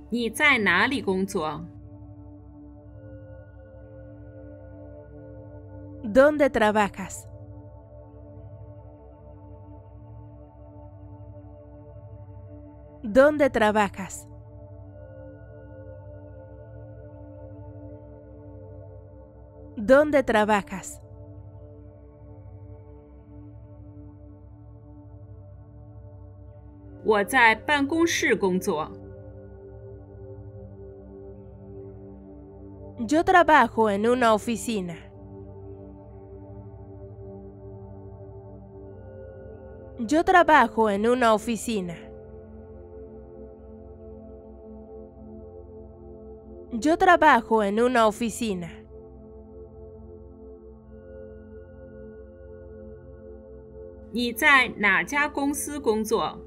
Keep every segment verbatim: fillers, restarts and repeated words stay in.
你在哪里工作？ ¿Dónde trabajas? ¿Dónde trabajas? ¿Dónde trabajas? 我在办公室工作。 Yo trabajo en una oficina. Yo trabajo en una oficina. Yo trabajo en una oficina. 你在哪家公司工作？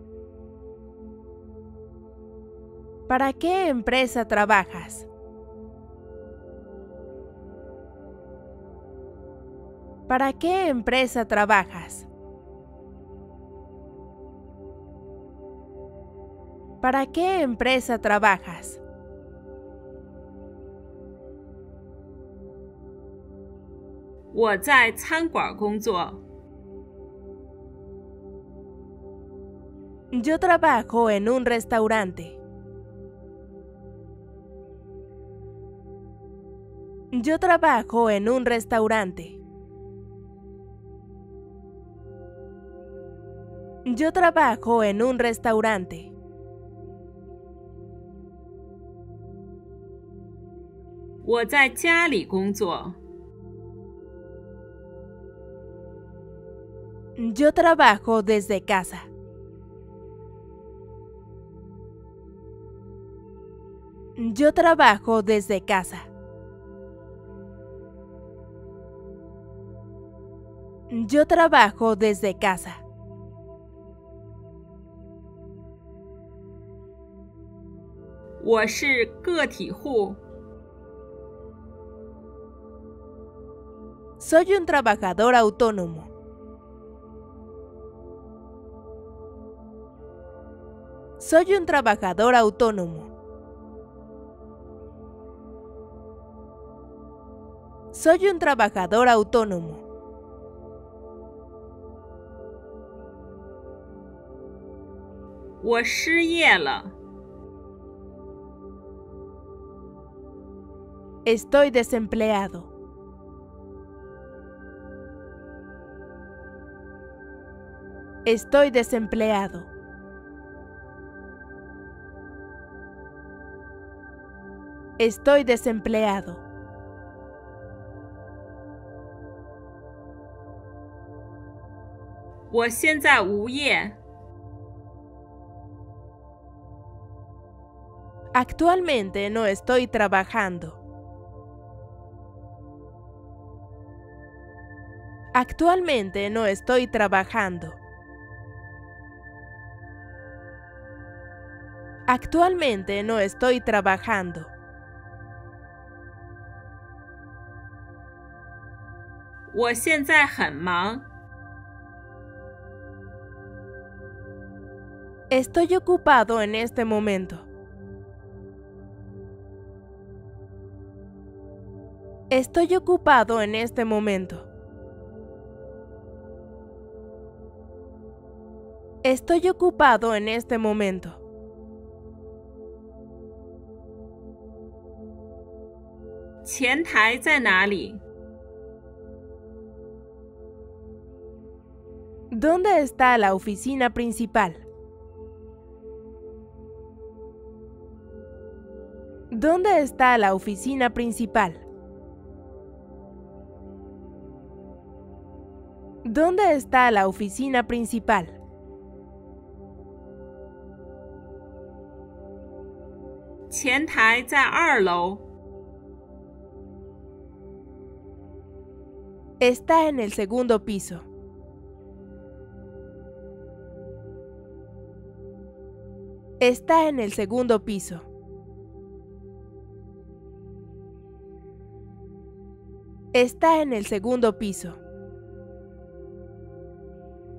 ¿Para qué empresa trabajas? ¿Para qué empresa trabajas? ¿Para qué empresa trabajas? 我在餐馆工作。 Yo trabajo en un restaurante. Yo trabajo en un restaurante. Yo trabajo en un restaurante. 我在家里工作。 Yo trabajo desde casa. Yo trabajo desde casa. Yo trabajo desde casa. 我是个体户。 Soy un trabajador autónomo. Soy un trabajador autónomo. Soy un trabajador autónomo. 我失业了。 Estoy desempleado. Estoy desempleado. Estoy desempleado. 我现在无业。 Actualmente no estoy trabajando. Actualmente no estoy trabajando. Actualmente no estoy trabajando. 我现在很忙。 Estoy ocupado en este momento. Estoy ocupado en este momento. Estoy ocupado en este momento. 前台在哪里？ ¿Dónde está la oficina principal? ¿Dónde está la oficina principal? ¿Dónde está la oficina principal? 前台在二楼。 Está en el segundo piso. Está en el segundo piso. Está en el segundo piso.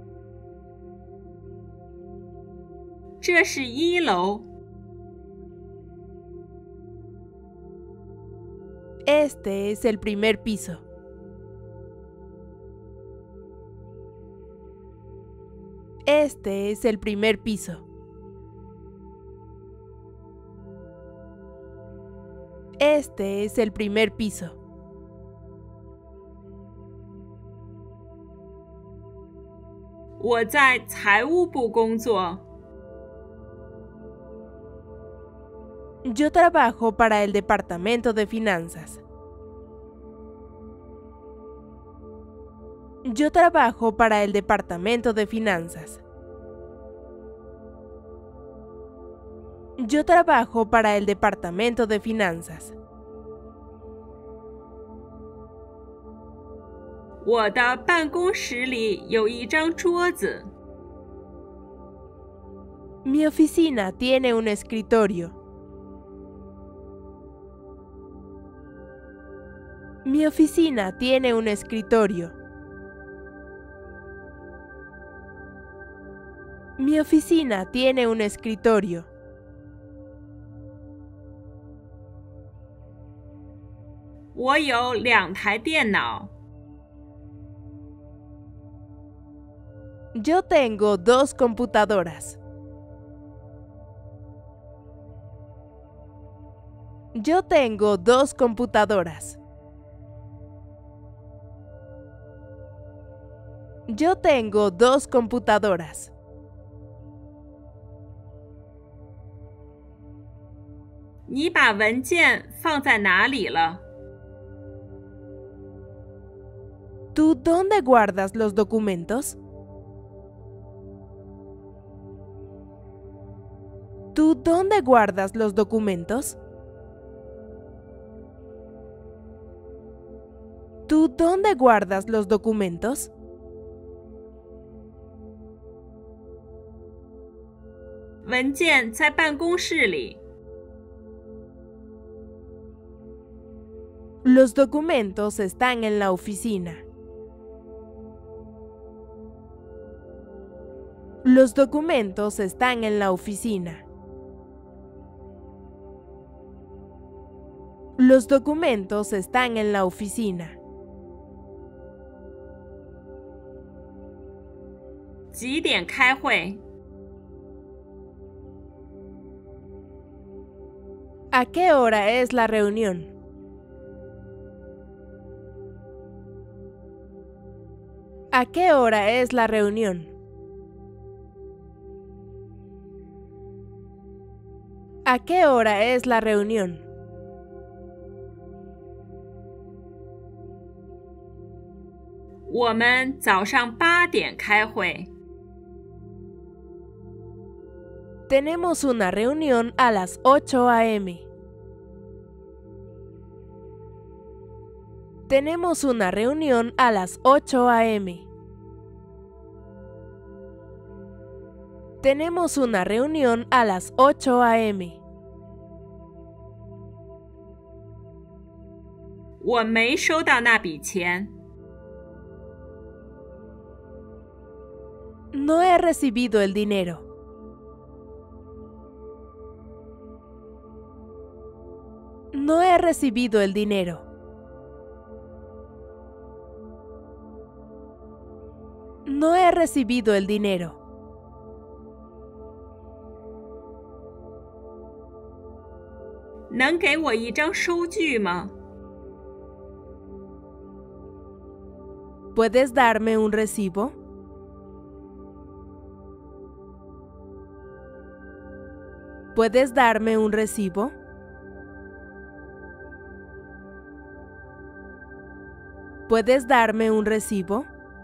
这是一楼。 Este es el primer piso. Este es el primer piso. Este es el primer piso. 我在财务部工作。 Yo trabajo para el departamento de finanzas. Yo trabajo para el departamento de finanzas. Yo trabajo para el departamento de finanzas. 我的办公室里有一张桌子。 Mi oficina tiene un escritorio. Mi oficina tiene un escritorio. Mi oficina tiene un escritorio. 我有两台电脑。 Yo tengo dos computadoras. Yo tengo dos computadoras. Yo tengo dos computadoras. 你把文件放在哪里了？ ¿Tú dónde guardas los documentos? ¿Tú dónde guardas los documentos? ¿Tú dónde guardas los documentos? 文件在办公室里。 Los documentos están en la oficina. Los documentos están en la oficina. Los documentos están en la oficina. 几点开会？ ¿A qué hora es la reunión? ¿A qué hora es la reunión? ¿A qué hora es la reunión? 我们早上八点开会。 Tenemos una reunión a las ocho a m Tenemos una reunión a las ocho a m Tenemos una reunión a las ocho a m 我没收到那笔钱。 No he recibido el dinero. No he recibido el dinero. No he recibido el dinero. 能给我一张收据吗？ ¿Puedes darme un recibo? ¿Puedes darme un recibo? ¿Puedes darme un recibo?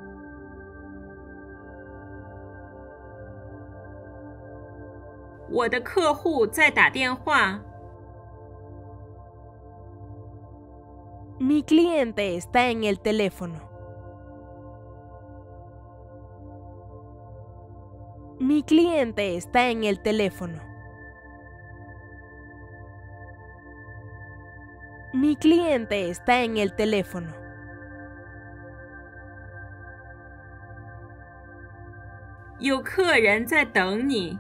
我的客户在打电话。 Mi cliente está en el teléfono. Mi cliente está en el teléfono. Mi cliente está en el teléfono. 有客人在等你。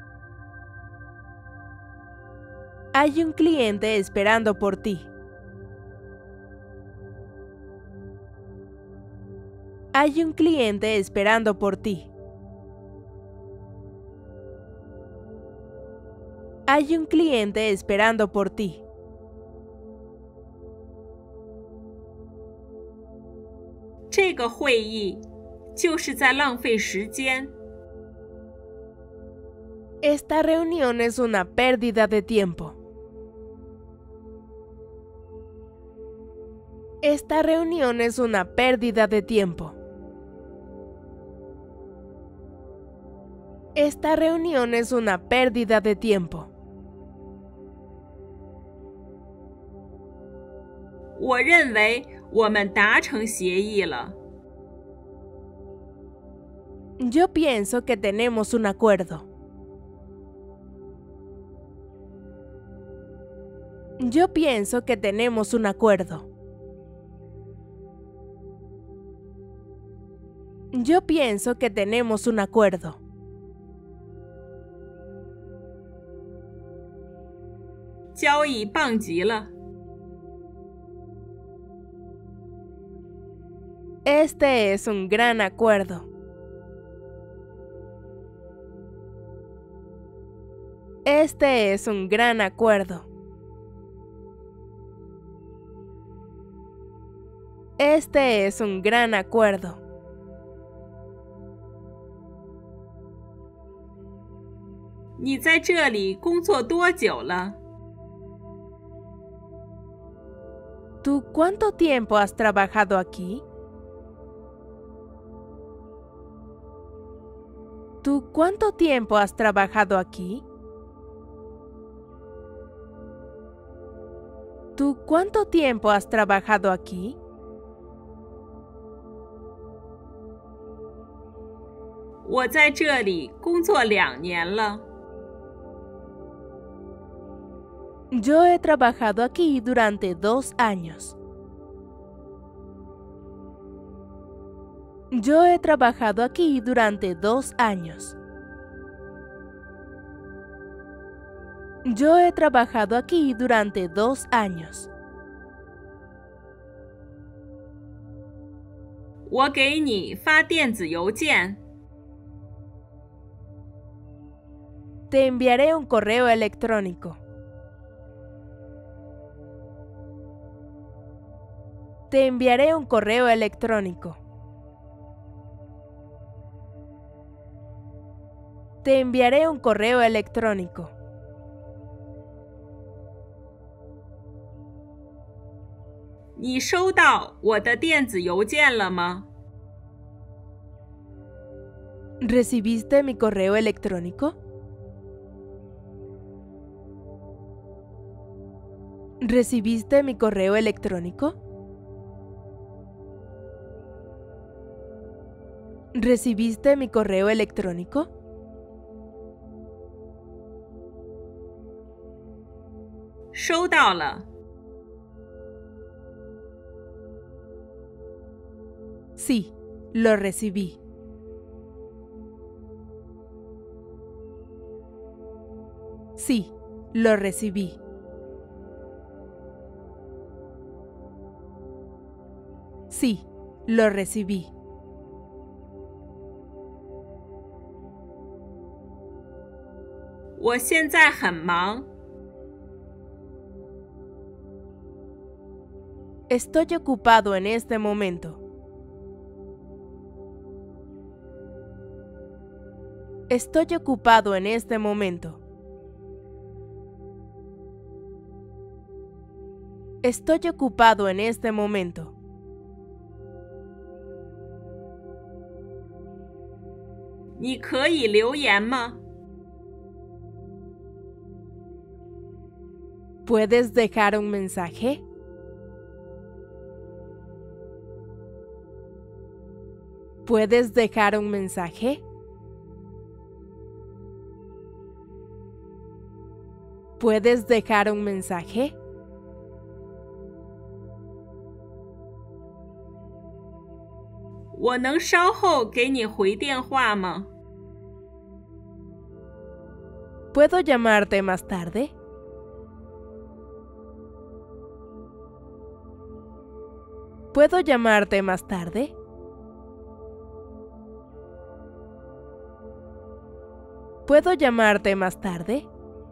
Hay un cliente esperando por ti. Hay un cliente esperando por ti. Hay un cliente esperando por ti. 这个会议就是在浪费时间。 Esta reunión es una pérdida de tiempo. Esta reunión es una pérdida de tiempo. Esta reunión es una pérdida de tiempo. 我认为我们达成协议了。 Yo pienso que tenemos un acuerdo. Yo pienso que tenemos un acuerdo. Yo pienso que tenemos un acuerdo. 交易棒极了。 Este es un gran acuerdo. Este es un gran acuerdo. Este es un gran acuerdo. 你在这里工作多久了？ ¿Tú cuánto tiempo has trabajado aquí? ¿Tú cuánto tiempo has trabajado aquí? ¿Tú cuánto tiempo has trabajado aquí? 我在这里工作两年了。 Yo he trabajado aquí durante dos años. Yo he trabajado aquí durante dos años. Yo he trabajado aquí durante dos años. 我给你发电子邮件。 Te enviaré un correo electrónico. Te enviaré un correo electrónico. Te enviaré un correo electrónico. 你收到我的电子邮件了吗？ ¿Recibiste mi correo electrónico? ¿Recibiste mi correo electrónico? ¿Recibiste mi correo electrónico? 收到了。 Sí, lo recibí. Sí, lo recibí. Sí, lo recibí. "我现在很忙。 Estoy ocupado en este momento. Estoy ocupado en este momento. Estoy ocupado en este momento. 你可以留言吗？ ¿Puedes dejar un mensaje? ¿Puedes dejar un mensaje? ¿Puedes dejar un mensaje? 我能稍后给你回电话吗？ ¿Puedo llamarte más tarde? ¿Puedo llamarte más tarde? ¿Puedo llamarte más tarde?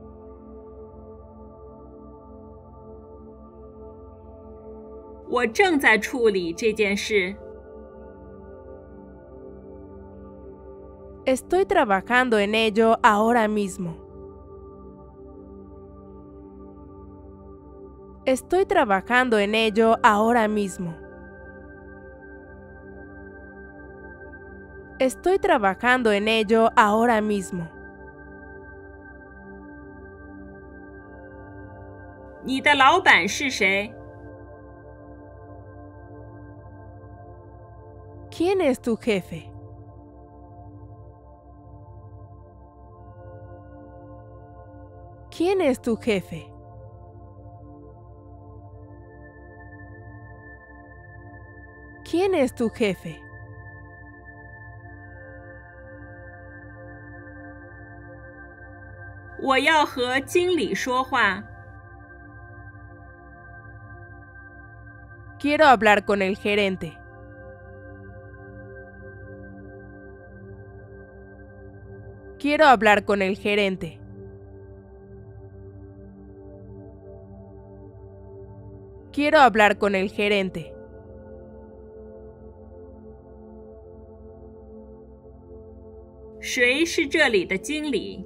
我正在处理这件事。 Estoy trabajando en ello ahora mismo. Estoy trabajando en ello ahora mismo. Estoy trabajando en ello ahora mismo. 你的老板是谁？ ¿Quién es tu jefe? ¿Quién es tu jefe? ¿Quién es tu jefe? 我要和经理说话。 Quiero hablar con el gerente. Quiero hablar con el gerente. Quiero hablar con el gerente. 谁是这里的经理？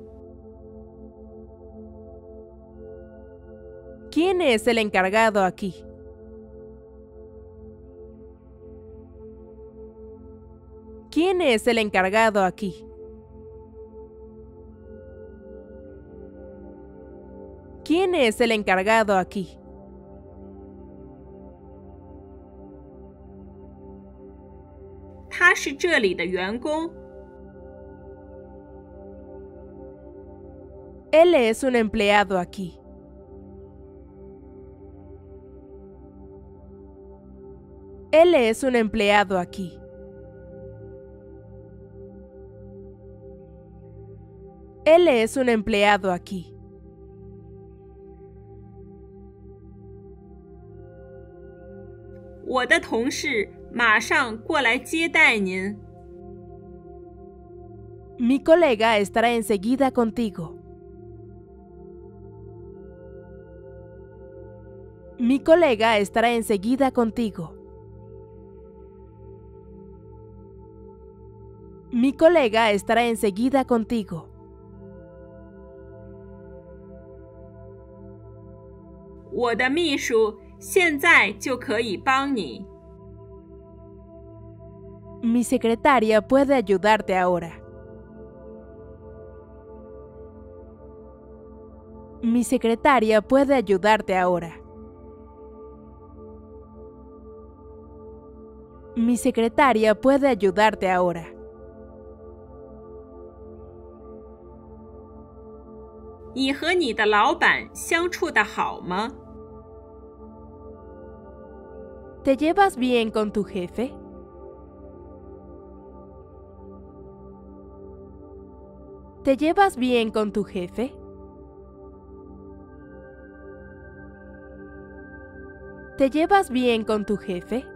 ¿Quién es el encargado aquí? ¿Quién es el encargado aquí? ¿Quién es el encargado aquí? 他是这里的员工。 Él es un empleado aquí. Él es un empleado aquí. Él es un empleado aquí. 我的同事马上过来接待您。 Mi colega estará enseguida contigo. Mi colega estará enseguida contigo. Mi colega estará enseguida contigo. 我的秘书现在就可以帮你。 Mi secretaria puede ayudarte ahora. Mi secretaria puede ayudarte ahora. Mi secretaria puede ayudarte ahora. 你和你的老板相处得好吗？ ¿Te llevas bien con tu jefe? ¿Te llevas bien con tu jefe? ¿Te llevas bien con tu jefe?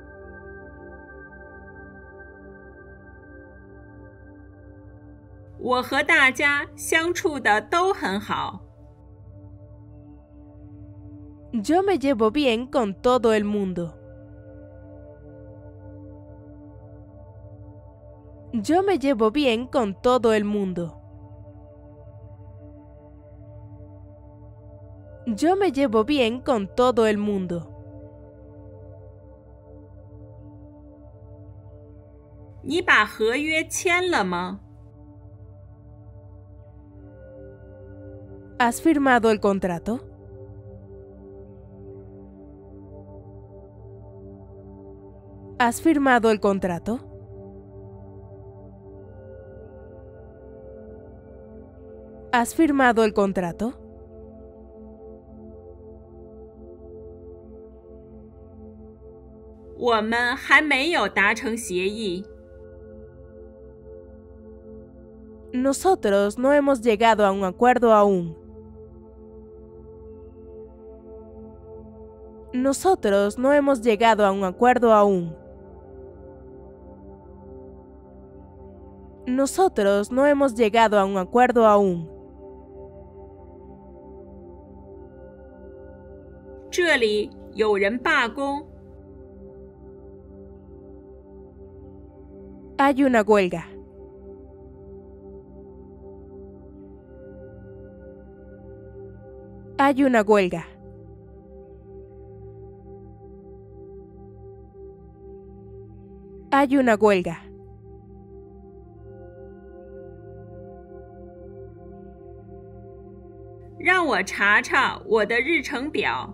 我和大家相处的都很好。 Yo me llevo bien con todo el mundo. Yo me llevo bien con todo el mundo. Yo me llevo bien con todo el mundo. 你把合约签了吗？ ¿Has firmado el contrato? ¿Has firmado el contrato? ¿Has firmado el contrato? 我们还没有达成协议。 Nosotros no hemos llegado a un acuerdo aún. Nosotros no hemos llegado a un acuerdo aún. Nosotros no hemos llegado a un acuerdo aún. 这里有人罢工。 Hay una huelga. Hay una huelga. Hay una huelga. 让我查查我的日程表。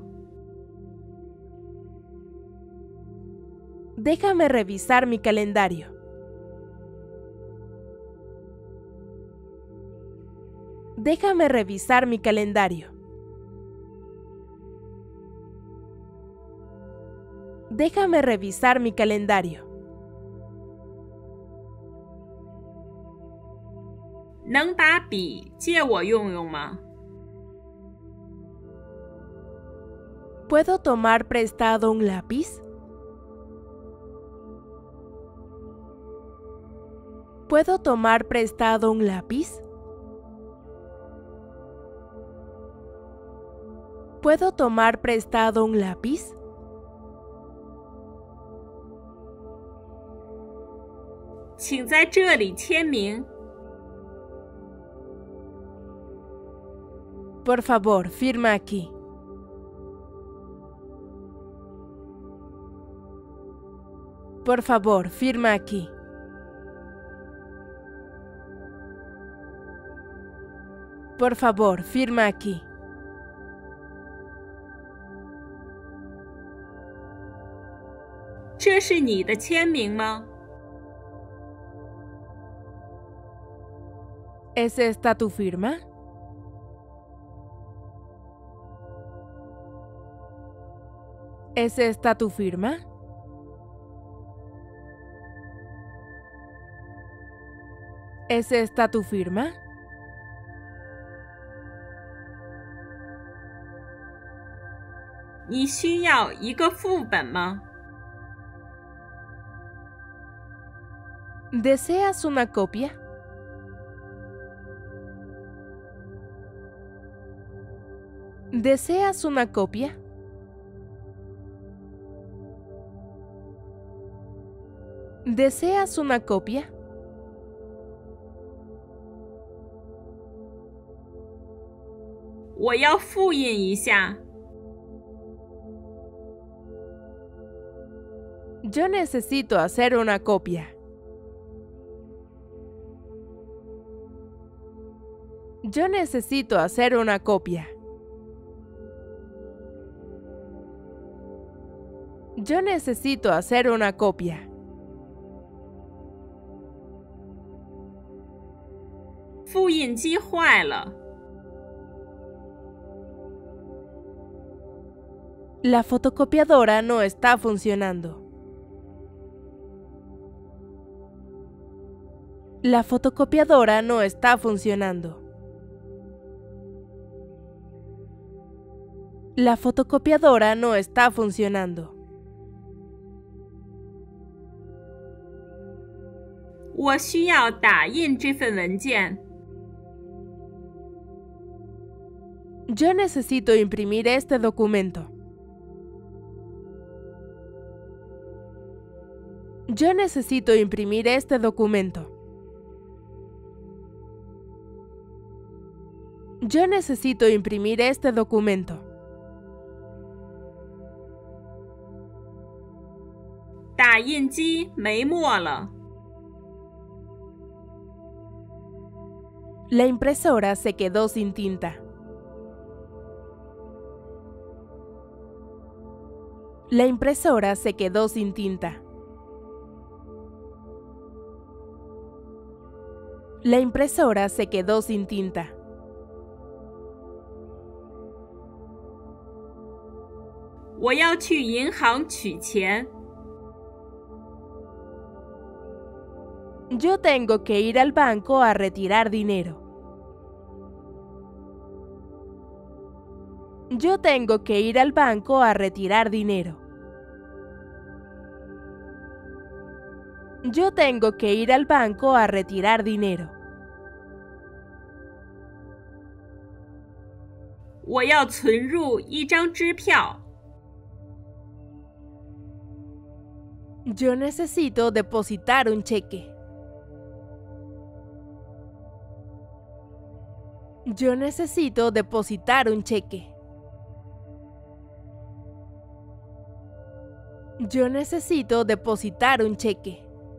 Déjame revisar mi calendario. Déjame revisar mi calendario. Déjame revisar mi calendario. 能把笔借我用用吗？ ¿Puedo tomar prestado un lápiz? ¿Puedo tomar prestado un lápiz? ¿Puedo tomar prestado un lápiz? 请在这里签名。 Por favor, firma aquí. Por favor, firma aquí. Por favor, firma aquí. 这是你的签名吗？ ¿Es esta tu firma? ¿Es esta tu firma? ¿Es esta tu firma? 你需要一个副本吗？ ¿Deseas una copia? ¿Deseas una copia? ¿Deseas una copia? 我要复印一下。 Yo necesito hacer una copia. Yo necesito hacer una copia. Yo necesito hacer una copia. 复印机坏了。 La fotocopiadora no está funcionando. La fotocopiadora no está funcionando. La fotocopiadora no está funcionando. 我需要打印这份文件。 Yo necesito imprimir este documento. Yo necesito imprimir este documento. Yo necesito imprimir este documento. 打印机没墨了。 La impresora se quedó sin tinta. La impresora se quedó sin tinta. La impresora se quedó sin tinta. 我要去银行取钱。 Yo tengo que ir al banco a retirar dinero. Yo tengo que ir al banco a retirar dinero. Yo tengo que ir al banco a retirar dinero. 我要存入一张支票。 Yo necesito depositar un cheque. Yo necesito depositar un cheque. Yo necesito depositar un cheque.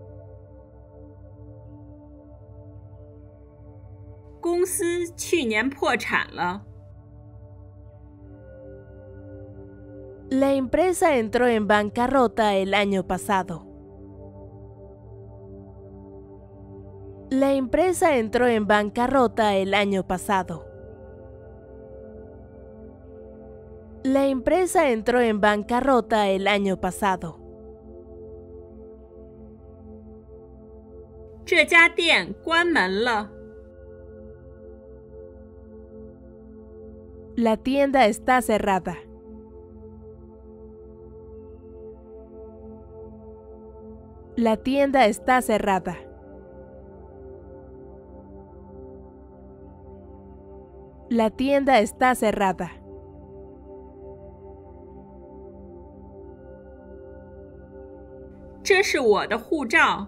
公司去年破产了。 La empresa entró en bancarrota el año pasado. La empresa entró en bancarrota el año pasado. La empresa entró en bancarrota el año pasado. 这家店关门了。 La tienda está cerrada. La tienda está cerrada. La tienda está cerrada. 这是我的护照。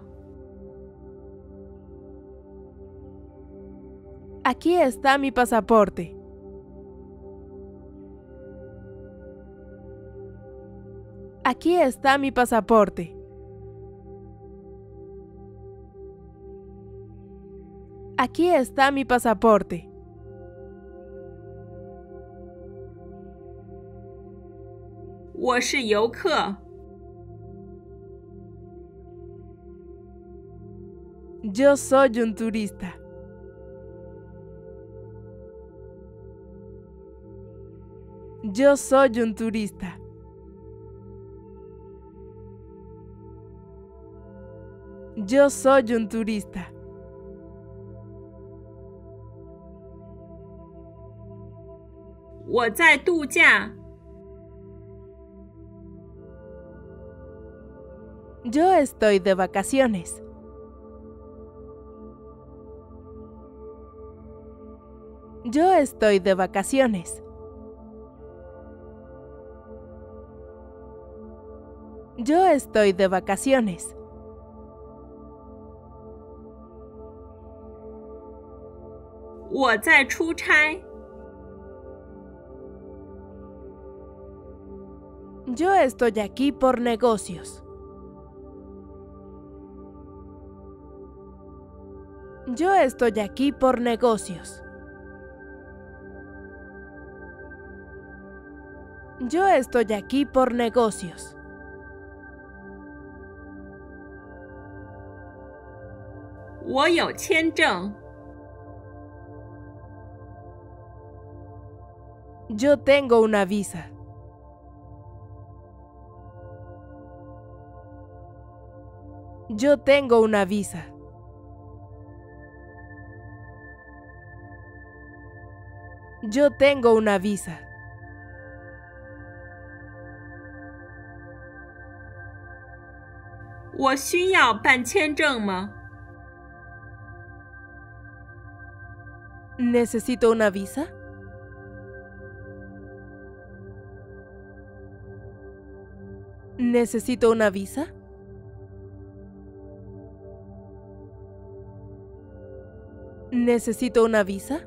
Aquí está mi pasaporte. Aquí está mi pasaporte. Aquí está mi pasaporte. 我是游客。 Yo soy un turista. Yo soy un turista. Yo soy un turista. 我在度假。 Yo estoy de vacaciones. Yo estoy de vacaciones. Yo estoy de vacaciones. 我在出差。 Yo estoy aquí por negocios. Yo estoy aquí por negocios. Yo estoy aquí por negocios. 我有签证。 Yo tengo una visa. Yo tengo una visa. Yo tengo una visa. 我需要办签证吗？ ¿Necesito una visa? ¿Necesito una visa? ¿Necesito una visa?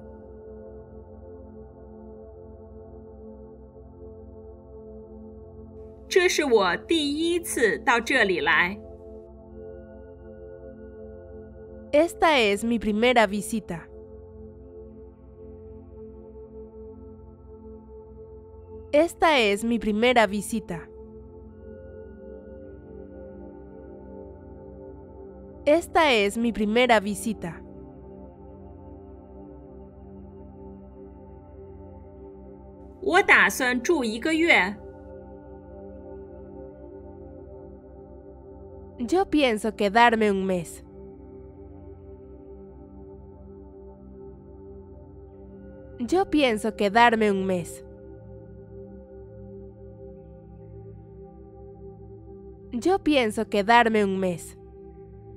这是我第一次到这里来。 Esta es mi primera visita. Esta es mi primera visita. Esta es mi primera visita. 我打算住一个月。 Yo pienso quedarme un mes. Yo pienso quedarme un mes. Yo pienso quedarme un mes.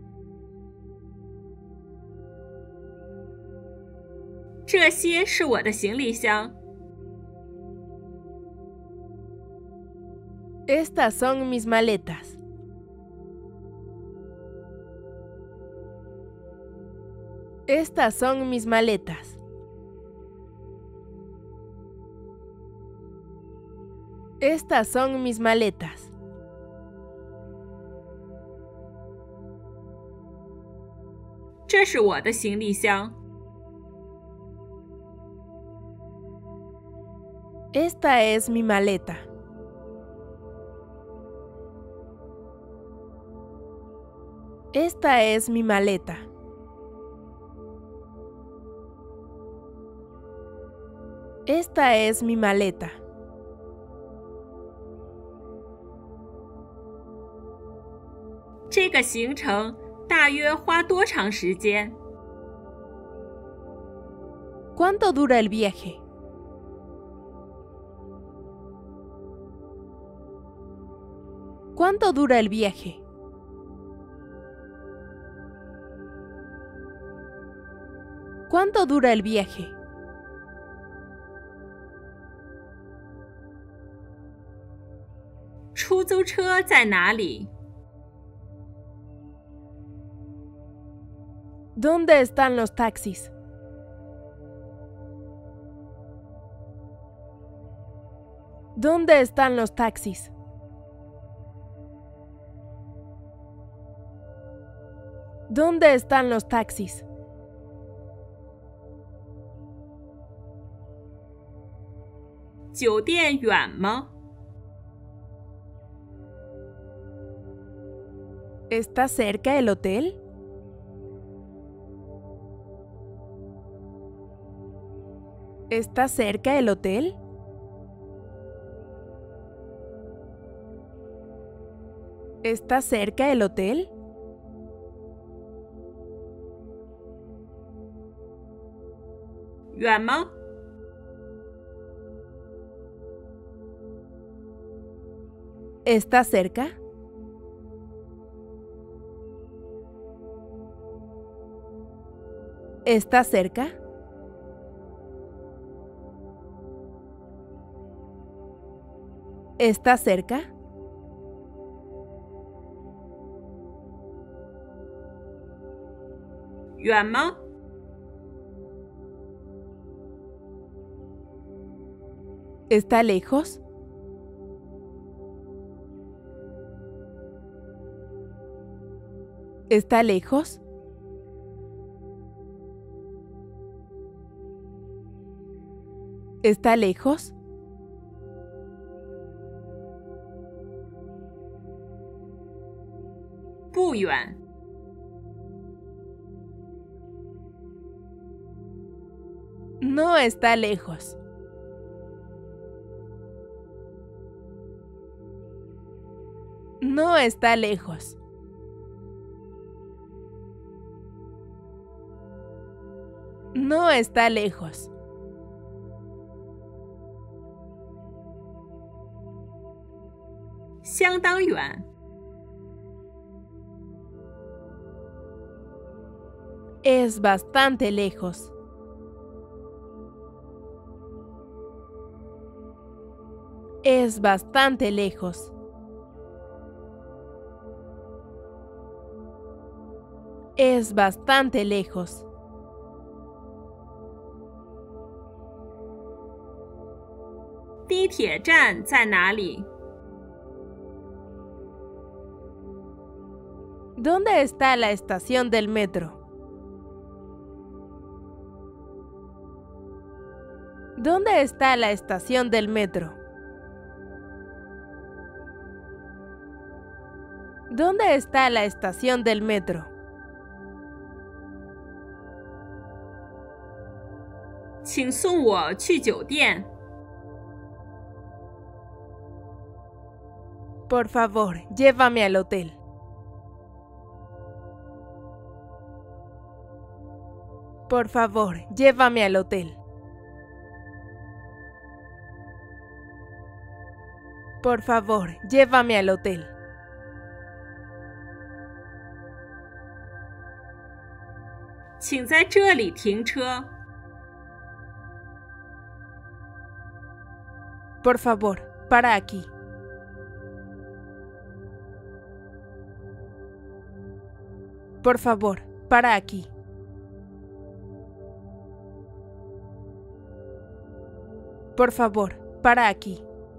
这些是我的行李箱。 Estas son mis maletas. Estas son mis maletas. Estas son mis maletas. Esta 这是我的行李箱。 Esta es mi maleta. Esta es mi maleta. Esta es mi maleta. 这个行程大约花多长时间？ ¿Cuánto dura el viaje? ¿Cuánto dura el viaje? ¿Cuánto dura el viaje? 出租车在哪里？ ¿Dónde están los taxis? ¿Dónde están los taxis? ¿Dónde están los taxis? 酒店远吗？ ¿Está cerca el hotel? ¿Está cerca el hotel? ¿Está cerca el hotel? 远吗？ ¿Está cerca? ¿Está cerca? ¿Está cerca? ¿远吗？ ¿Está lejos? ¿Está lejos? ¿Está lejos? 不远。 No está lejos. No está lejos. No está lejos. 相当远。 Es bastante lejos. Es bastante lejos. Es bastante lejos. 地铁站在哪里？ ¿Dónde está la estación del metro? ¿Dónde está la estación del metro? ¿Dónde está la estación del metro? 请送我去酒店。 Por favor, llévame al hotel. Por favor, llévame al hotel. Por favor, llévame al hotel. 请在这里停车。 Por favor, para aquí. Por favor, para aquí. Por favor, para aquí.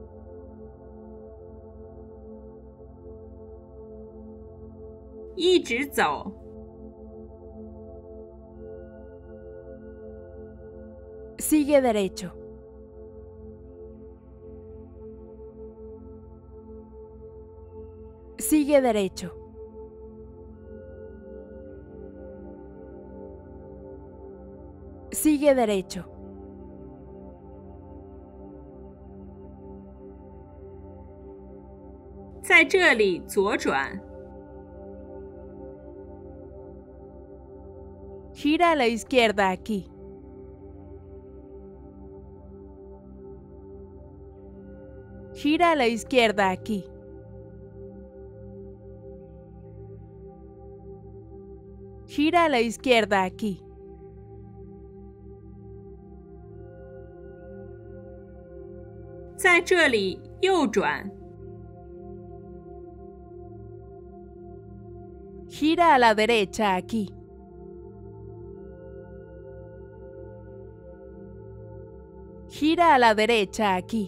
一直走。 Sigue derecho. Sigue derecho. Sigue derecho. "在这里左转。 Gira a la izquierda aquí. Gira a la izquierda aquí. Gira a la izquierda aquí. "在这里右转。 Gira a la derecha aquí. Gira a la derecha aquí.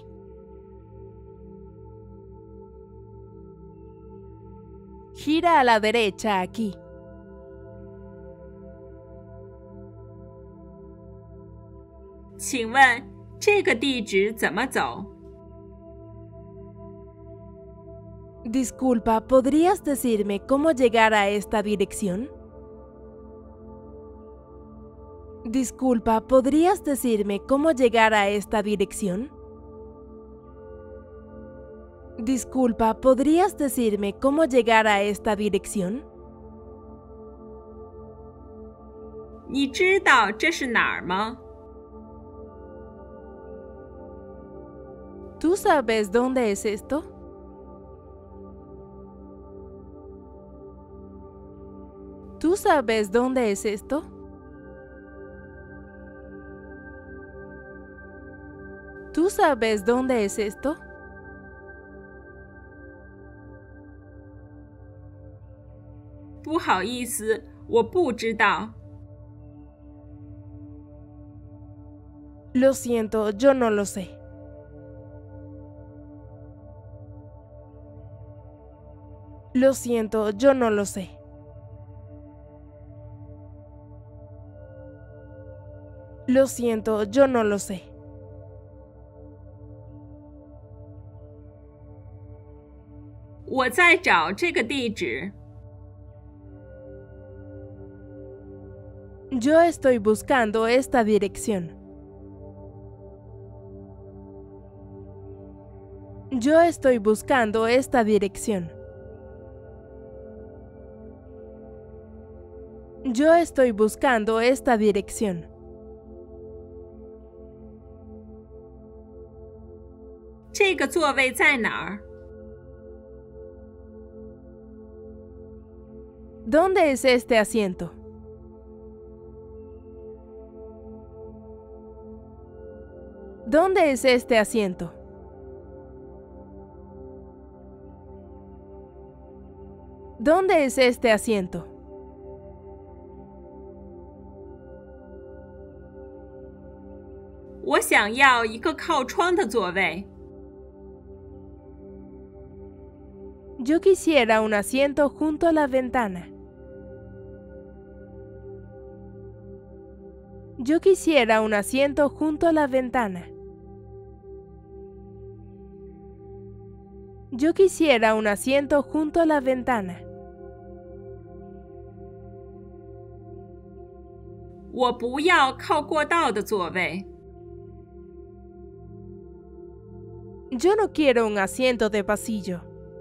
Gira a la derecha aquí. 请问这个地址怎么走？ Disculpa, ¿podrías decirme cómo llegar a esta dirección? Disculpa, ¿podrías decirme cómo llegar a esta dirección? Disculpa, ¿podrías decirme cómo llegar a esta dirección? 你知道这是哪儿吗？ ¿Tú sabes dónde es esto? ¿Tú sabes dónde es esto? ¿Tú sabes dónde es esto? 不好意思，我不知道。 Lo siento, yo no lo sé. Lo siento, yo no lo sé. Lo siento, yo no lo sé. 我在找这个地址。 Yo estoy buscando esta dirección. Yo estoy buscando esta dirección. Yo estoy buscando esta dirección. 这个座位在哪儿？ ¿Dónde es este asiento? ¿Dónde es este asiento? ¿Dónde es este asiento? 我想要一个靠窗的座位。 Yo quisiera un asiento junto a la ventana. Yo quisiera un asiento junto a la ventana. Yo quisiera un asiento junto a la ventana. 我不要靠过道的座位。 Yo no quiero un asiento de pasillo.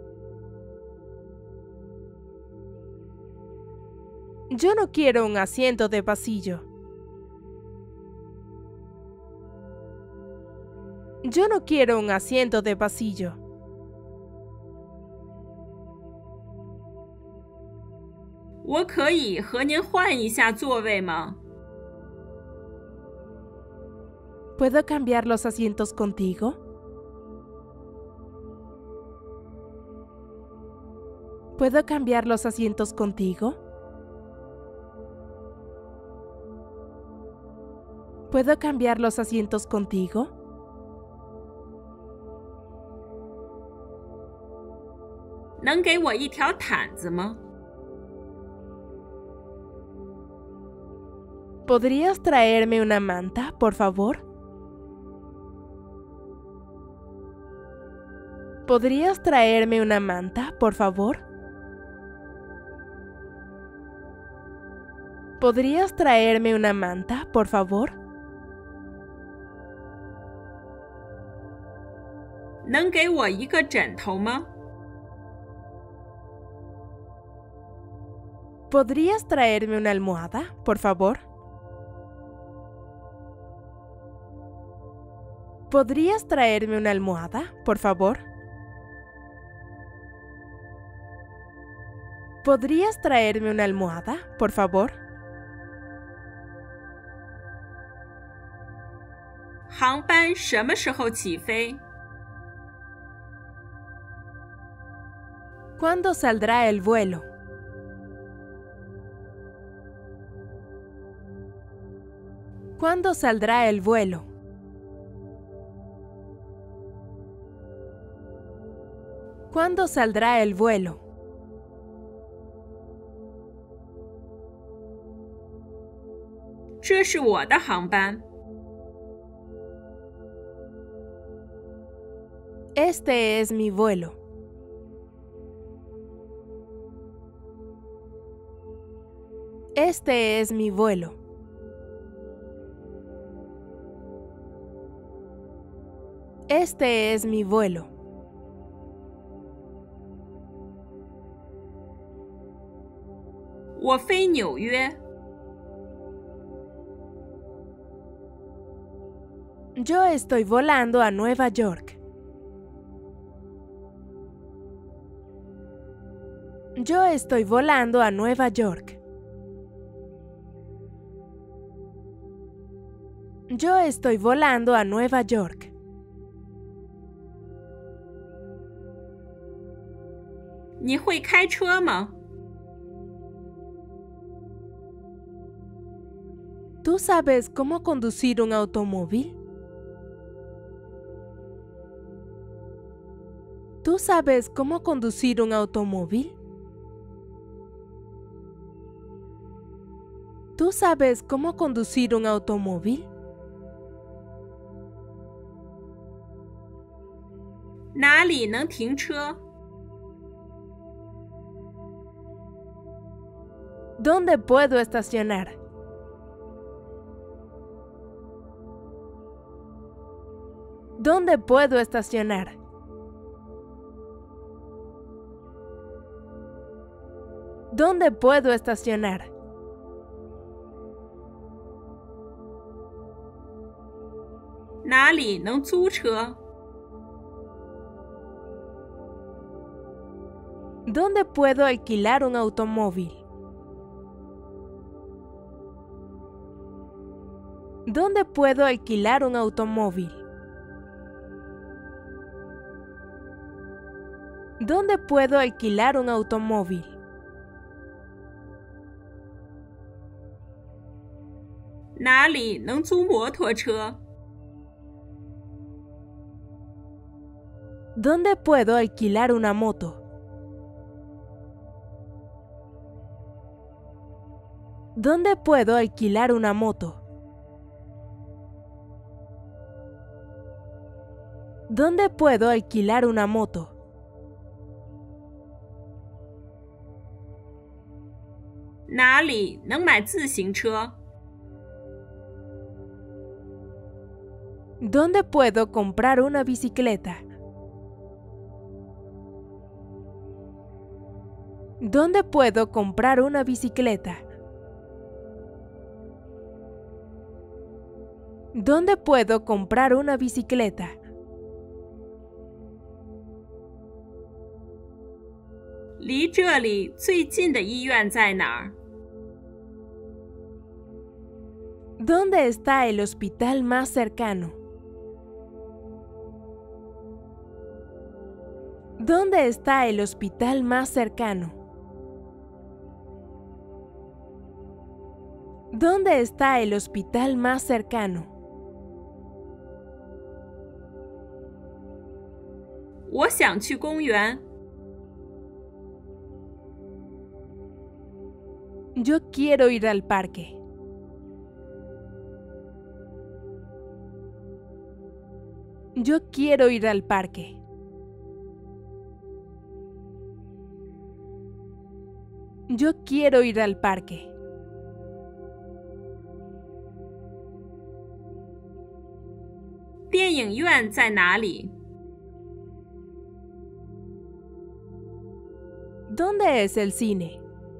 Yo no quiero un asiento de pasillo. Yo no quiero un asiento de pasillo. 我可以和您换一下座位吗？ ¿Puedo cambiar los asientos contigo? ¿Puedo cambiar los asientos contigo? ¿Puedo cambiar los asientos contigo? 能给我一条毯子吗？ ¿Podrías traerme una manta, por favor? ¿Podrías traerme una manta, por favor? ¿Podrías traerme una manta, por favor? 能给我一个枕头吗？ ¿Podrías traerme una almohada, por favor? ¿Podrías traerme una almohada, por favor? ¿Podrías traerme una almohada, por favor? 航班什么时候起飞？ ¿Cuándo saldrá el vuelo? ¿Cuándo saldrá el vuelo? ¿Cuándo saldrá el vuelo? 这是我的航班。 Este es mi vuelo. Este es mi vuelo. Este es mi vuelo. 我飞纽约。 Yo estoy volando a Nueva York. Yo estoy volando a Nueva York. Yo estoy volando a Nueva York. 你会开车吗？ ¿Tú sabes cómo conducir un automóvil? ¿Tú sabes cómo conducir un automóvil? ¿Tú sabes cómo conducir un automóvil? 哪里能停车？ ¿Dónde puedo estacionar? ¿Dónde puedo estacionar? ¿Dónde puedo estacionar? 哪里能租车？ ¿Dónde puedo alquilar un automóvil? ¿Dónde puedo alquilar un automóvil? ¿Dónde puedo alquilar un automóvil? 哪里能租摩托车？ ¿Dónde puedo alquilar una moto? ¿Dónde puedo alquilar una moto? ¿Dónde puedo alquilar una moto? 哪里能买自行车？ ¿Dónde puedo comprar una bicicleta? ¿Dónde puedo comprar una bicicleta? ¿Dónde puedo comprar una bicicleta? 离这里最近的医院在哪儿？ ¿Dónde está el hospital más cercano? ¿Dónde está el hospital más cercano? ¿Dónde está el hospital más cercano? 我想去公园。 Yo quiero ir al parque. Yo quiero ir al parque. Yo quiero ir al parque. 电影院在哪里？ ¿Dónde es el cine?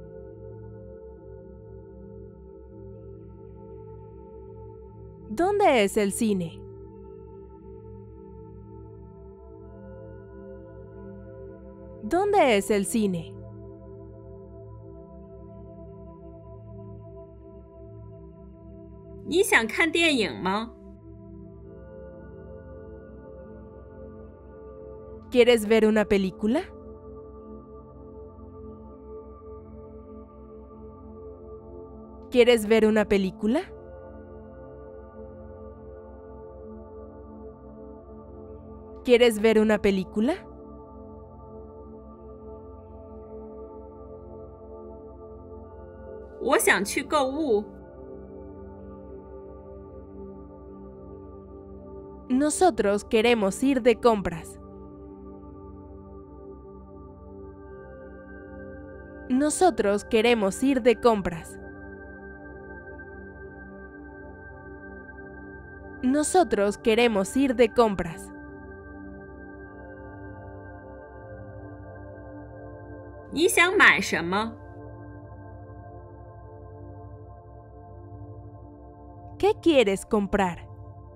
¿Dónde es el cine? ¿Dónde es el cine? 你想看电影吗？ ¿Quieres ver una película? ¿Quieres ver una película? ¿Quieres ver una película? 我想去购物。 Nosotros queremos ir de compras. Nosotros queremos ir de compras. Nosotros queremos ir de compras. 你想买什么？ ¿Qué quieres comprar?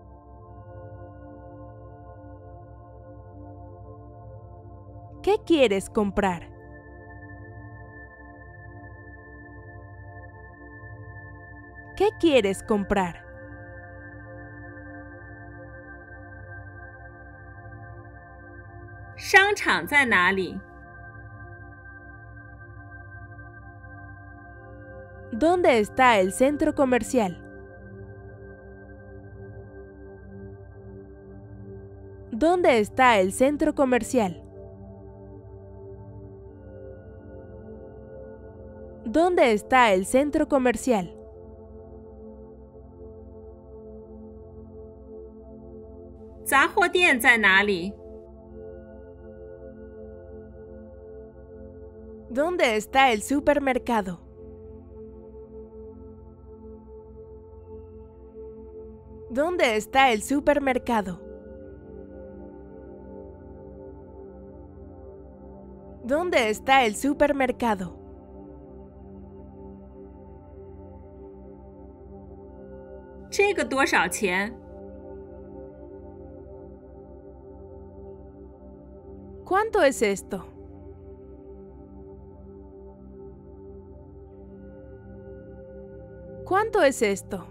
¿Qué quieres comprar? ¿Qué quieres comprar? 商场在哪里？ ¿Dónde está el centro comercial? ¿Dónde está el centro comercial? ¿Dónde está el centro comercial? 杂货店在哪里？ ¿Dónde está el supermercado? ¿Dónde está el supermercado? ¿Dónde está el supermercado? 这个多少钱？ ¿Cuánto es esto? ¿Cuánto es esto?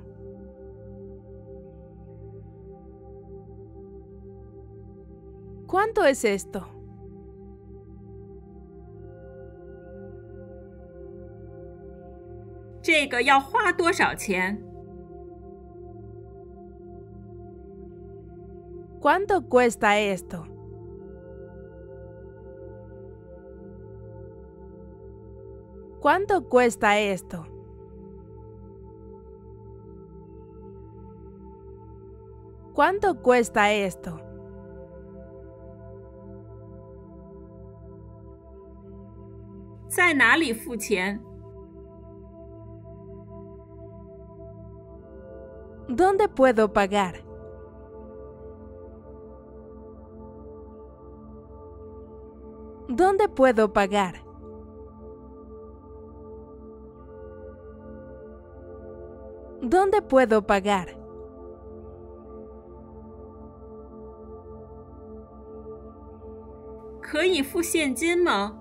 ¿Cuánto es esto? 这个要花多少钱？ ¿Cuánto cuesta esto? ¿Cuánto cuesta esto? ¿Cuánto cuesta esto? 在哪里付钱？ ¿Dónde puedo pagar? ¿Dónde puedo pagar? ¿Dónde puedo pagar? 可以付现金吗？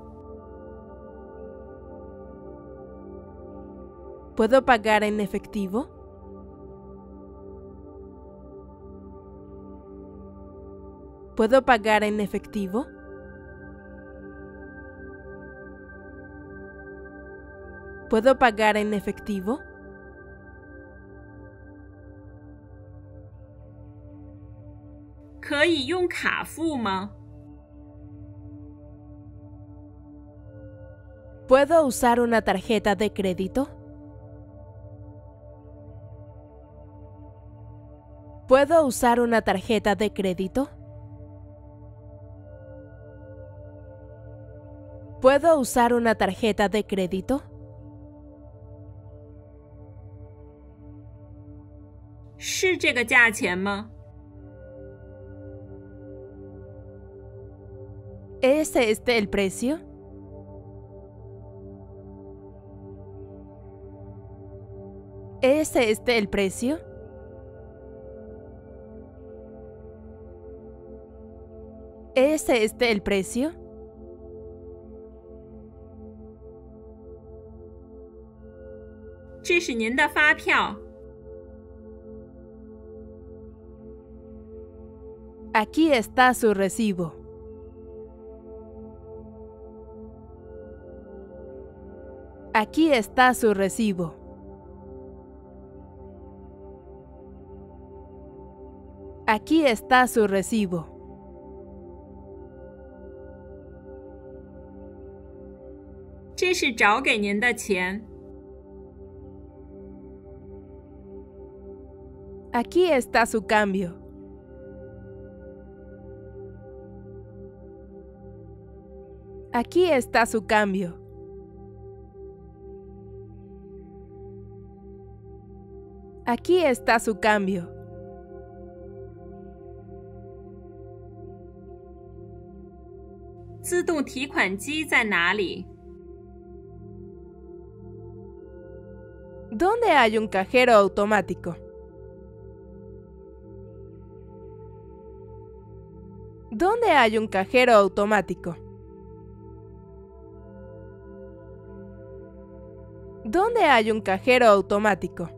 ¿Puedo pagar en efectivo? ¿Puedo pagar en efectivo? ¿Puedo pagar en efectivo? “可以用卡付吗？” ¿Puedo usar una tarjeta de crédito? ¿Puedo usar una tarjeta de crédito? ¿Puedo usar una tarjeta de crédito? 是这个价钱吗？ ¿Es este el precio? ¿Es este el precio? ¿Es este el precio? 这是您的发票。 Aquí está su recibo. Aquí está su recibo. Aquí está su recibo. 这是找给您的钱。 Aquí está su cambio. Aquí está su cambio. Aquí está su cambio. 自动提款机在哪里？ ¿Dónde hay un cajero automático? ¿Dónde hay un cajero automático? ¿Dónde hay un cajero automático?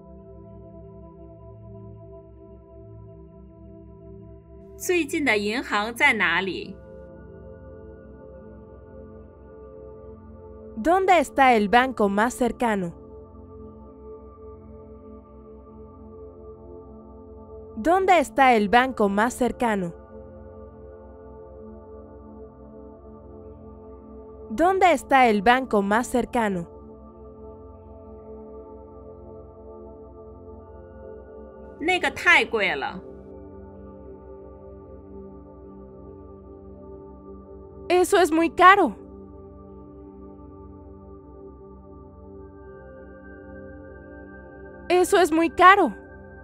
最近的银行在哪里？ ¿Dónde está el banco más cercano? ¿Dónde está el banco más cercano? ¿Dónde está el banco más cercano? 那个太贵了。 Eso es muy caro. Eso es muy caro.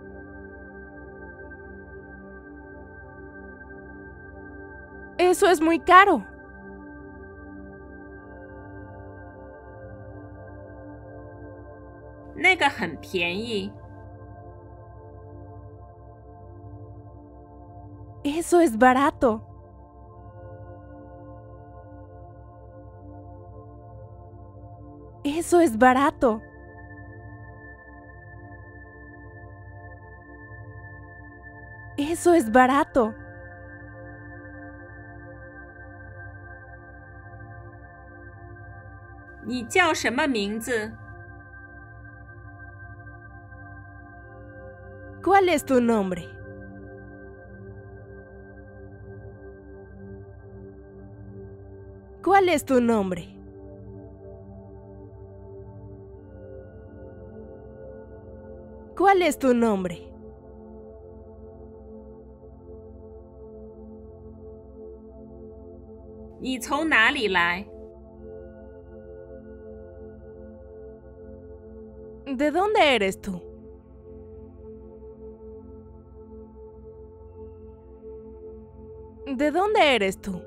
Eso es muy caro. 那个很便宜。 Eso es barato. Eso es barato. Eso es barato. 你叫什么名字？ ¿Cuál es tu nombre? ¿Cuál es tu nombre? ¿Cuál es tu nombre? “你从哪里来？” ¿De dónde eres tú? ¿De dónde eres tú?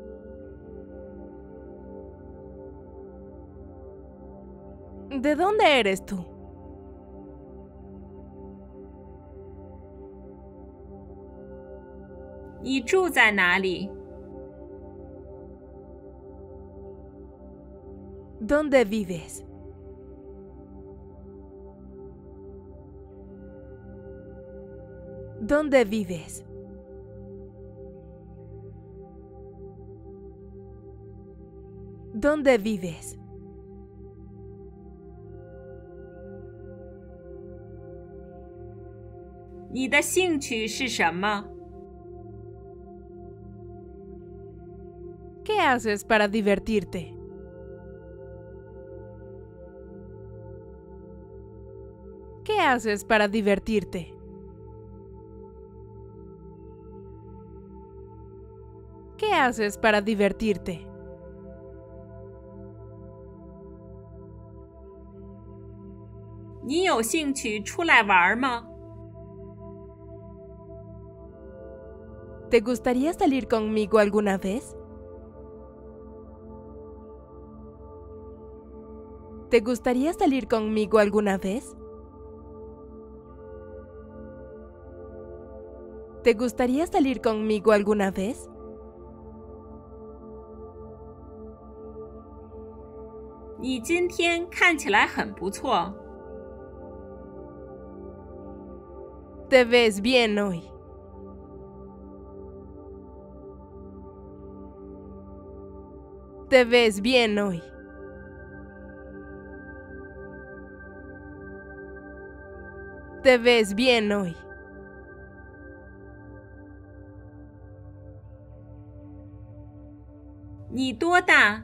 ¿De dónde eres tú? “你住在哪里？” ¿Dónde vives? ¿Dónde vives? ¿Dónde vives? 你的兴趣是什么？ ¿Qué haces para divertirte? ¿Qué haces para divertirte? ¿Qué haces para divertirte? ¿你有兴趣出来玩吗？ ¿Te gustaría salir conmigo alguna vez? ¿Te gustaría salir conmigo alguna vez? ¿Te gustaría salir conmigo alguna vez? 你今天看起来很不错。 Te ves bien hoy. Te ves bien hoy. Te ves bien hoy. 你多大？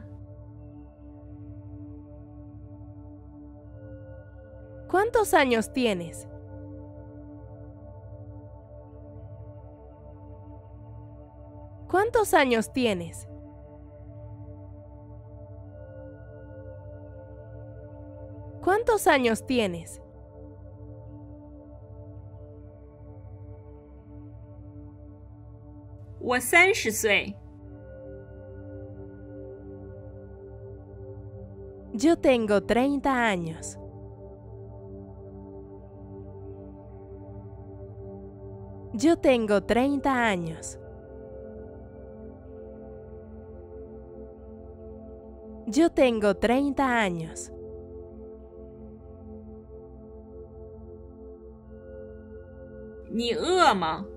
¿Cuántos años tienes? ¿Cuántos años tienes? ¿Cuántos años tienes? 我三十岁。 Yo tengo treinta años. Yo tengo treinta años. Yo tengo treinta años. 你饿吗？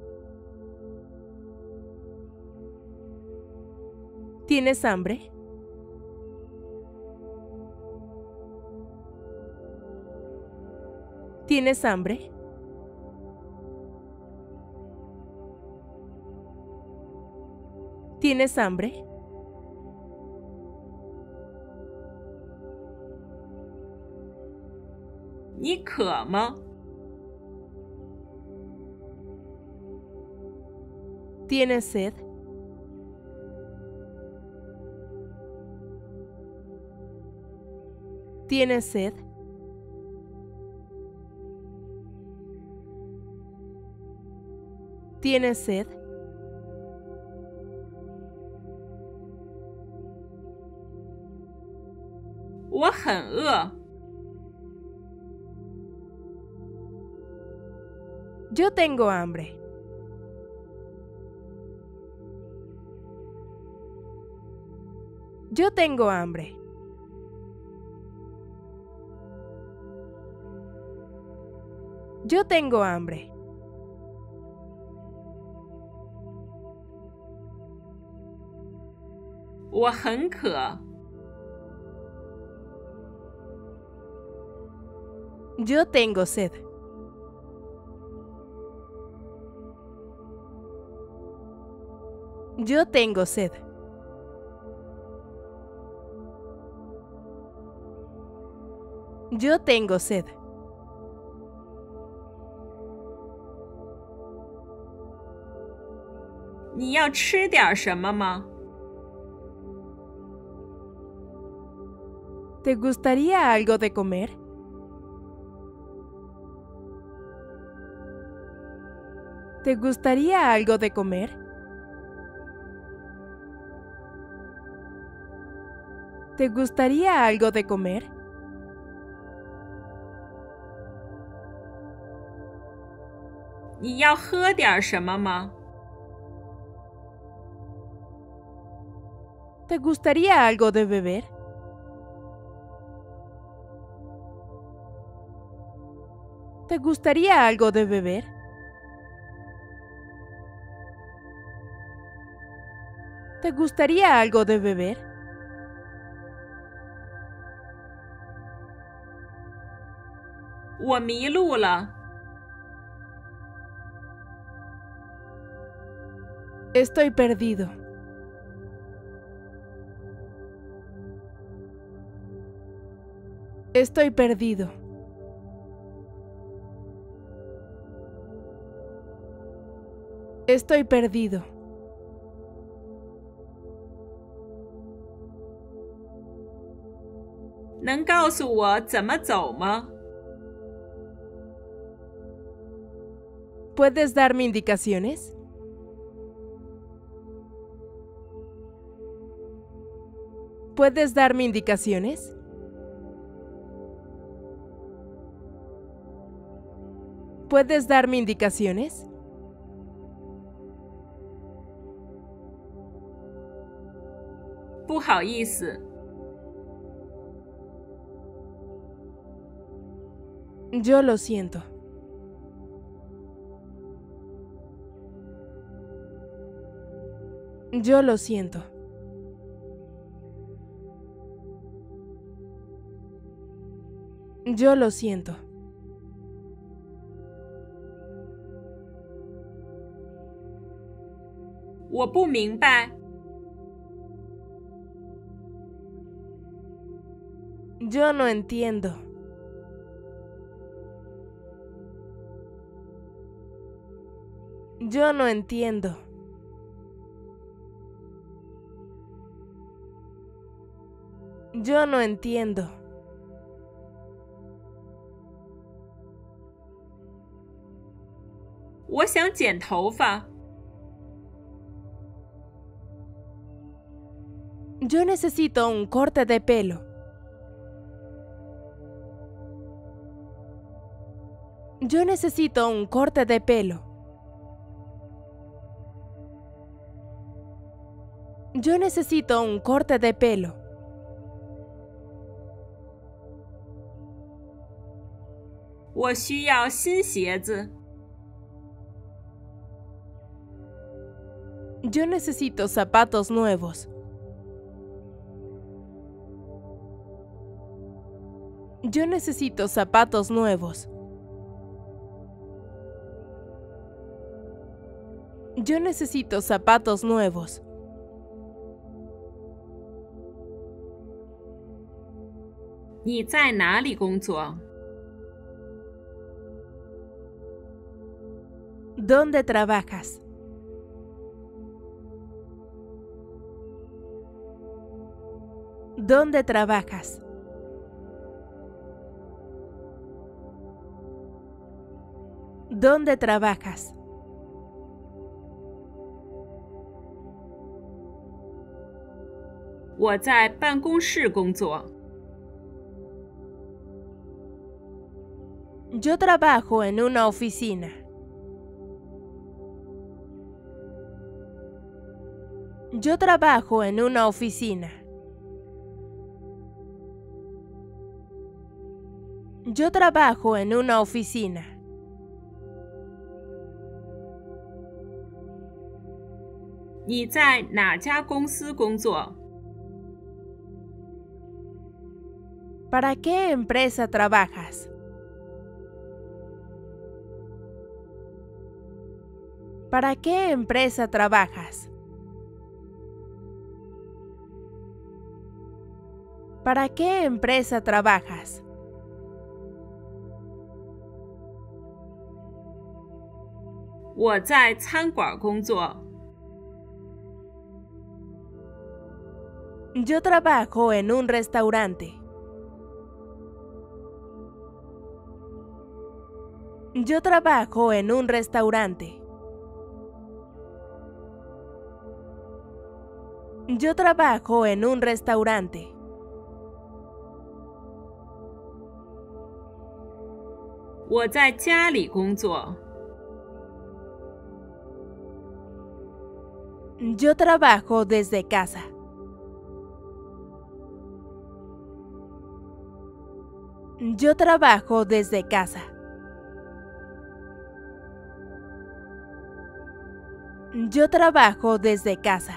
¿Tienes hambre? ¿Tienes hambre? ¿Tienes hambre? ¿你渴吗？ ¿Tienes sed? ¿Tienes sed? ¿Tienes sed? 我很饿。 Yo tengo hambre. Yo tengo hambre. Yo tengo hambre. 我很渴。 Yo tengo sed. Yo tengo sed. Yo tengo sed. 你要吃点什么吗？ ¿Te gustaría algo de comer? ¿Te gustaría algo de comer? ¿Te gustaría algo de comer? 你要喝点什么吗？ ¿Te gustaría algo de beber? ¿Te gustaría algo de beber? ¿Te gustaría algo de beber? 我迷路了。 Estoy perdido. Estoy perdido. Estoy perdido. “能告诉我怎么走吗？” ¿Puedes darme indicaciones? ¿Puedes darme indicaciones? ¿Puedes darme indicaciones? “不好意思。” Yo lo siento. Yo lo siento. Yo lo siento. “我不明白。” Yo no entiendo. Yo no entiendo. Yo no entiendo. “我想剪头发。” Yo necesito un corte de pelo. Yo necesito un corte de pelo. Yo necesito un corte de pelo. “我需要新鞋子。” Yo necesito zapatos nuevos. Yo necesito zapatos nuevos. Yo necesito zapatos nuevos. “你在哪里工作？” ¿Dónde trabajas? ¿Dónde trabajas? ¿Dónde trabajas? “我在办公室工作。” Yo trabajo en una oficina. Yo trabajo en una oficina. Yo trabajo en una oficina. “你在哪家公司工作？” ¿Para qué empresa trabajas? ¿Para qué empresa trabajas? ¿Para qué empresa trabajas? “我在餐馆工作。” Yo trabajo en un restaurante. Yo trabajo en un restaurante. Yo trabajo en un restaurante. “我在家里工作。” Yo trabajo desde casa. Yo trabajo desde casa. Yo trabajo desde casa.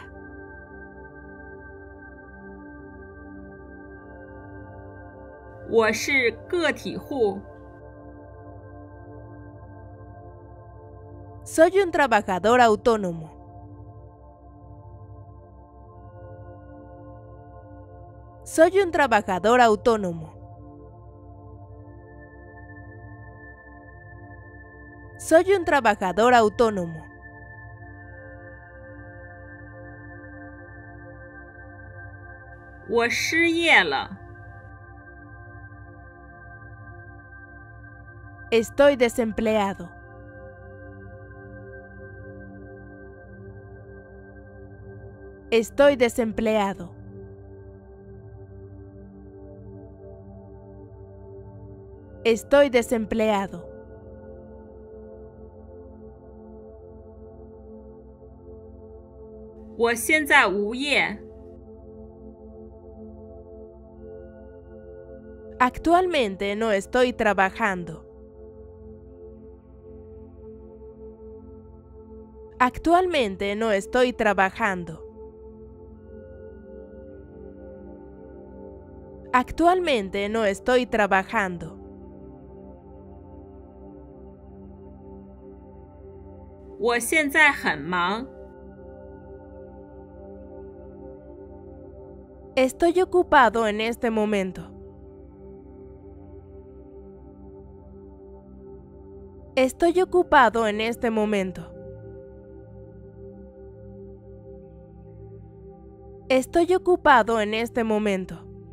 “我是个体户。” Soy un trabajador autónomo. Soy un trabajador autónomo. Soy un trabajador autónomo. "我失业了。" Estoy desempleado. Estoy desempleado. Estoy desempleado. 我现在无业。 Actualmente no estoy trabajando. Actualmente no estoy trabajando. Actualmente no estoy trabajando. 我现在很忙。 Estoy ocupado en este momento. Estoy ocupado en este momento. Estoy ocupado en este momento.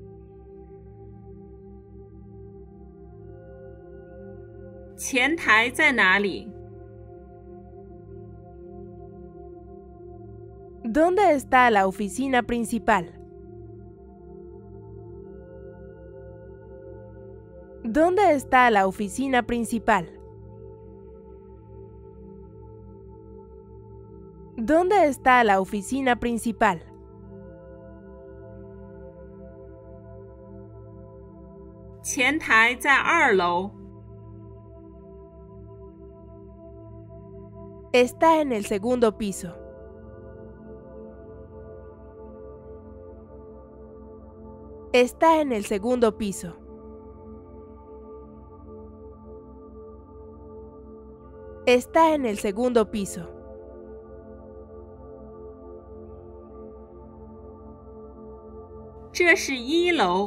前台在哪里？ ¿Dónde está la oficina principal? ¿Dónde está la oficina principal? ¿Dónde está la oficina principal? 前台在二楼。 Está en el segundo piso. Está en el segundo piso. Está en el segundo piso. 这是一楼。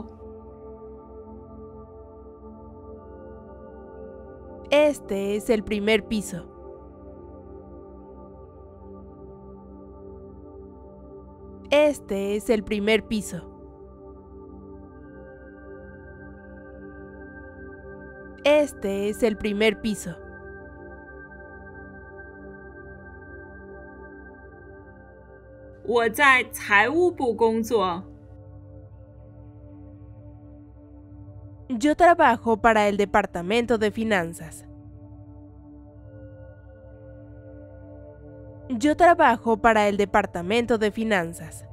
Este es el primer piso. Este es el primer piso. Este es el primer piso. 我在财务部工作。 Yo trabajo para el departamento de finanzas. Yo trabajo para el departamento de finanzas.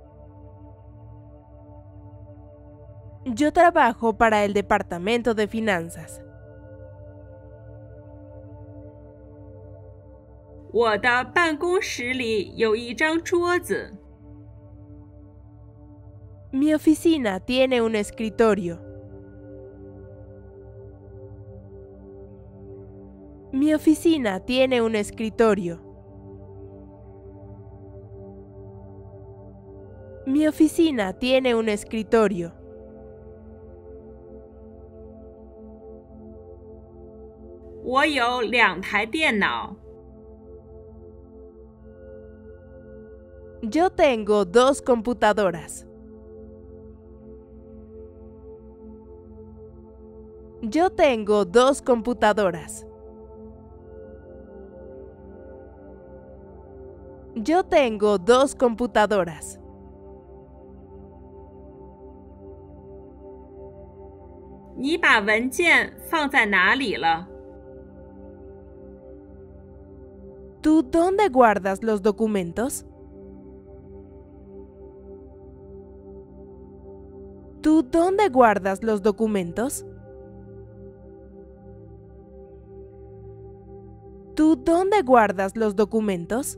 Yo trabajo para el departamento de finanzas. 我的办公室里有一张桌子。 Mi oficina tiene un escritorio. Mi oficina tiene un escritorio. Mi oficina tiene un escritorio. 我有两台电脑。 Yo tengo dos computadoras. Yo tengo dos computadoras. Yo tengo dos computadoras. 你把文件放在哪里了？ ¿Tú dónde guardas los documentos? ¿Tú dónde guardas los documentos? ¿Tú dónde guardas los documentos?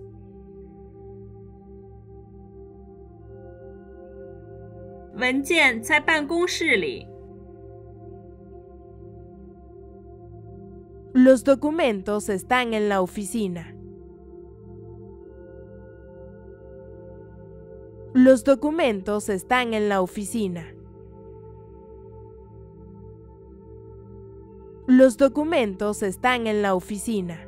文件在办公室里。 Los documentos están en la oficina. Los documentos están en la oficina. Los documentos están en la oficina.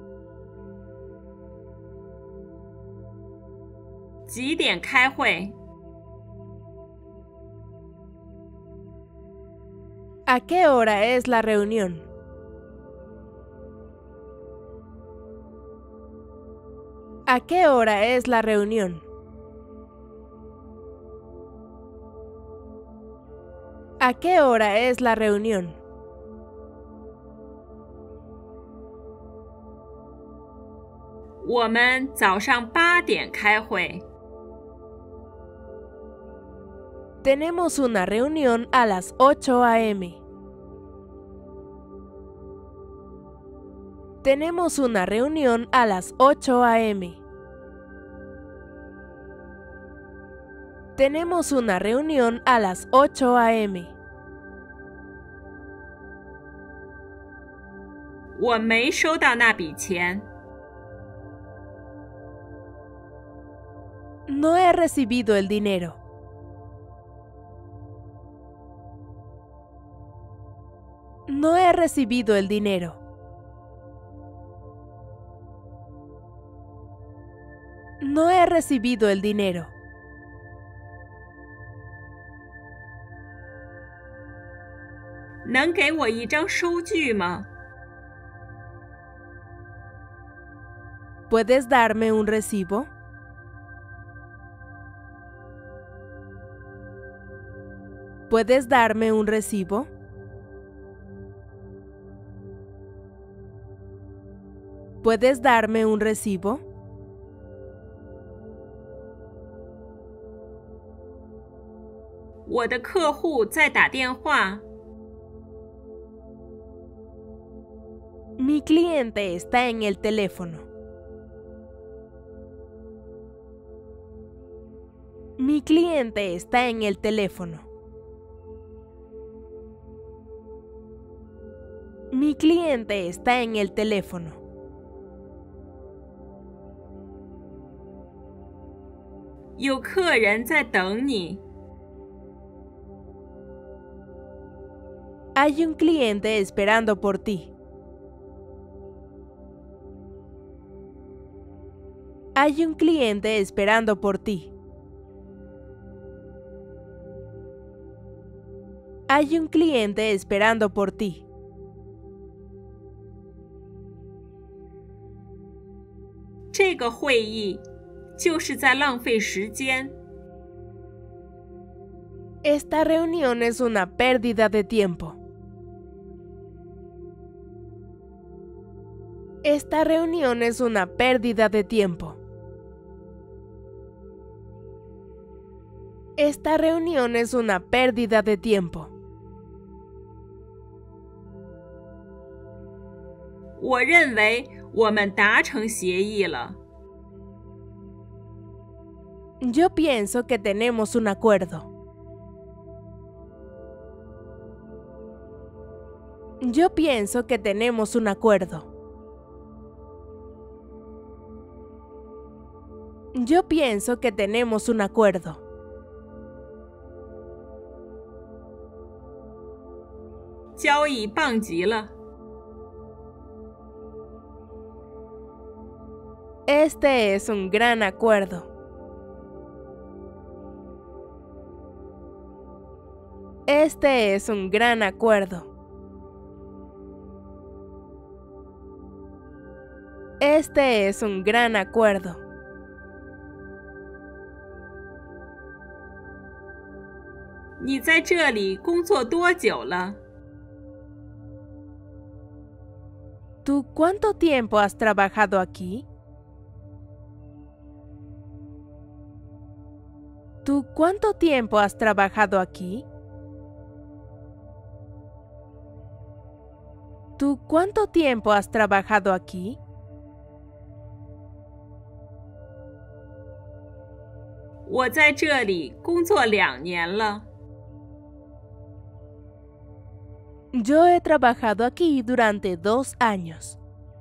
几点开会？ ¿A qué hora es la reunión? ¿A qué hora es la reunión? ¿A qué hora es la reunión? 我们早上八点开会。 Tenemos una reunión a las ocho a m Tenemos una reunión a las ocho a m Tenemos una reunión a las ocho a m 我没收到那笔钱。 No he recibido el dinero. No he recibido el dinero. No he recibido el dinero. 能给我一张收据吗？ ¿Puedes darme un recibo? ¿Puedes darme un recibo? ¿Puedes darme un recibo? 我的客户在打电话。 Mi cliente está en el teléfono. Mi cliente está en el teléfono. Mi cliente está en el teléfono. 有客人在等你。 Hay un cliente esperando por ti. Hay un cliente esperando por ti. Hay un cliente esperando por ti. 这个会议就是在浪费时间。 Esta reunión es una pérdida de tiempo. Esta reunión es una pérdida de tiempo. Esta reunión es una pérdida de tiempo. 我认为我们达成协议了。 Yo pienso que tenemos un acuerdo. Yo pienso que tenemos un acuerdo. Yo pienso que tenemos un acuerdo. 交易棒极了。 Este es un gran acuerdo. Este es un gran acuerdo. Este es un gran acuerdo. 你在这里工作多久了？ ¿Tú cuánto tiempo has trabajado aquí? ¿Tú cuánto tiempo has trabajado aquí? ¿Tú cuánto tiempo has trabajado aquí? 我在这里工作两年了。 Yo he trabajado aquí durante dos años.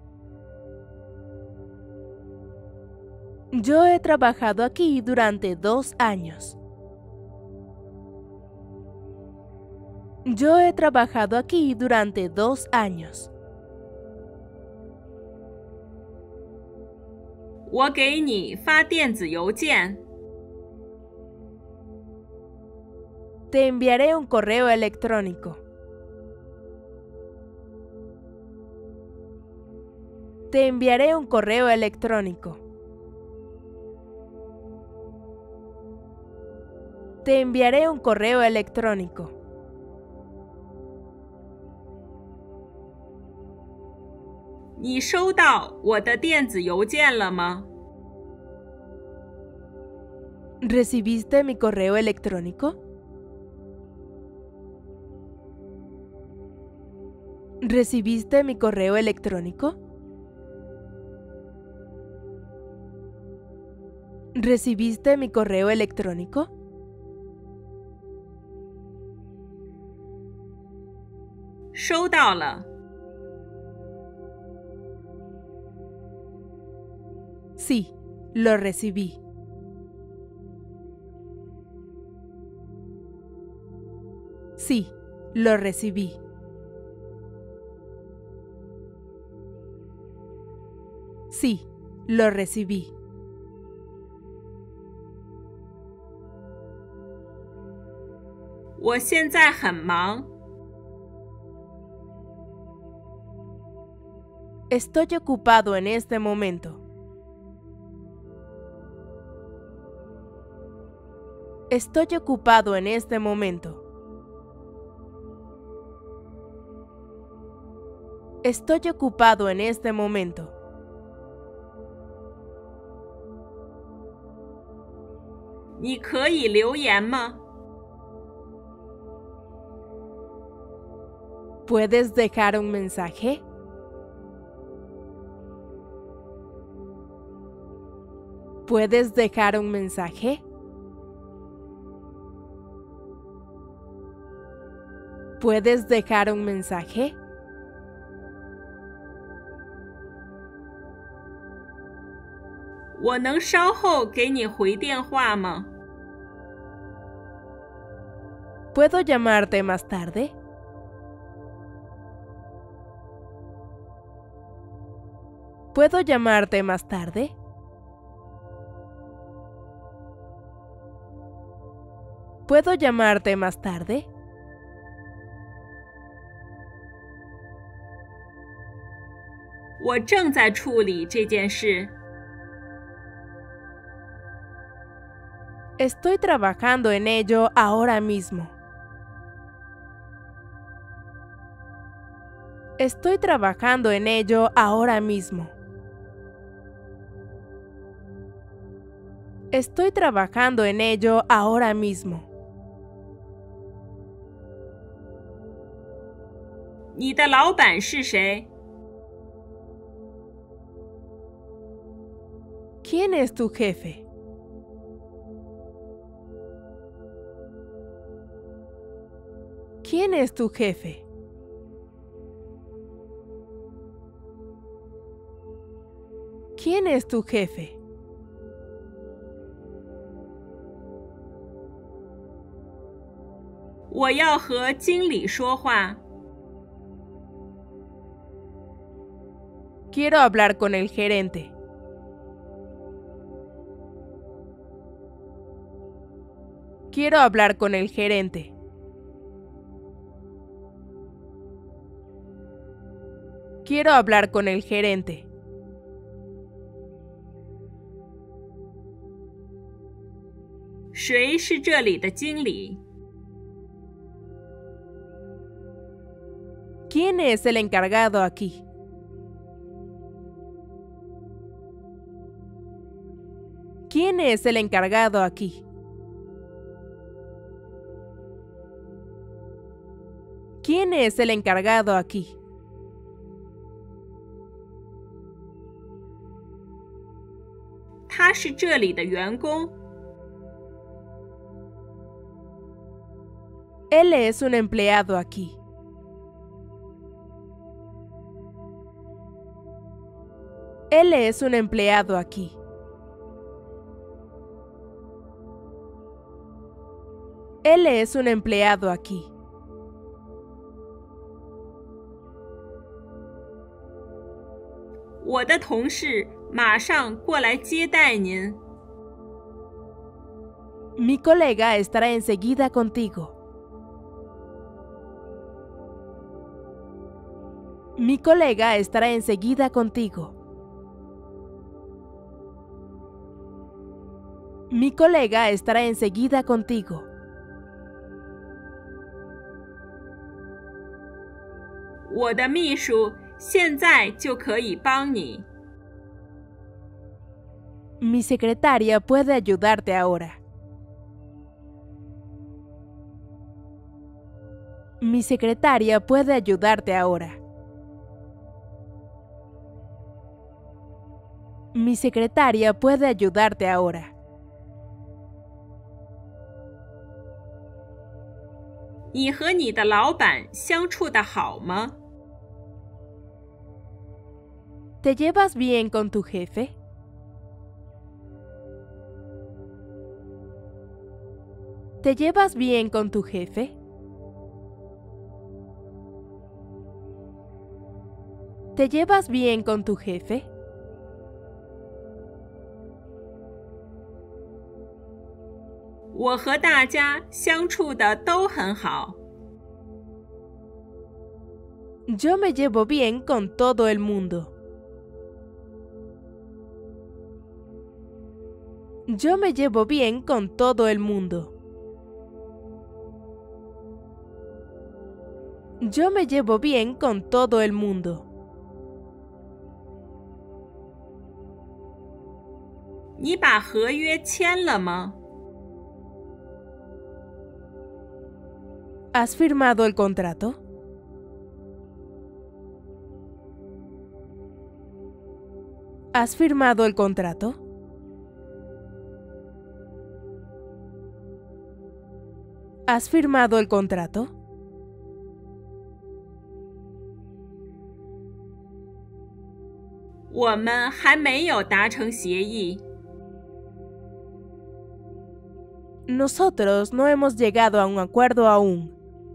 Yo he trabajado aquí durante dos años. Yo he trabajado aquí durante dos años. 我给你发电子邮件。 Te enviaré un correo electrónico. Te enviaré un correo electrónico. Te enviaré un correo electrónico. 你收到我的电子邮件了吗？ ¿Recibiste mi correo electrónico? ¿Recibiste mi correo electrónico? ¿Recibiste mi correo electrónico? "收到了。 Sí, lo recibí. Sí, lo recibí. Sí, lo recibí. "我现在很忙。 Estoy ocupado en este momento. Estoy ocupado en este momento. Estoy ocupado en este momento. "你可以留言吗？ ¿Puedes dejar un mensaje? ¿Puedes dejar un mensaje? ¿Puedes dejar un mensaje? 我能稍后给你回电话吗？ ¿Puedo llamarte más tarde? ¿Puedo llamarte más tarde? ¿Puedo llamarte más tarde? 我正在处理这件事。 Estoy trabajando en ello ahora mismo. Estoy trabajando en ello ahora mismo. Estoy trabajando en ello ahora mismo. 你的老板是谁？ ¿Quién es tu jefe? ¿Quién es tu jefe? ¿Quién es tu jefe? 我要和经理说话。 Quiero hablar con el gerente. Quiero hablar con el gerente. Quiero hablar con el gerente. 谁是这里的经理？ ¿Quién es el encargado aquí? ¿Quién es el encargado aquí? ¿Quién es el encargado aquí? 他是这里的员工。 Él es un empleado aquí. Él es un empleado aquí. Él es un empleado aquí. 我的同事马上过来接待您。 Mi colega estará enseguida contigo. Mi colega estará enseguida contigo. Mi colega estará enseguida contigo. 我的秘书现在就可以帮你。 Mi secretaria puede ayudarte ahora. Mi secretaria puede ayudarte ahora. Mi secretaria puede ayudarte ahora. 你和你的老板相处得好吗？ ¿Te llevas bien con tu jefe? ¿Te llevas bien con tu jefe? ¿Te llevas bien con tu jefe? 我和大家相处的都很好。 Yo me llevo bien con todo el mundo. Yo me llevo bien con todo el mundo. Yo me llevo bien con todo el mundo. 你把合约签了吗？ ¿Has firmado el contrato? ¿Has firmado el contrato? ¿Has firmado el contrato? 我们还没有达成协议。 Nosotros no hemos llegado a un acuerdo aún.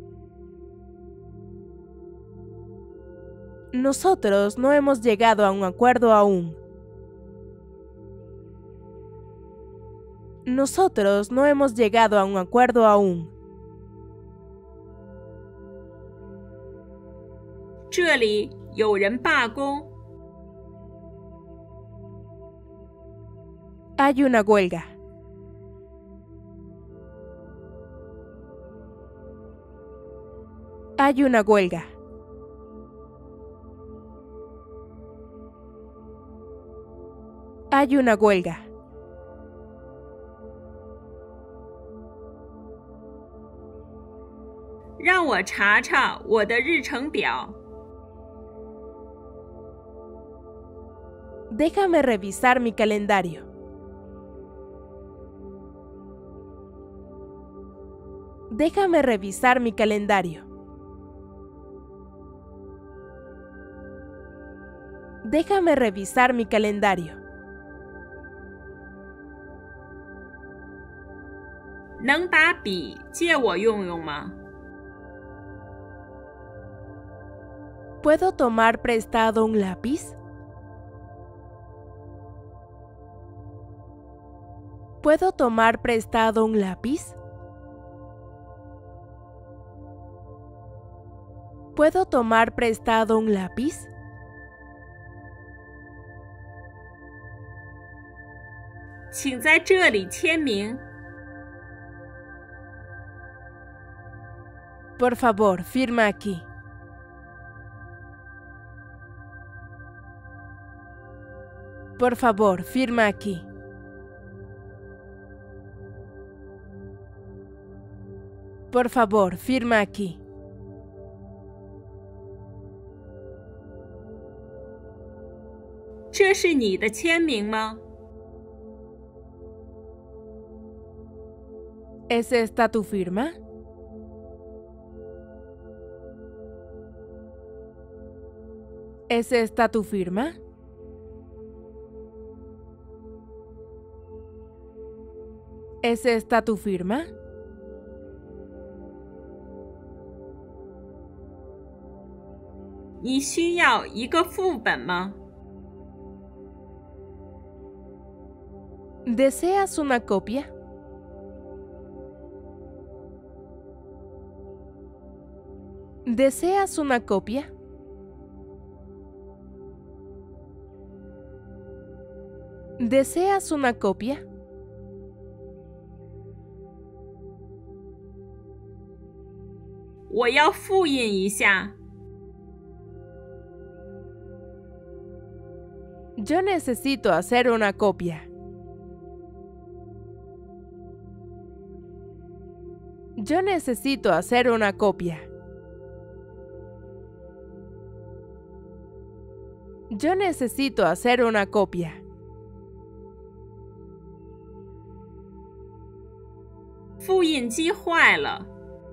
Nosotros no hemos llegado a un acuerdo aún. Nosotros no hemos llegado a un acuerdo aún. 这里有人罢工。 Hay una huelga. Hay una huelga. Hay una huelga. 让我查查我的日程表。 Déjame revisar mi calendario. Déjame revisar mi calendario. Déjame revisar mi calendario. 能把笔借我用用吗？ ¿Puedo tomar prestado un lápiz? ¿Puedo tomar prestado un lápiz? ¿Puedo tomar prestado un lápiz? 请在这里签名。 Por favor, firma aquí. Por favor, firma aquí. Por favor, firma aquí. 这是你的签名吗？ ¿Es esta tu firma? ¿Es esta tu firma? ¿Es esta tu firma? 你需要一个副本吗？ ¿Deseas una copia? ¿Deseas una copia? ¿Deseas una copia? 我要复印一下。 Yo necesito hacer una copia. Yo necesito hacer una copia. Yo necesito hacer una copia. 复印机坏了。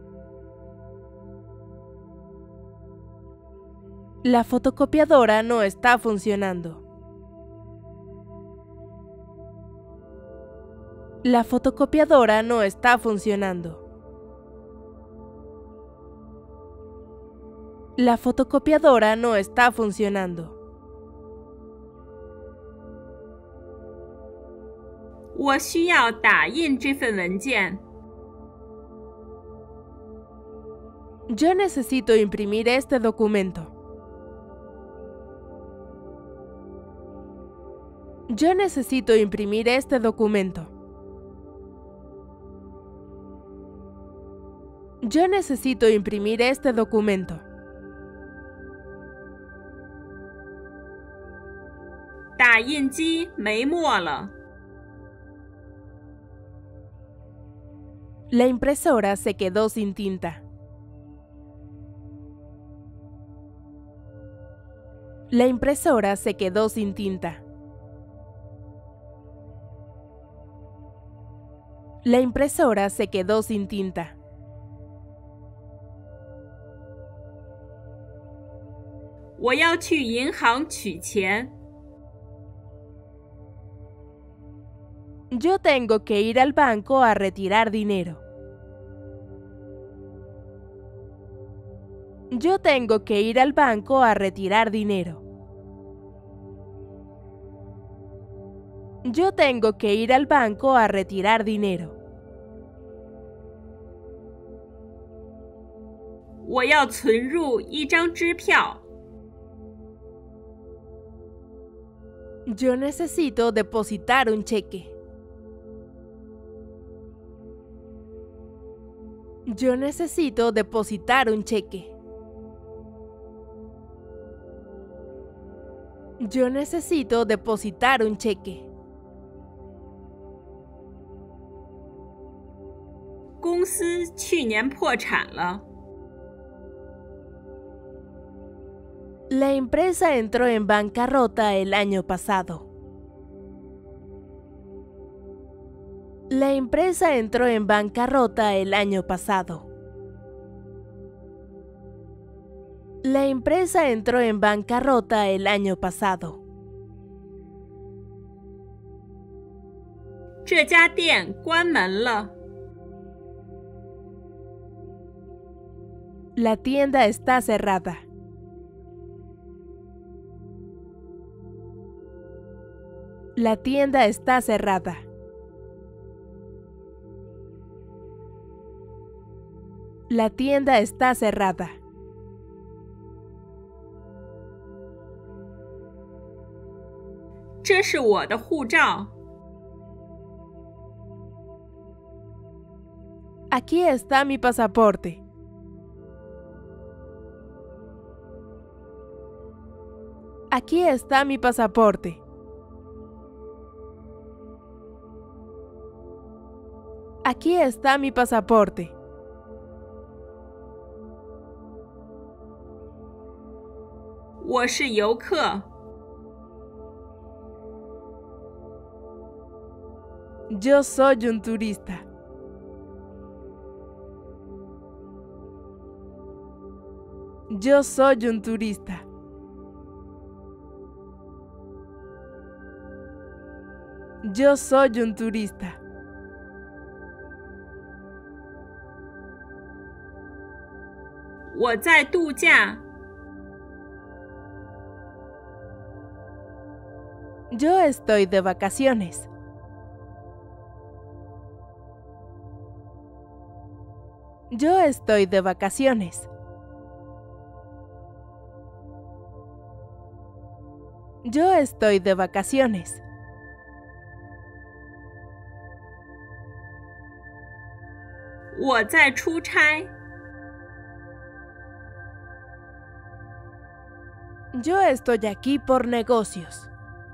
La fotocopiadora no está funcionando. La fotocopiadora no está funcionando. La fotocopiadora no está funcionando. 我需要打印这份文件。 Yo necesito imprimir este documento. Yo necesito imprimir este documento. Yo necesito imprimir este documento. 打印机没墨了。 La impresora se quedó sin tinta. La impresora se quedó sin tinta. La impresora se quedó sin tinta. 我要去银行取钱。 Yo tengo que ir al banco a retirar dinero. Yo tengo que ir al banco a retirar dinero. Yo tengo que ir al banco a retirar dinero. 我要存入一张支票。 Yo necesito depositar un cheque. Yo necesito depositar un cheque. Yo necesito depositar un cheque. 公司去年破产了。 La empresa entró en bancarrota el año pasado. La empresa entró en bancarrota el año pasado. La empresa entró en bancarrota el año pasado. 这家店关门了。 La tienda está cerrada. La tienda está cerrada. La tienda está cerrada. 这是我的护照。 Aquí está mi pasaporte. Aquí está mi pasaporte. Aquí está mi pasaporte. 我是游客。 Yo soy un turista. Yo soy un turista. Yo soy un turista. 我在度假。 Yo estoy de vacaciones. Yo estoy de vacaciones. Yo estoy de vacaciones. 我在出差。 Yo estoy aquí por negocios.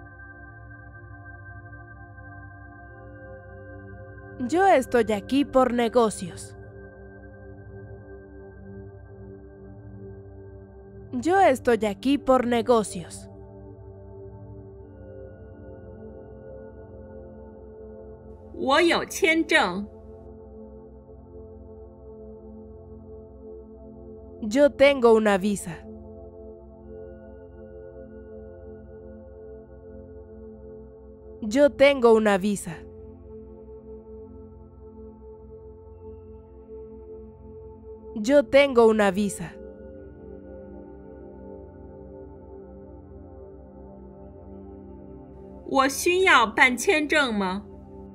Yo estoy aquí por negocios. Yo estoy aquí por negocios. 我有签证。 Yo tengo una visa. Yo tengo una visa. Yo tengo una visa. 我需要办签证吗？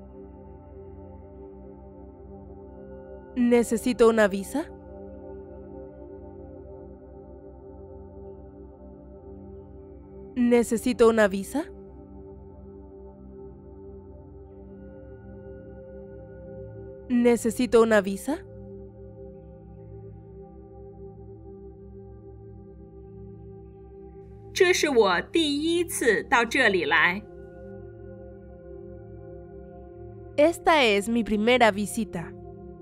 ¿Necesito una visa? ¿Necesito una visa? ¿Necesito una visa? 这是我第一次到这里来。 Esta es mi primera visita.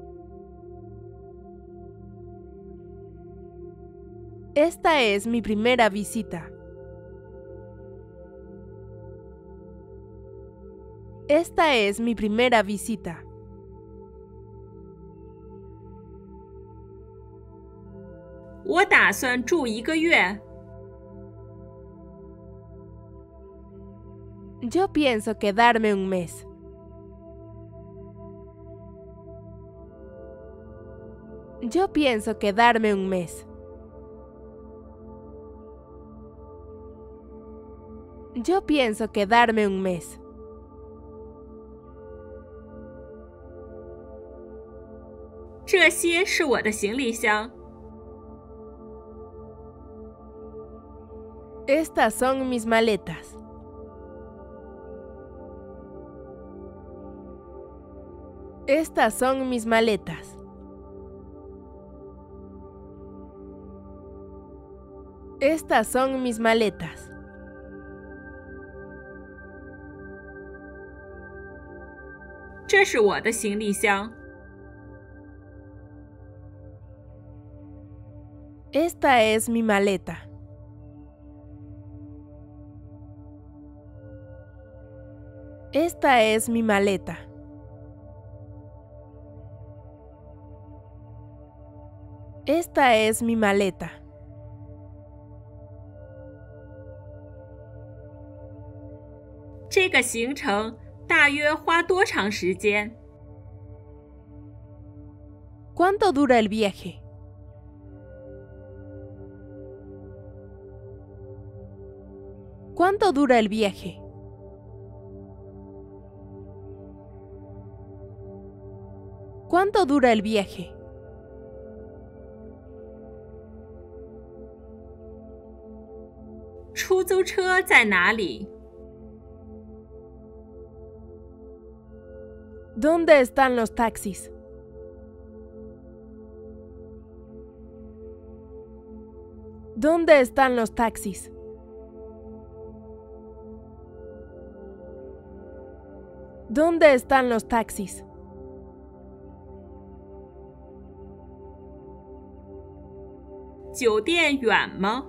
Esta es mi primera visita. Esta es mi primera visita. 我打算住一个月。 Yo pienso quedarme un mes. Yo pienso quedarme un mes. Yo pienso quedarme un mes. 这些是我的行李箱。 Estas son mis maletas. Estas son mis maletas. Estas son mis maletas. 这是我的行李箱。 Esta es mi maleta. Esta es mi maleta. Esta es mi maleta. 这个行程大约花多长时间？ ¿Cuánto dura el viaje? ¿Cuánto dura el viaje? ¿Cuánto dura el viaje? 出租车在哪里？ ¿Dónde están los taxis? ¿Dónde están los taxis? ¿Dónde están los taxis? 酒店远吗？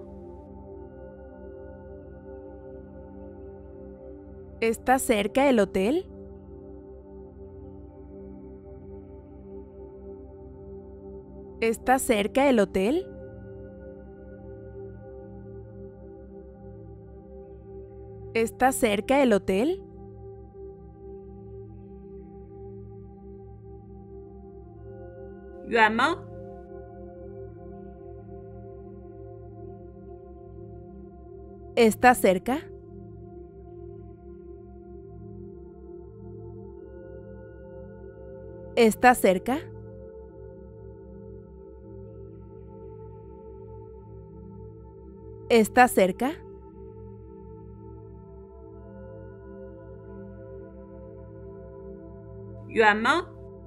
¿Está cerca el hotel? ¿Está cerca el hotel? ¿Está cerca el hotel? 远吗？ ¿Está cerca? ¿Está cerca? ¿Está cerca? “远吗？”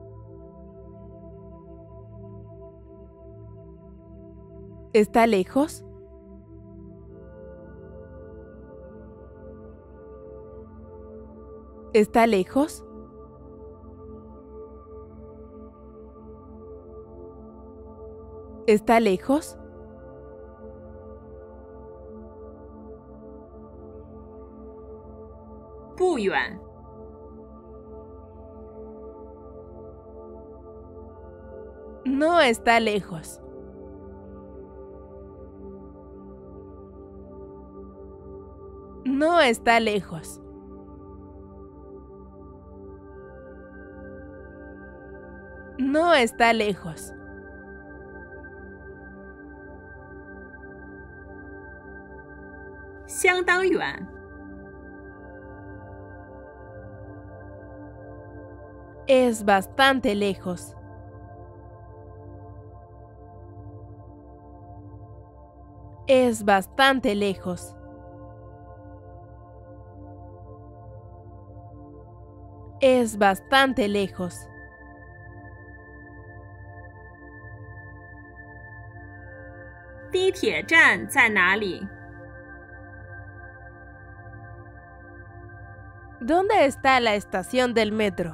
¿Está lejos? ¿Está lejos? ¿Está lejos? “不远。” No está lejos. No está lejos. No está lejos. 相当远。 Es bastante lejos. Es bastante lejos. Es bastante lejos. 地铁站在哪里？ ¿Dónde está la estación del metro?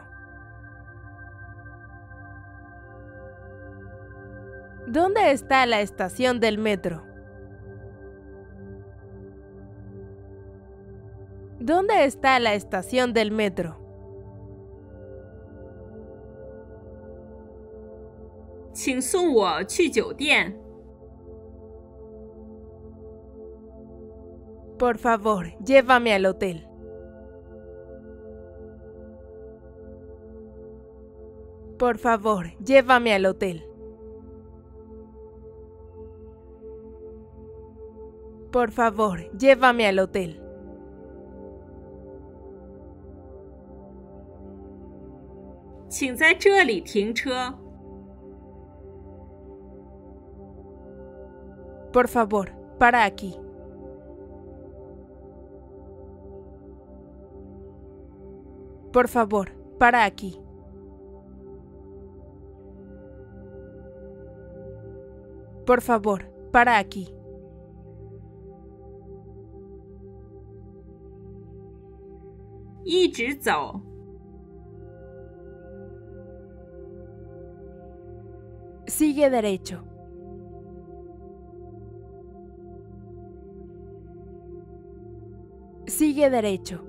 ¿Dónde está la estación del metro? ¿Dónde está la estación del metro? 请送我去酒店。 Por favor, llévame al hotel. Por favor, llévame al hotel. Por favor, llévame al hotel. 请在这里停车。 Por favor, para aquí. Por favor, para aquí. Por favor, para aquí. 一直走。 Sigue derecho. Sigue derecho.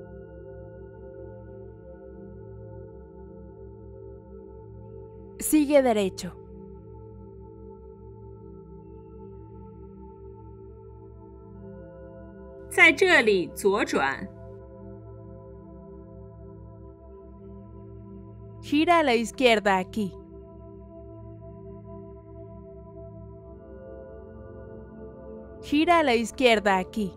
Sigue derecho. “在这里左转。” Gira a la izquierda aquí. Gira a la izquierda aquí.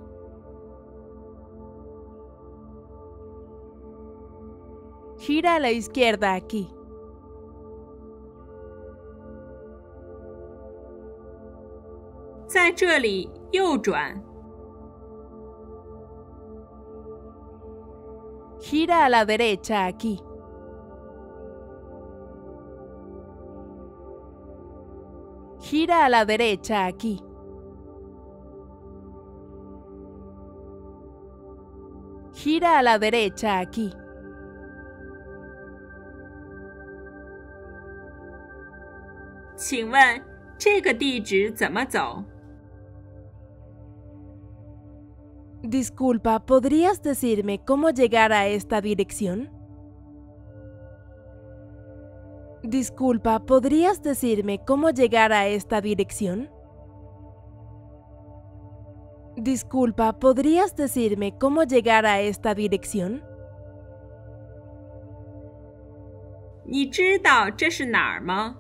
Gira a la izquierda aquí. 在这里右转。 Gira a la derecha aquí. Gira a la derecha aquí. Gira a la derecha aquí. 请问这个地址怎么走？ Disculpa, ¿podrías decirme cómo llegar a esta dirección? Disculpa, ¿podrías decirme cómo llegar a esta dirección? Disculpa, ¿podrías decirme cómo llegar a esta dirección? 你知道这是哪儿吗？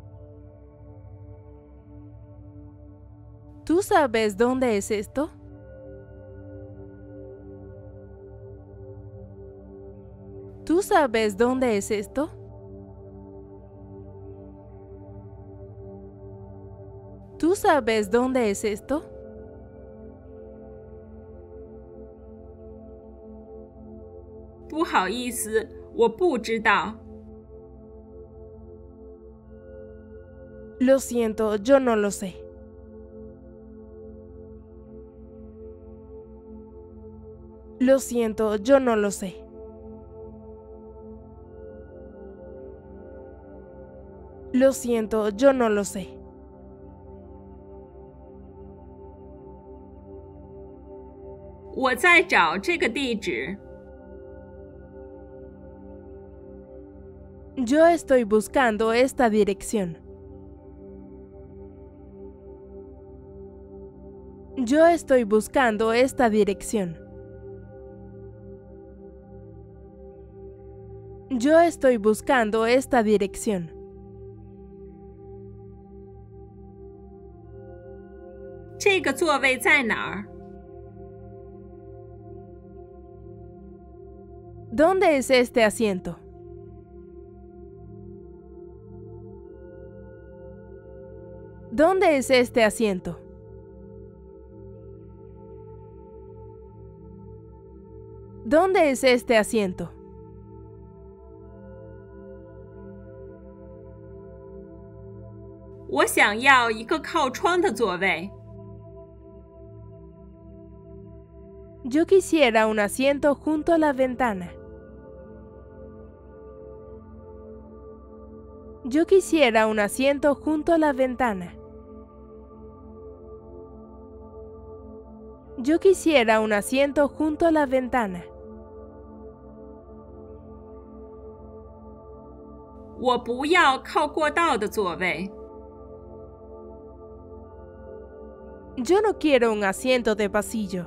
¿Tú sabes dónde es esto? ¿Tú sabes dónde es esto? ¿Tú sabes dónde es esto? 不好意思，我不知道。 Lo siento, yo no lo sé. Lo siento, yo no lo sé. Lo siento, yo no lo sé. 我在找这个地址。 Yo estoy buscando esta dirección. Yo estoy buscando esta dirección. Yo estoy buscando esta dirección. 这个座位在哪儿？ ¿Dónde es este asiento? ¿Dónde es este asiento? ¿Dónde es este asiento? 我想要一个靠窗的座位。 Yo quisiera un asiento junto a la ventana. Yo quisiera un asiento junto a la ventana. Yo quisiera un asiento junto a la ventana. 我不要靠过道的座位。 Yo no quiero un asiento de pasillo.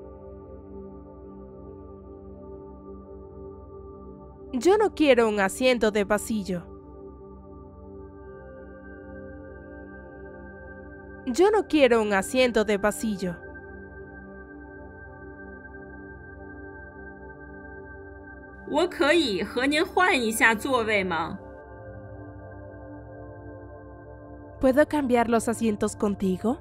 Yo no quiero un asiento de pasillo. Yo no quiero un asiento de pasillo. 我可以和您换一下座位吗？ ¿Puedo cambiar los asientos contigo?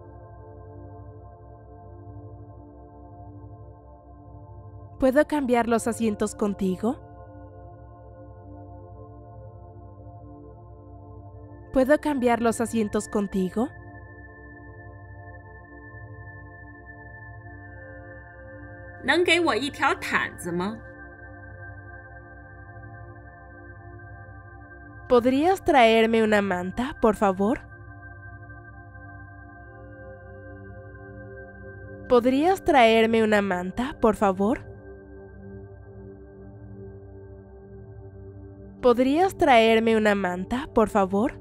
¿Puedo cambiar los asientos contigo? ¿Puedo cambiar los asientos contigo? 能给我一条毯子吗？ ¿Podrías traerme una manta, por favor? ¿Podrías traerme una manta, por favor? ¿Podrías traerme una manta, por favor?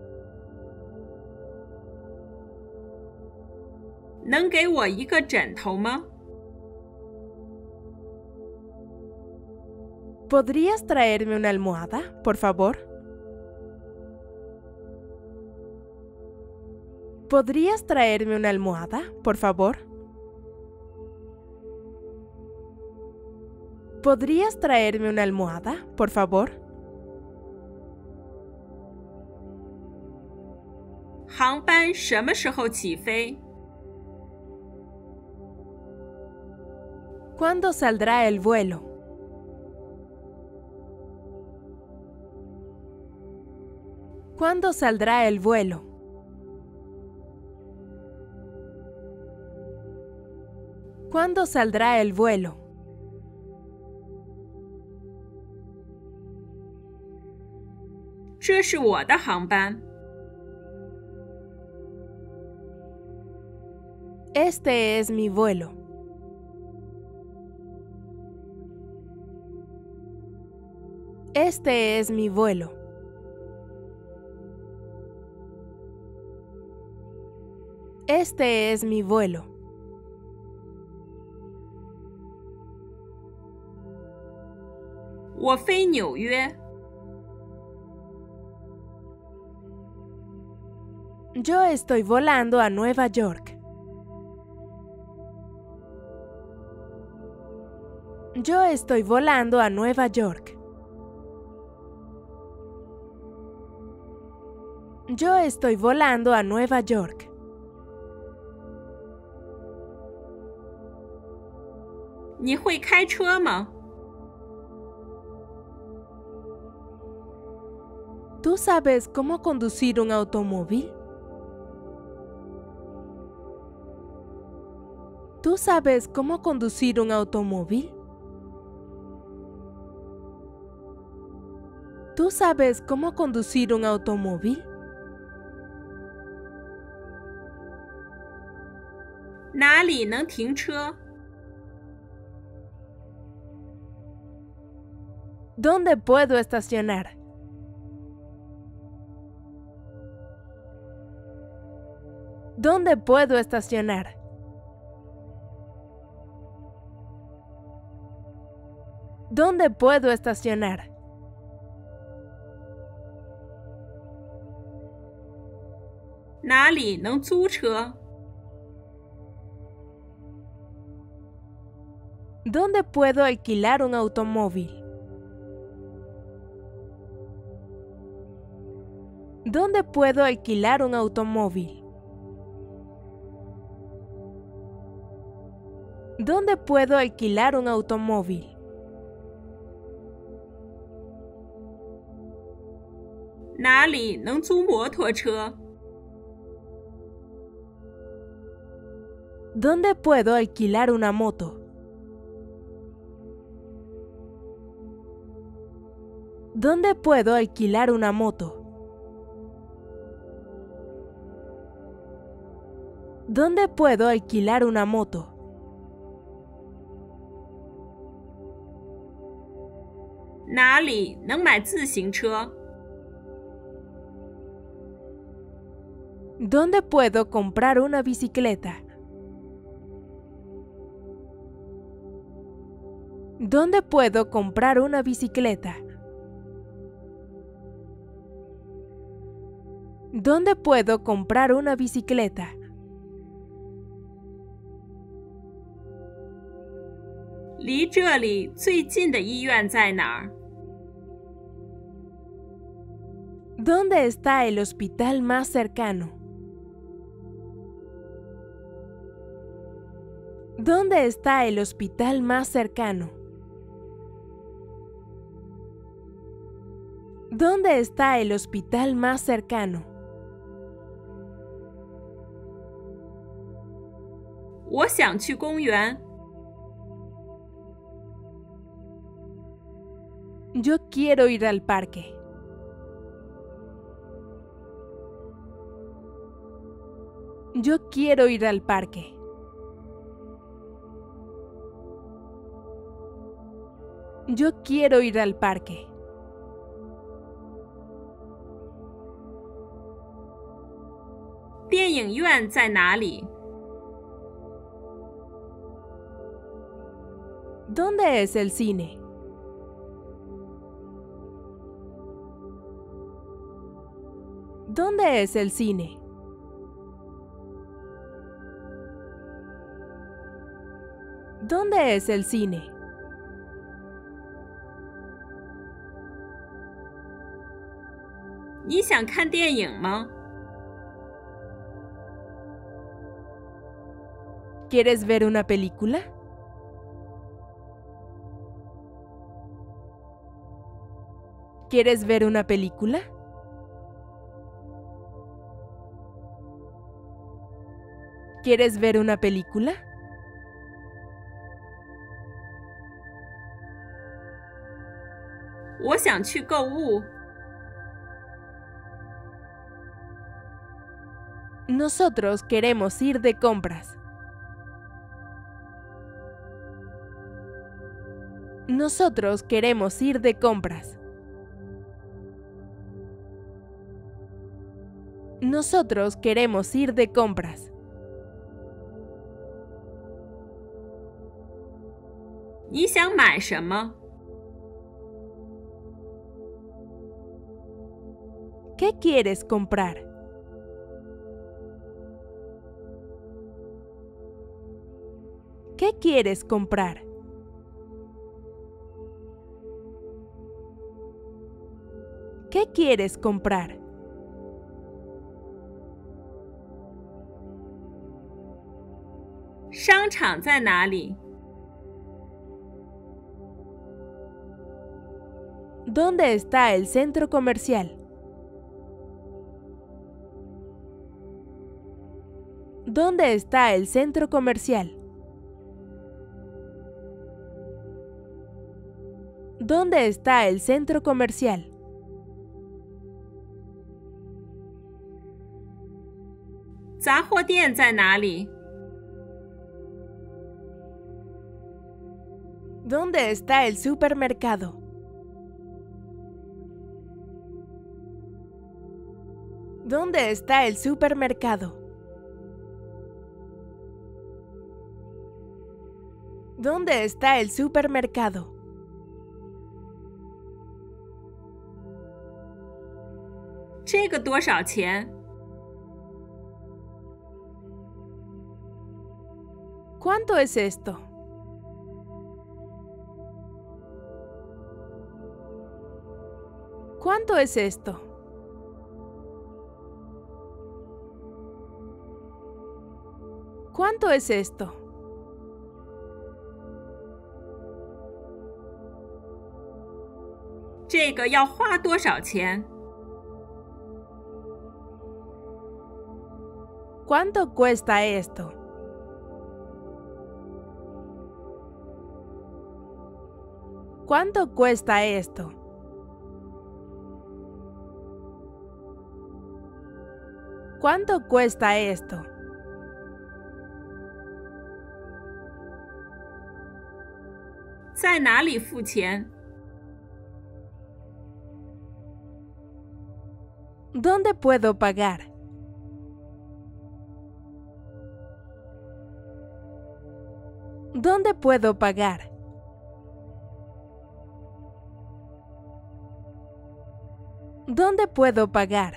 能给我一个枕头吗？ ¿Podrías traerme una almohada, por favor? ¿Podrías traerme una almohada, por favor? ¿Podrías traerme una almohada, por favor? 航班什么时候起飞？ ¿Cuándo saldrá el vuelo? ¿Cuándo saldrá el vuelo? ¿Cuándo saldrá el vuelo? 这是我的航班。 Este es mi vuelo. Este es mi vuelo. Este es mi vuelo. 我飞纽约。 Yo estoy volando a Nueva York. Yo estoy volando a Nueva York. Yo estoy volando a Nueva York. 你会开车吗？ sabes cómo conducir un automóvil? ¿Tú sabes cómo conducir un automóvil? ¿Tú sabes cómo conducir un automóvil? 哪里能停车？ ¿Dónde puedo estacionar? ¿Dónde puedo estacionar? ¿Dónde puedo estacionar? 哪里能租车？ ¿Dónde puedo alquilar un automóvil? ¿Dónde puedo alquilar un automóvil? ¿Dónde puedo alquilar un automóvil? 哪里能租摩托车？ ¿Dónde puedo alquilar una moto? ¿Dónde puedo alquilar una moto? ¿Dónde puedo alquilar una moto? 哪里能买自行车？ ¿Dónde puedo comprar una bicicleta? ¿Dónde puedo comprar una bicicleta? ¿Dónde puedo comprar una bicicleta? 离这里最近的医院在哪儿？ ¿Dónde está el hospital más cercano? ¿Dónde está el hospital más cercano? ¿Dónde está el hospital más cercano? 我想去公园。 Yo quiero ir al parque. Yo quiero ir al parque. Yo quiero ir al parque. 电影院在哪里？ ¿Dónde es el cine? ¿Dónde es el cine? ¿Dónde es el cine? 你想看电影吗？ ¿Quieres ver una película? ¿Quieres ver una película? ¿Quieres ver una película? 我想去购物。 Nosotros queremos ir de compras. Nosotros queremos ir de compras. Nosotros queremos ir de compras. 你想买什么？ ¿Qué quieres comprar? ¿Qué quieres comprar? ¿Qué quieres comprar? 商场在哪里？ ¿Dónde está el centro comercial? ¿Dónde está el centro comercial? ¿Dónde está el centro comercial? ¿ 杂货店在哪里？ ¿Dónde está el supermercado? ¿Dónde está el supermercado? ¿Dónde está el supermercado? 这个多少钱？ ¿Cuánto es esto? ¿Cuánto es esto? ¿Cuánto es esto? 这个要花多少钱？ ¿Cuánto cuesta esto? ¿Cuánto cuesta esto? ¿Cuánto cuesta esto? 在哪里付钱？ ¿Dónde puedo pagar? ¿Dónde puedo pagar? ¿Dónde puedo pagar?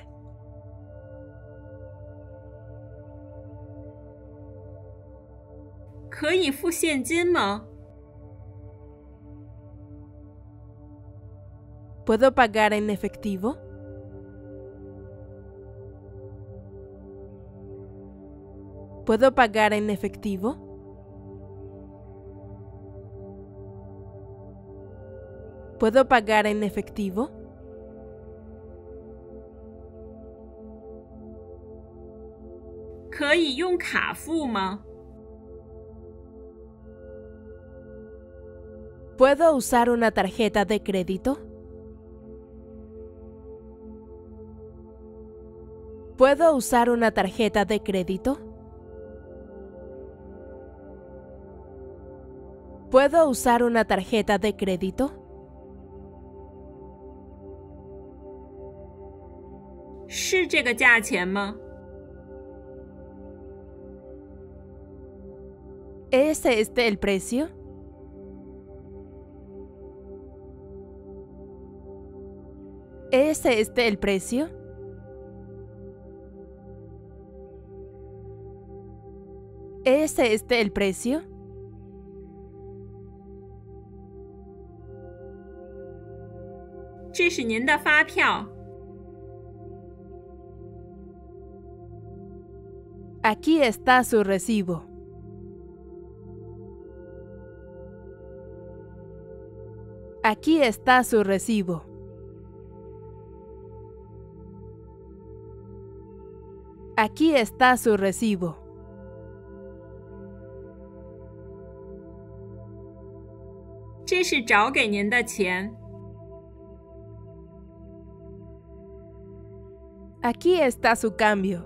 可以付现金吗？ ¿Puedo pagar en efectivo? ¿Puedo pagar en efectivo? ¿Puedo pagar en efectivo? 可以用卡付吗？ ¿Puedo usar una tarjeta de crédito? ¿Puedo usar una tarjeta de crédito? ¿Puedo usar una tarjeta de crédito? 是这个价钱吗？ ¿Es este el precio? ¿Es este el precio? ¿Es este el precio? 这是您的发票。 Aquí está su recibo. Aquí está su recibo. Aquí está su recibo. 这是找给您的钱。 Aquí está su cambio.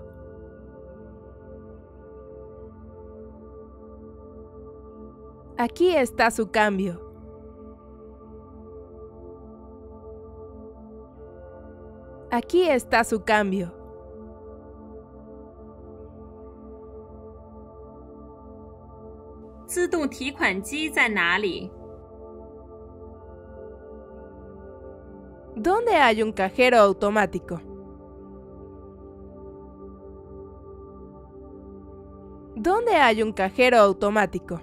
Aquí está su cambio. Aquí está su cambio. 自动提款机在哪里？ ¿Dónde hay un cajero automático? ¿Dónde hay un cajero automático?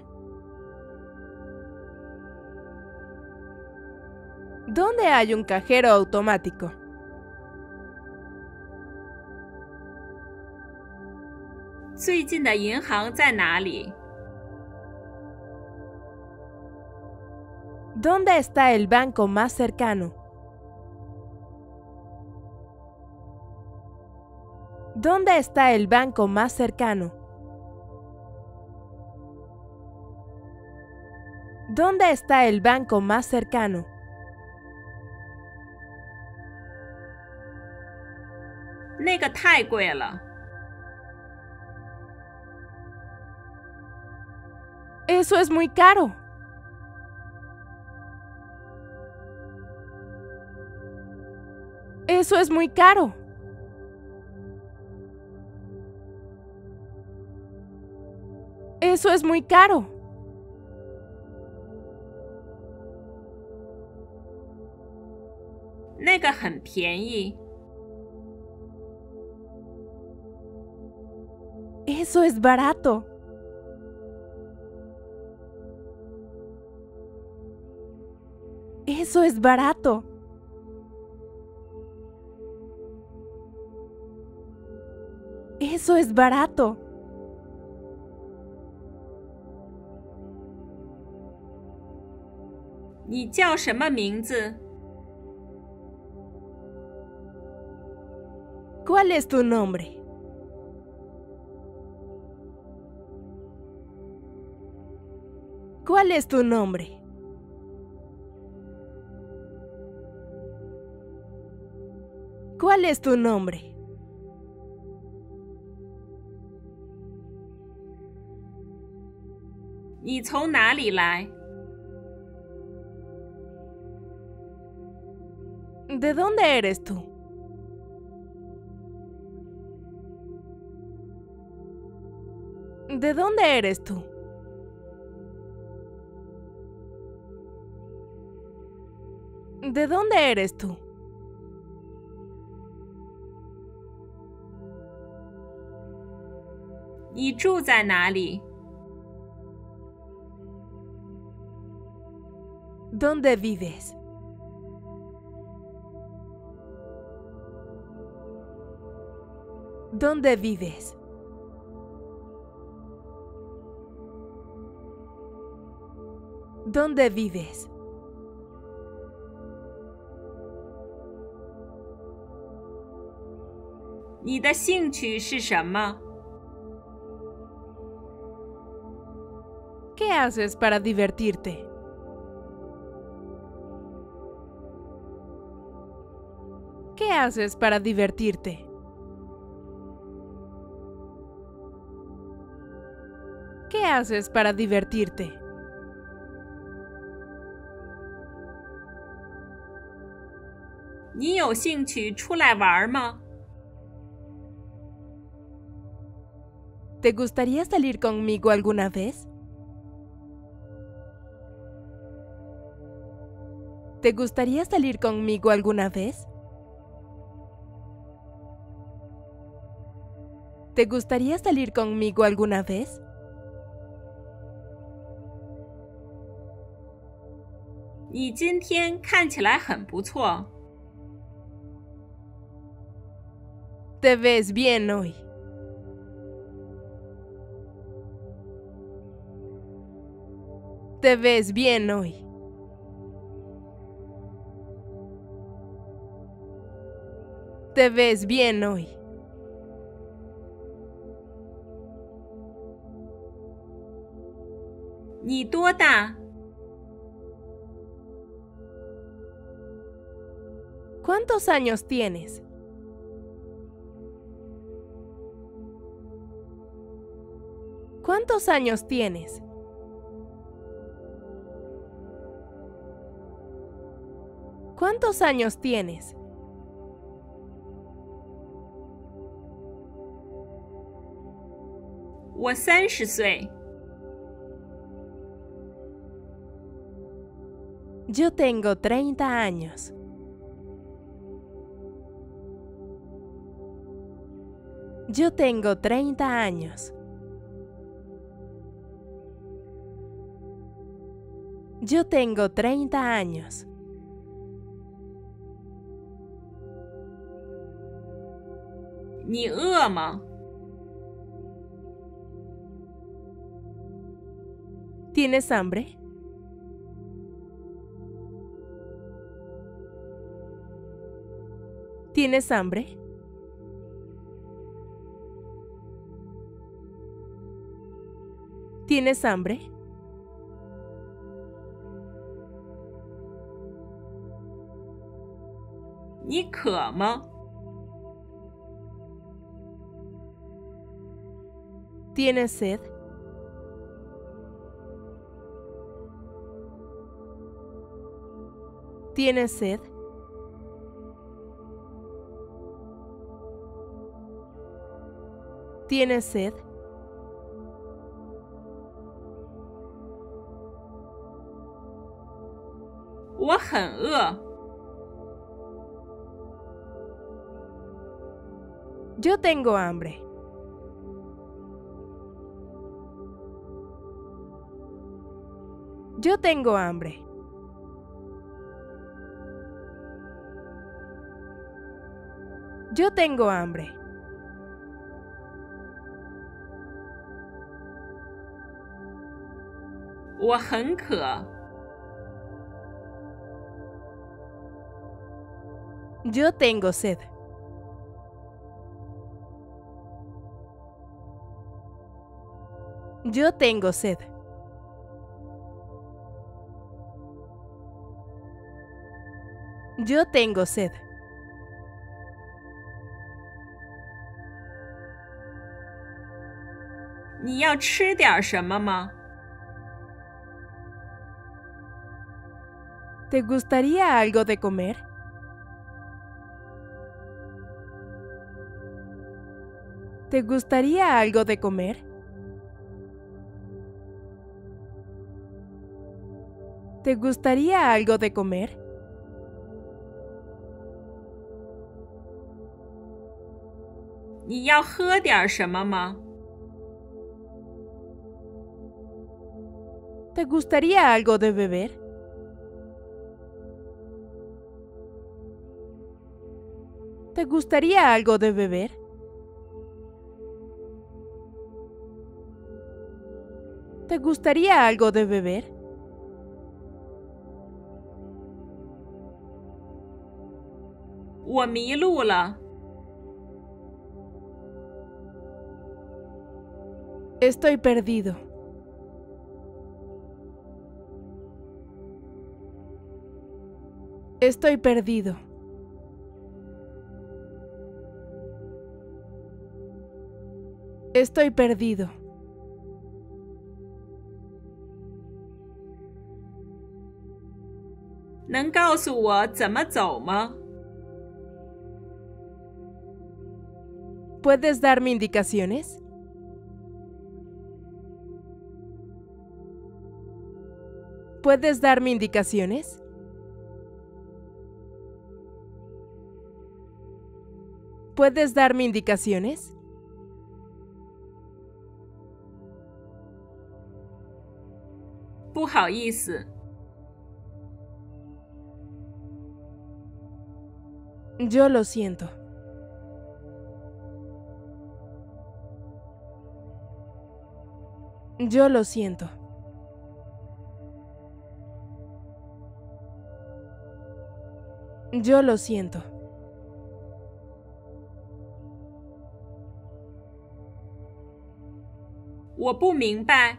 ¿Dónde hay un cajero automático? 最近的银行在哪里？ ¿Dónde está el banco más cercano? ¿Dónde está el banco más cercano? ¿Dónde está el banco más cercano? 那个太贵了。 Eso es muy caro. Eso es muy caro. Eso es muy caro. 那个很便宜。 Eso es barato. Eso es barato. Eso es barato. “你叫什么名字？” ¿Cuál es tu nombre? ¿Cuál es tu nombre? ¿Cuál es tu nombre? “你从哪里来？” ¿De dónde eres tú? ¿De dónde eres tú? ¿De dónde eres tú? “你住在哪里？” ¿Dónde vives? ¿Dónde vives? ¿Dónde vives? “你的兴趣是什么？” ¿Qué haces para divertirte? ¿Qué haces para divertirte? ¿Qué haces para divertirte? “你有兴趣出来玩吗？” ¿Te gustaría salir conmigo alguna vez? ¿Te gustaría salir conmigo alguna vez? ¿Te gustaría salir conmigo alguna vez? “你今天看起来很不错。” Te ves bien hoy. Te ves bien hoy. Te ves bien hoy. “你多大？” ¿Cuántos años tienes? ¿Cuántos años tienes? ¿Cuántos años tienes? “我三十岁。” Yo tengo treinta años. Yo tengo treinta años. Yo tengo treinta años. “你饿吗？” ¿Tienes hambre? ¿Tienes hambre? ¿Tienes hambre? 你渴吗？ ¿Tienes sed? ¿Tienes sed? ¿Tienes sed? 我很饿。 Yo tengo hambre. Yo tengo hambre. Yo tengo hambre. “我很渴。 Yo tengo sed. Yo tengo sed. Yo tengo sed. “你要吃点什么吗？ ¿Te gustaría algo de comer? ¿Te gustaría algo de comer? ¿Te gustaría algo de comer? “你要喝点什么吗？ ¿Te gustaría algo de beber? ¿Te gustaría algo de beber? ¿Te gustaría algo de beber? “我迷路了。 Estoy perdido. Estoy perdido. Estoy perdido. “能告诉我怎么走吗？ ¿Puedes darme indicaciones? ¿Puedes darme indicaciones? ¿Puedes darme indicaciones? “不好意思， Yo lo siento. Yo lo siento. Yo lo siento. “我不明白。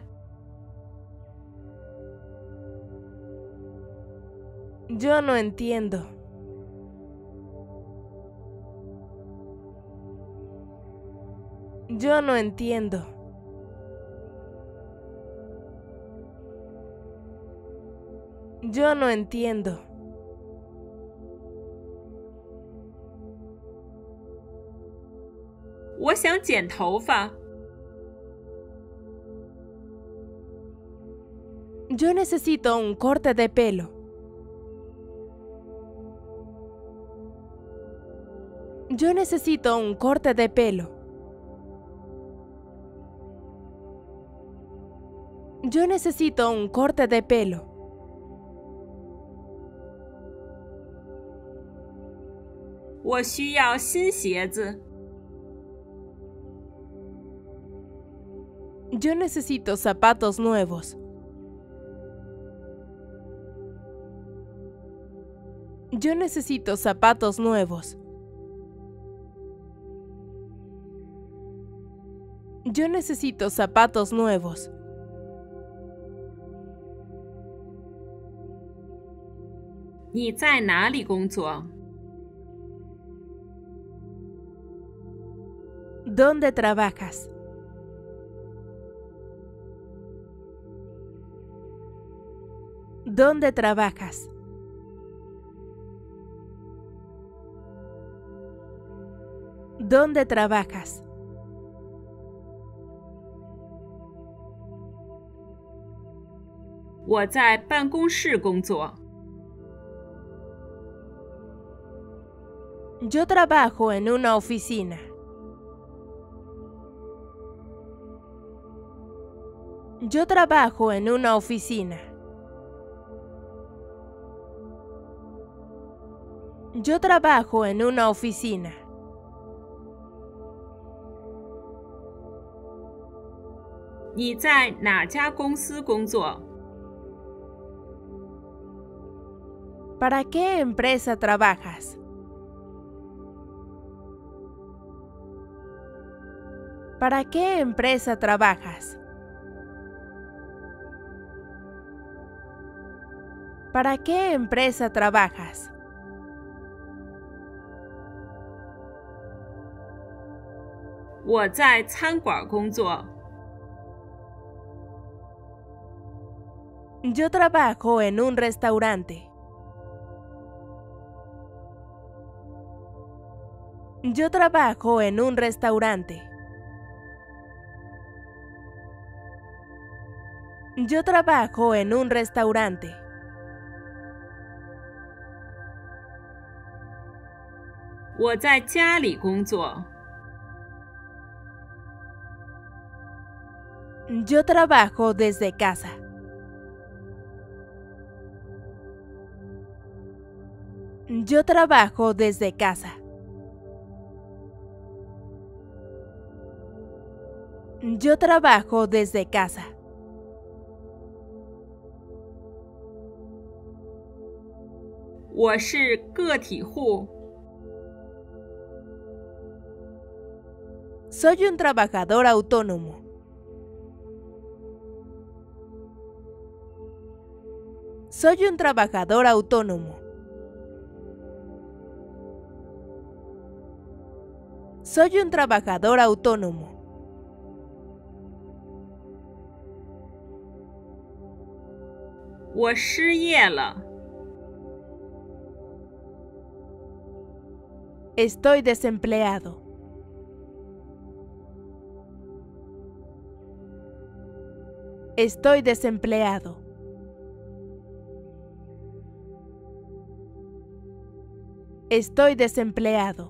Yo no entiendo. Yo no entiendo. Yo no entiendo. “我想剪头发。 Yo necesito un corte de pelo. Yo necesito un corte de pelo. Yo necesito un corte de pelo. “我需要新鞋子。 Yo necesito zapatos nuevos. Yo necesito zapatos nuevos. Yo necesito zapatos nuevos. “ 你在哪里工作？ ¿Dónde trabajas? ¿Dónde trabajas? ¿Dónde trabajas? 我在办公室工作。 Yo trabajo en una oficina. Yo trabajo en una oficina. Yo trabajo en una oficina. 你在哪家公司工作？ ¿Para qué empresa trabajas? ¿Para qué empresa trabajas? ¿Para qué empresa trabajas? 我在餐馆工作。 Yo trabajo en un restaurante. Yo trabajo en un restaurante. Yo trabajo en un restaurante. 我在家里工作。 Yo trabajo desde casa. Yo trabajo desde casa. Yo trabajo desde casa. 我是个体户。 Soy un trabajador autónomo. Soy un trabajador autónomo. Soy un trabajador autónomo. 我失业了。 Estoy desempleado. Estoy desempleado. Estoy desempleado.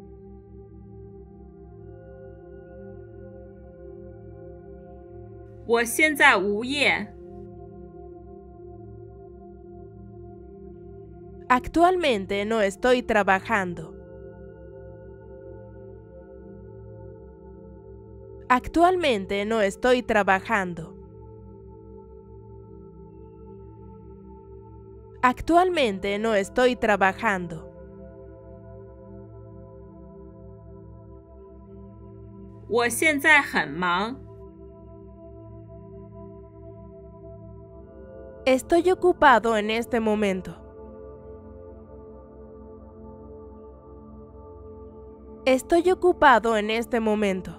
我现在无业。 Actualmente no estoy trabajando. Actualmente no estoy trabajando. Actualmente no estoy trabajando. 我现在很忙。 Estoy ocupado en este momento. Estoy ocupado en este momento.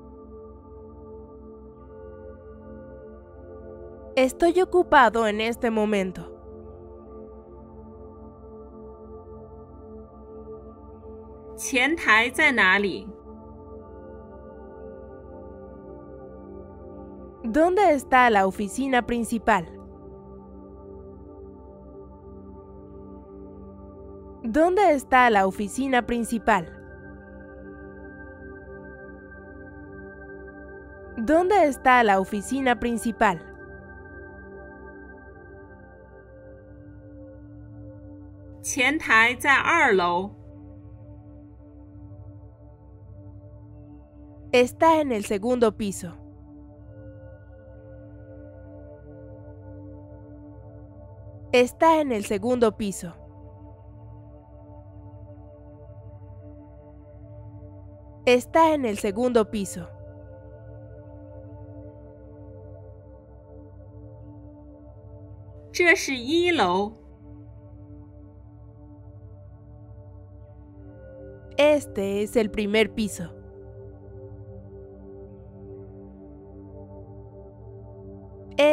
Estoy ocupado en este momento. 前台在哪里？ ¿Dónde está la oficina principal? ¿Dónde está la oficina principal? ¿Dónde está la oficina principal? 前台在二楼。 Está en el segundo piso. Está en el segundo piso. Está en el segundo piso. 这是一楼。 Este es el primer piso.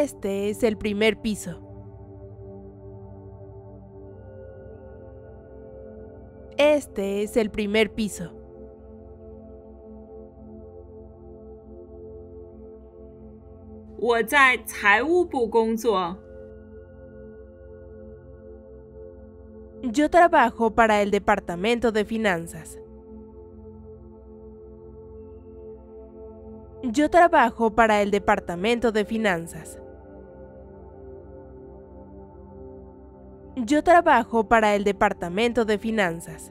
Este es el primer piso. Este es el primer piso. 我在财务部工作。 Yo trabajo para el departamento de finanzas. Yo trabajo para el departamento de finanzas. Yo trabajo para el departamento de finanzas.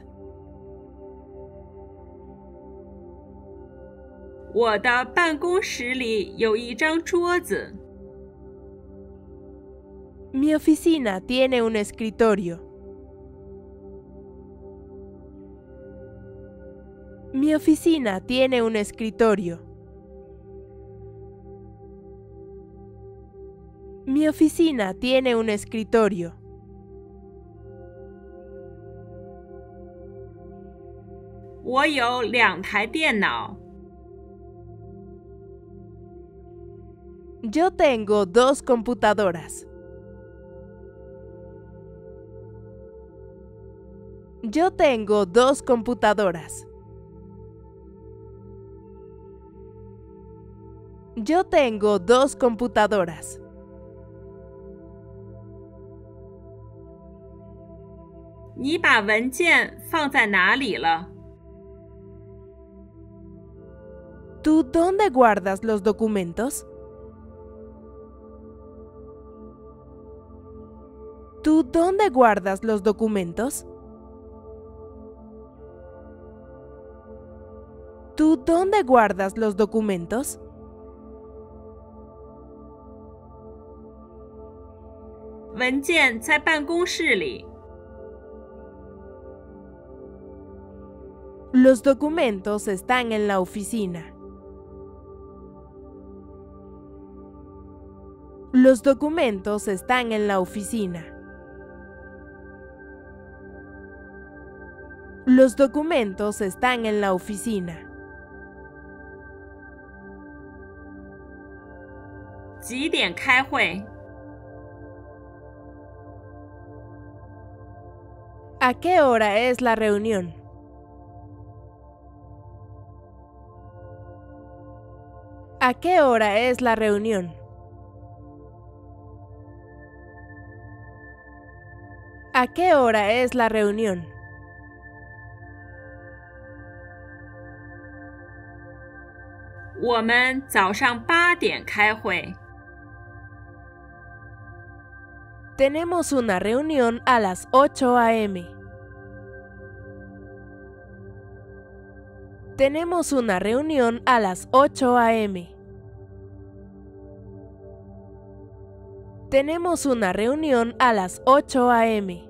我的办公室里有一张桌子。 Mi oficina tiene un escritorio. Mi oficina tiene un escritorio. Mi oficina tiene un escritorio. 我有两台电脑。 Yo tengo dos computadoras. Yo tengo dos computadoras. Yo tengo dos computadoras. 你把文件放在哪里了？ ¿Tú dónde guardas los documentos? ¿Tú dónde guardas los documentos? ¿Tú dónde guardas los documentos? 文件在办公室里。 Los documentos están en la oficina. Los documentos están en la oficina. Los documentos están en la oficina. 几点开会？ ¿A qué hora es la reunión? ¿A qué hora es la reunión? ¿A qué hora es la reunión? 我们早上八点开会。 Tenemos una reunión a las ocho a m Tenemos una reunión a las ocho a m Tenemos una reunión a las ocho a m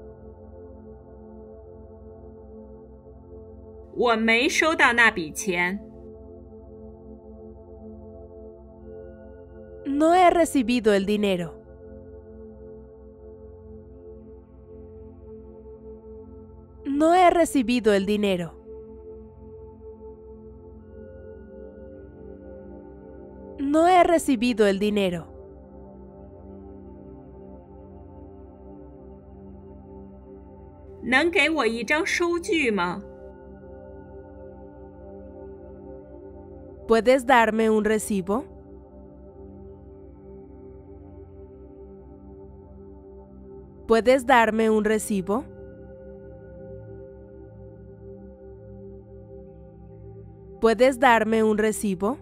我没收到那笔钱。 No he recibido el dinero. No he recibido el dinero. No he recibido el dinero. 能给我一张收据吗？ ¿Puedes darme un recibo? ¿Puedes darme un recibo? ¿Puedes darme un recibo?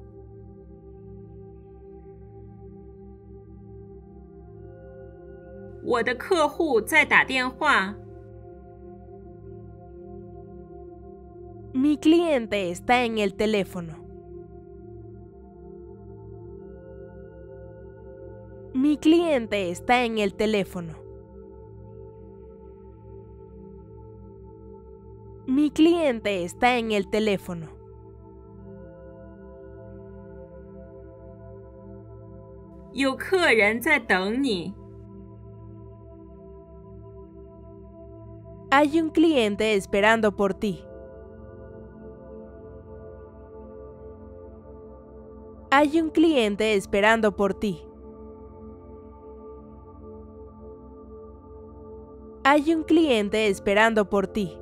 我的客户在打电话。 Mi cliente está en el teléfono. Mi cliente está en el teléfono. Mi cliente está en el teléfono. 有客人在等你。 Hay un cliente esperando por ti. Hay un cliente esperando por ti. Hay un cliente esperando por ti.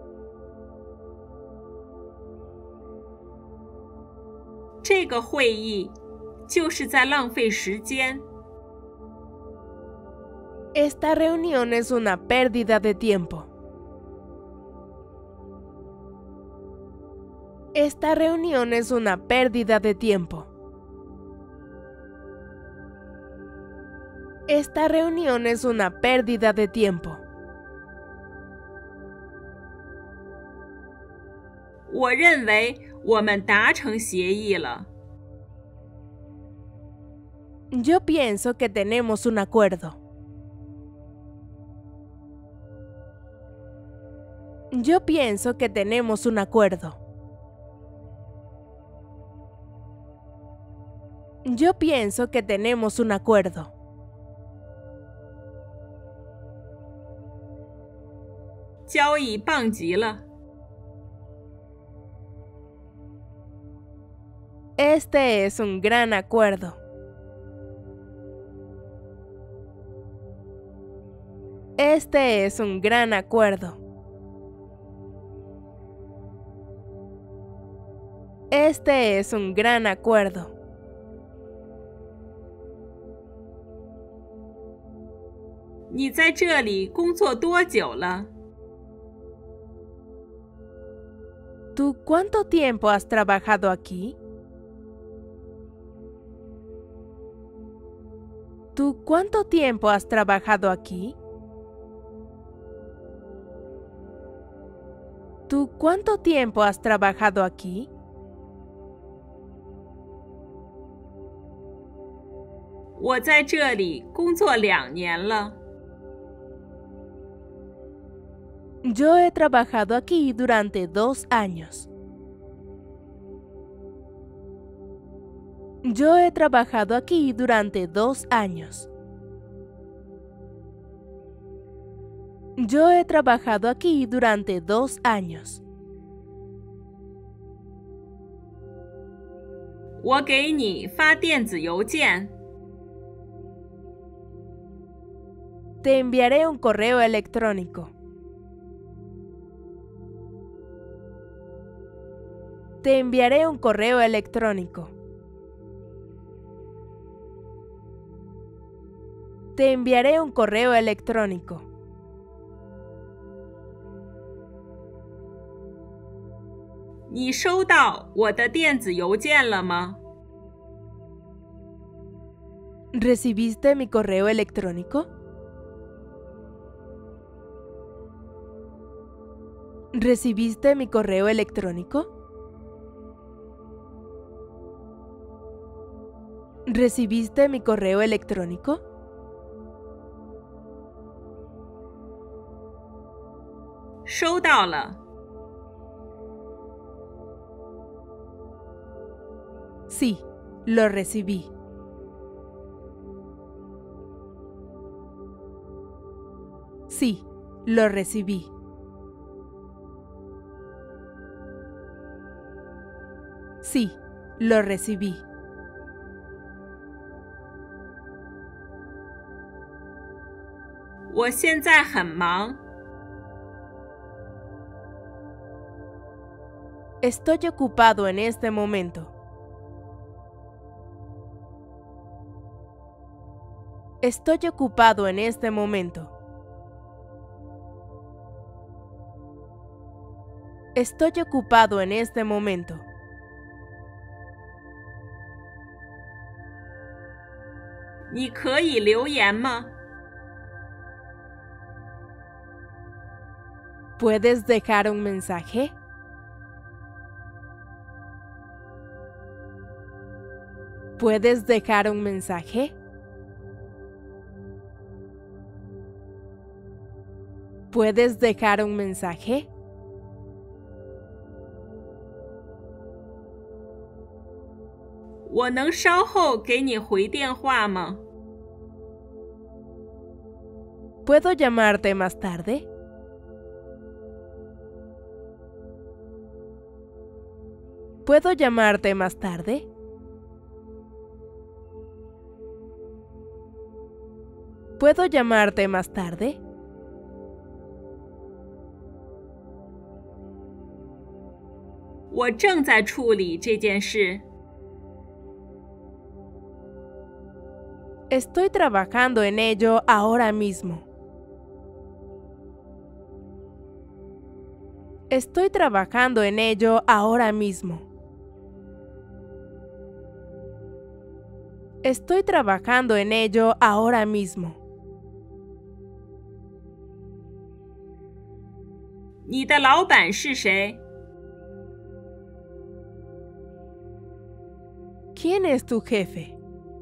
这个会议就是在浪费时间。 Esta reunión es una pérdida de tiempo. Esta reunión es una pérdida de tiempo. Esta reunión es una pérdida de tiempo. 我认为我们达成协议了。 Yo pienso que tenemos un acuerdo. Yo pienso que tenemos un acuerdo. Yo pienso que tenemos un acuerdo. 交易棒极了。 Este es un gran acuerdo. Este es un gran acuerdo. Este es un gran acuerdo. 你在这里工作多久了？ ¿Tú cuánto tiempo has trabajado aquí? ¿Tú cuánto tiempo has trabajado aquí? ¿Tú cuánto tiempo has trabajado aquí? 我在这里工作两年了。 Yo he trabajado aquí durante dos años. Yo he trabajado aquí durante dos años. Yo he trabajado aquí durante dos años. 我给你发电子邮件。 Te enviaré un correo electrónico. Te enviaré un correo electrónico. Te enviaré un correo electrónico. 你收到我的电子邮件了吗？ ¿Recibiste mi correo electrónico? ¿Recibiste mi correo electrónico? ¿Recibiste mi correo electrónico? 收到了。 Sí, lo recibí. Sí, lo recibí. Sí, lo recibí. 我现在很忙。 Estoy ocupado en este momento. Estoy ocupado en este momento. Estoy ocupado en este momento. 你可以留言吗？ ¿Puedes dejar un mensaje? ¿Puedes dejar un mensaje? ¿Puedes dejar un mensaje? 我能稍后给你回电话吗？ ¿Puedo llamarte más tarde? ¿Puedo llamarte más tarde? ¿Puedo llamarte más tarde? 我正在处理这件事。 Estoy trabajando en ello ahora mismo. Estoy trabajando en ello ahora mismo. Estoy trabajando en ello ahora mismo. 你的老板是谁？ ¿Quién es tu jefe?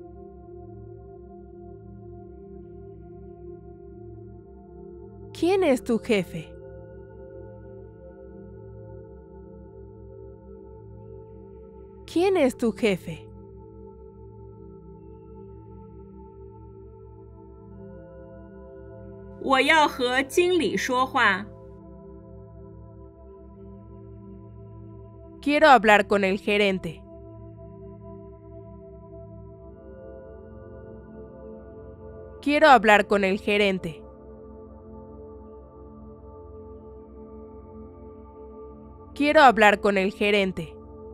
¿Quién es tu jefe? ¿Quién es tu jefe? 我要和经理说话。 Quiero hablar con el gerente. Quiero hablar con el gerente. Quiero hablar con el gerente.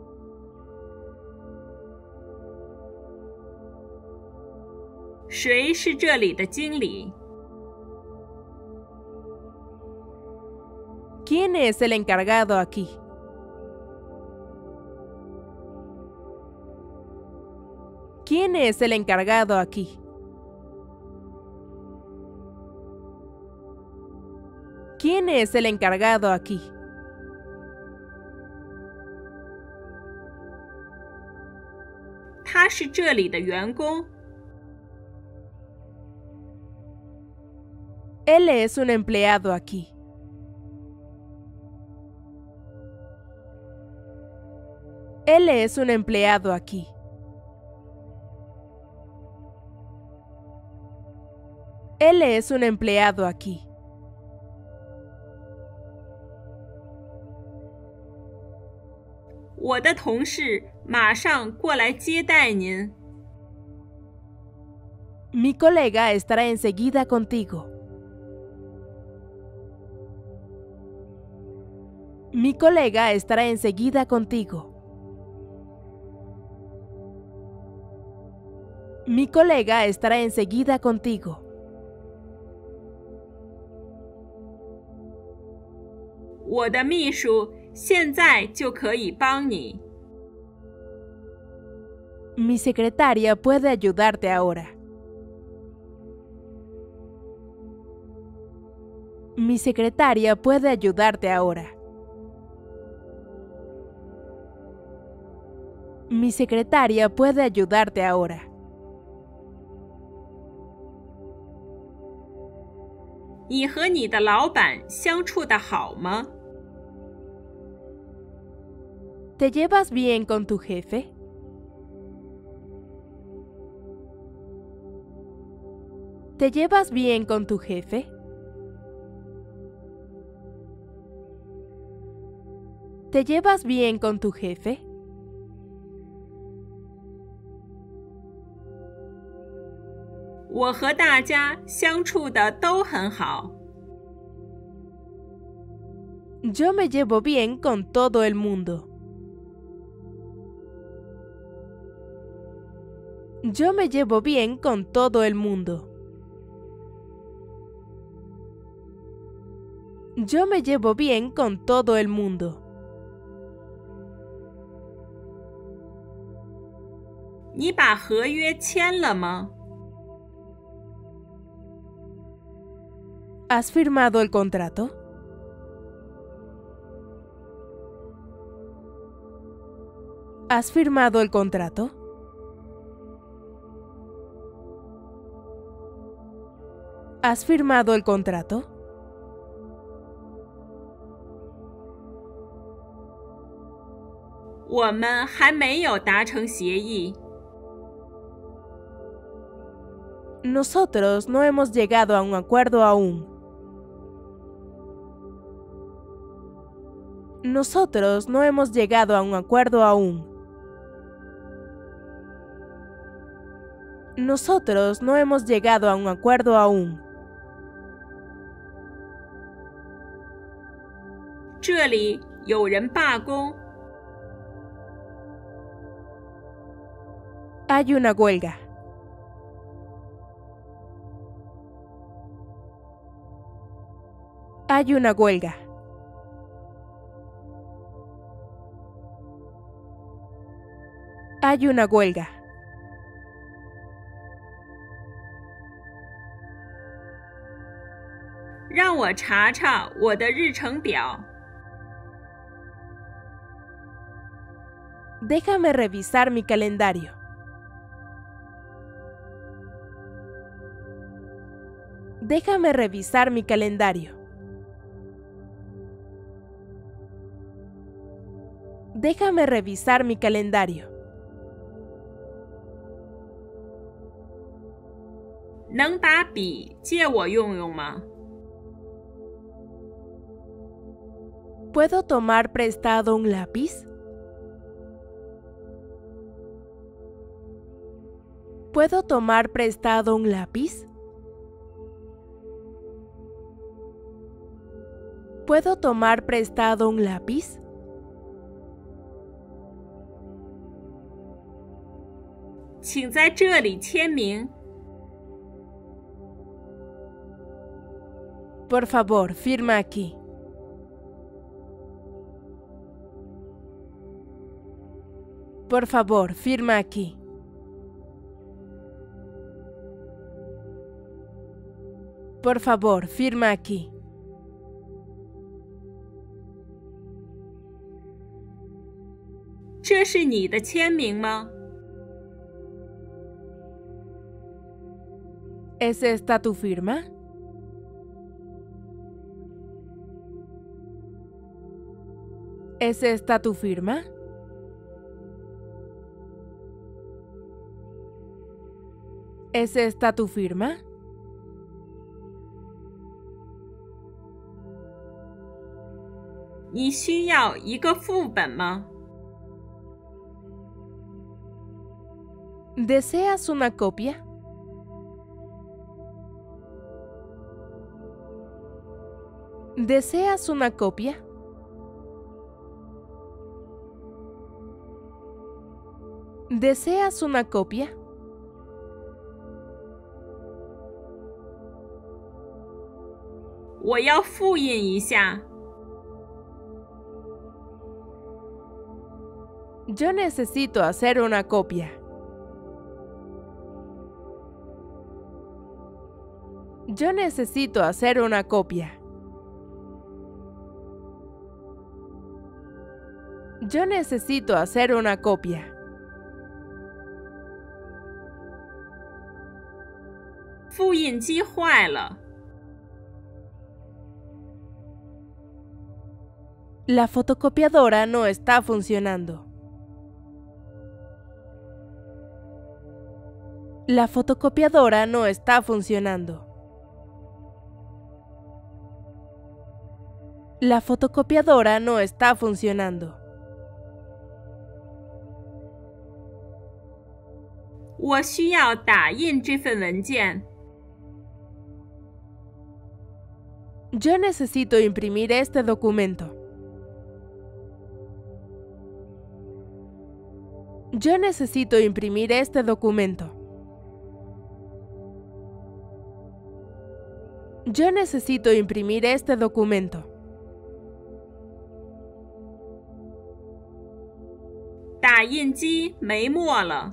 谁是这里的经理？ ¿Quién es el encargado aquí? ¿Quién es el encargado aquí? ¿Quién es el encargado aquí? 他是这里的员工。 Él es un empleado aquí. Él es un empleado aquí. Él es un empleado aquí. 我的同事马上过来接待您。 Mi colega estará enseguida contigo. Mi colega estará enseguida contigo. Mi colega estará enseguida contigo. 我的秘书现在就可以帮你。 Mi secretaria puede ayudarte ahora. Mi secretaria puede ayudarte ahora. Mi secretaria puede ayudarte ahora. 你和你的老板相处得好吗？ ¿Te llevas bien con tu jefe? ¿Te llevas bien con tu jefe? ¿Te llevas bien con tu jefe? 我和大家相处的都很好。 Yo me llevo bien con todo el mundo. Yo me llevo bien con todo el mundo. Yo me llevo bien con todo el mundo. 你把合约签了吗？ ¿Has firmado el contrato? ¿Has firmado el contrato? ¿Has firmado el contrato? 我们还没有达成协议。 Nosotros no hemos llegado a un acuerdo aún. Nosotros no hemos llegado a un acuerdo aún. Nosotros no hemos llegado a un acuerdo aún. 这里有人罢工。 Hay una huelga. Hay una huelga. Hay una huelga. 让我查查我的日程表。 Déjame revisar mi calendario. Déjame revisar mi calendario. Déjame revisar mi calendario. 能把笔借我用用吗？ ¿Puedo tomar prestado un lápiz? ¿Puedo tomar prestado un lápiz? ¿Puedo tomar prestado un lápiz? 请在这里签名。 Por favor, firma aquí. Por favor, firma aquí. Por favor, firma aquí. 这是你的签名吗？ ¿Es esta tu firma? ¿Es esta tu firma? ¿Es esta tu firma? 你需要一个副本吗？ ¿Deseas una copia? ¿Deseas una copia? ¿Deseas una copia? 我要复印一下。 Yo necesito hacer una copia. Yo necesito hacer una copia. Yo necesito hacer una copia. 复印机坏了。 La fotocopiadora no está funcionando. La fotocopiadora no está funcionando. La fotocopiadora no está funcionando. 我需要打印这份文件。 Yo necesito imprimir este documento. Yo necesito imprimir este documento. Yo necesito imprimir este documento. 打印机没墨了。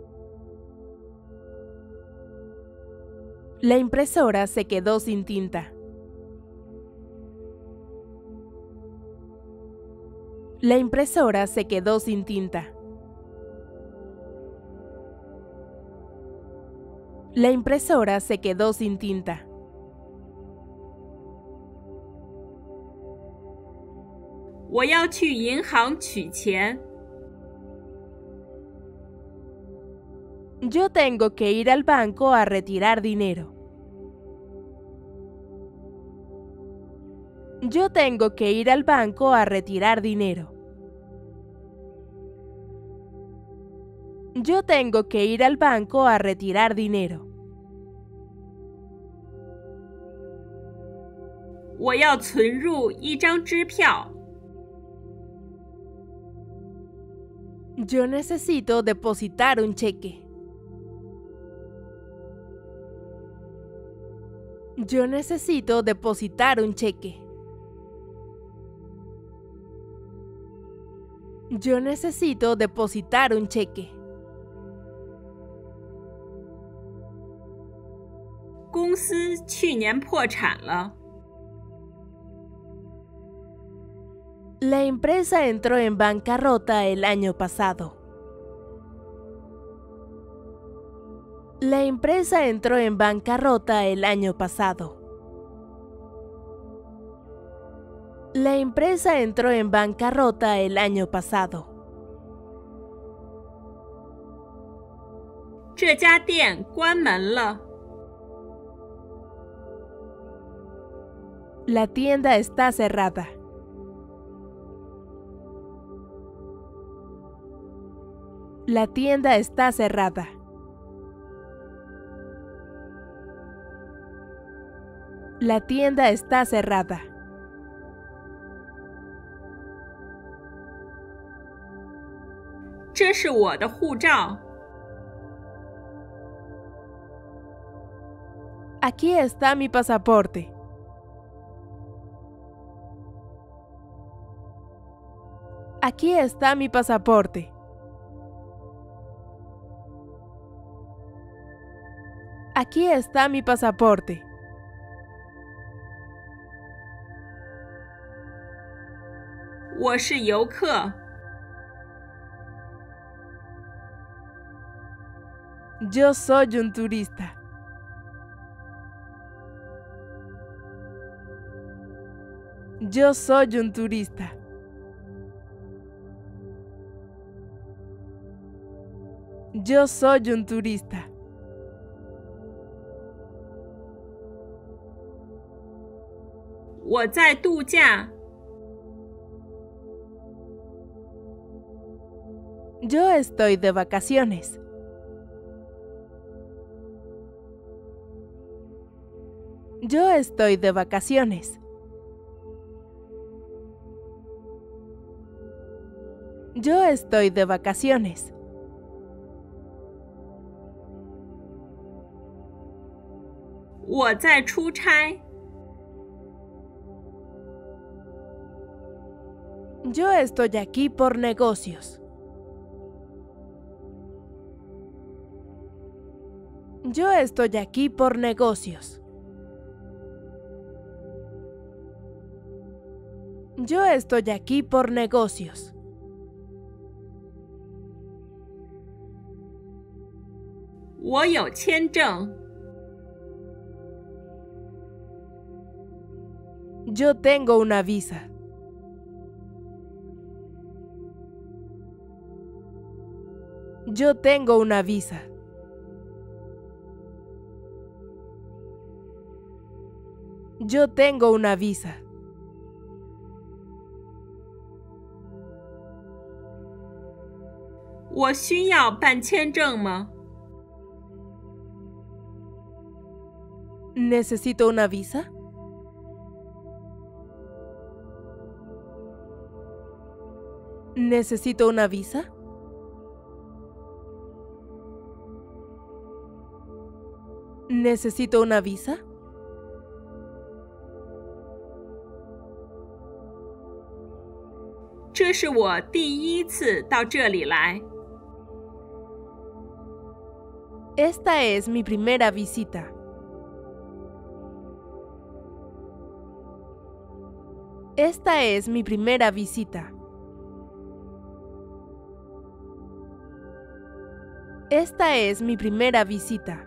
La impresora se quedó sin tinta. La impresora se quedó sin tinta. La impresora se quedó sin tinta. 我要去银行取钱。 Yo tengo que ir al banco a retirar dinero. Yo tengo que ir al banco a retirar dinero. Yo tengo que ir al banco a retirar dinero. 我要存入一张支票。 Yo necesito depositar un cheque. Yo necesito depositar un cheque. Yo necesito depositar un cheque. 公司去年破产了。 La empresa entró en bancarrota el año pasado. La empresa entró en bancarrota el año pasado. La empresa entró en bancarrota el año pasado. 这家店关门了。 La tienda está cerrada. La tienda está cerrada. La tienda está cerrada. 这是我的护照。 Aquí está mi pasaporte. Aquí está mi pasaporte. Aquí está mi pasaporte. 我是游客。 Yo soy un turista. Yo soy un turista. Yo soy un turista. 我在度假。 Yo estoy de vacaciones. Yo estoy de vacaciones. Yo estoy de vacaciones. 我在出差。 Yo estoy aquí por negocios. Yo estoy aquí por negocios. Yo estoy aquí por negocios. 我有签证。 Yo tengo una visa. Yo tengo una visa. Yo tengo una visa. 我需要办签证吗？ ¿Necesito una visa? ¿Necesito una visa? ¿Necesito una visa? 这是我第一次到这里来。 Esta es mi primera visita. Esta es mi primera visita. Esta es mi primera visita.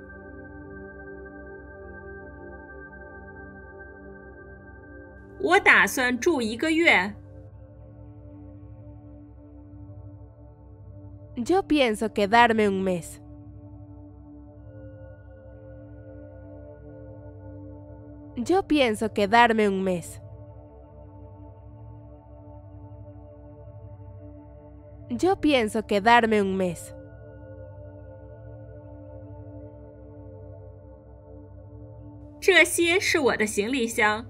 我打算住一个月。 Yo pienso quedarme un mes. Yo pienso quedarme un mes. Yo pienso quedarme un mes. 这些是我的行李箱。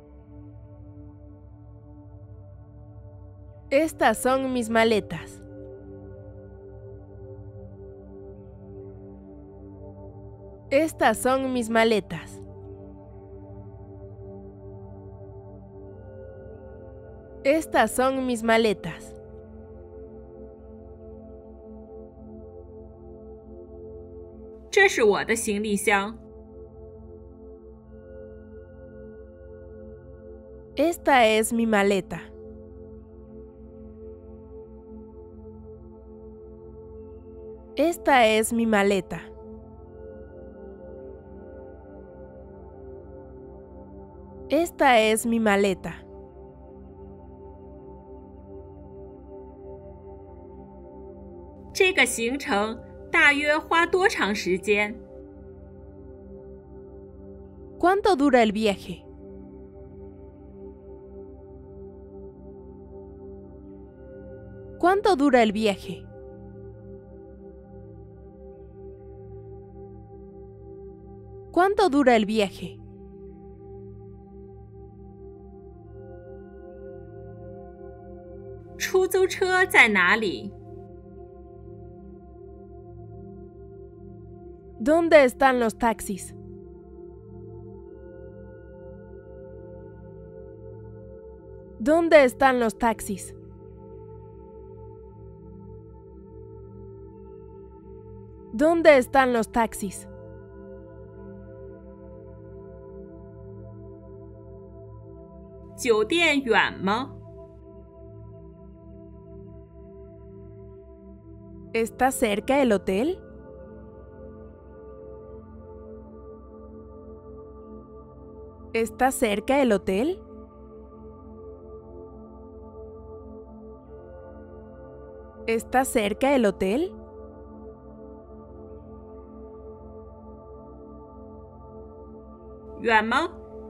Estas son mis maletas. Estas son mis maletas. Estas son mis maletas. “这是我的行李箱。” Esta es mi maleta. Esta es mi maleta. Esta es mi maleta. “这个行程大约花多长时间？” ¿Cuánto dura el viaje? ¿Cuánto dura el viaje? ¿Cuánto dura el viaje? “出租车在哪里？” ¿Dónde están los taxis? ¿Dónde están los taxis? ¿Dónde están los taxis? “酒店远吗？” ¿Está cerca el hotel? ¿Está cerca el hotel? ¿Está cerca el hotel? “远吗？”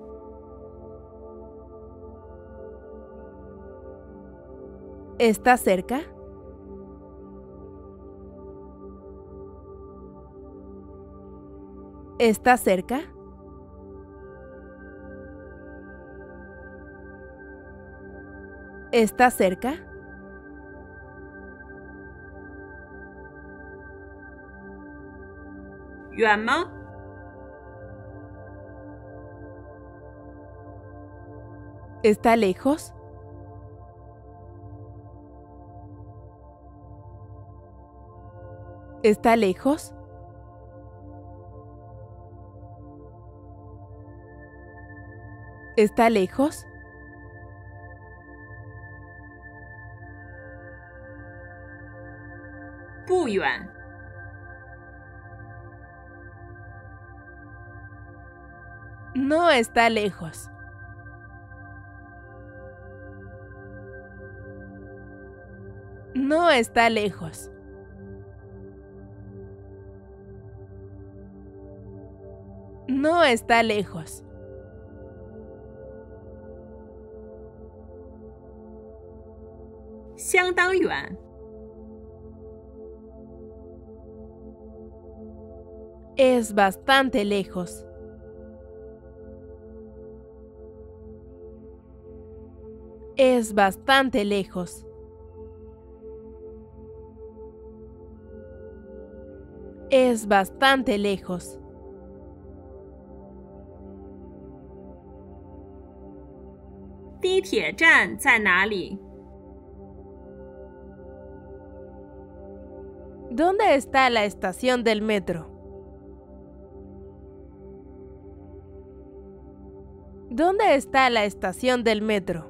¿Está cerca? ¿Está cerca? ¿Está cerca? “远吗？” ¿Está lejos? ¿Está lejos? ¿Está lejos? “不远。” No está lejos. No está lejos. No está lejos. “相当远。” Es bastante lejos. Es bastante lejos. Es bastante lejos. “地铁站在哪里？” ¿Dónde está la estación del metro? ¿Dónde está la estación del metro?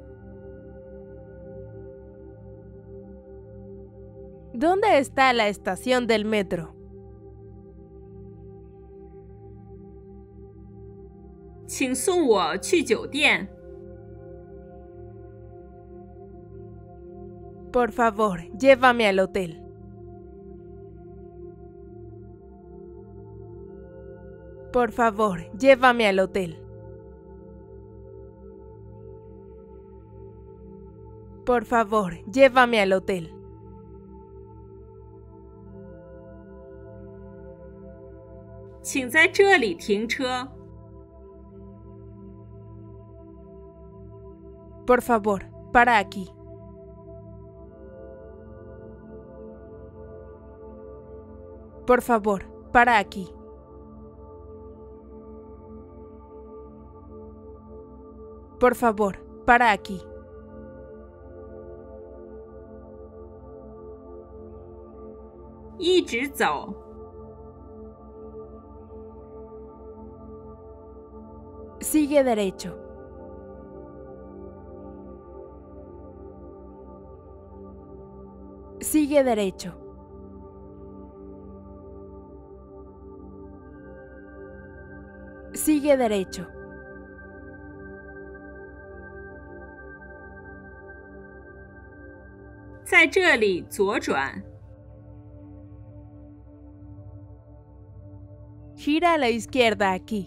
¿Dónde está la estación del metro? 请送我去酒店。 Por favor, llévame al hotel. Por favor, llévame al hotel. Por favor, llévame al hotel. “请在这里停车。 Por favor, para aquí. Por favor, para aquí. Por favor, para aquí. 一直走。 Sigue derecho. Sigue derecho. Sigue derecho. "在这里左转。 Gira a la izquierda aquí.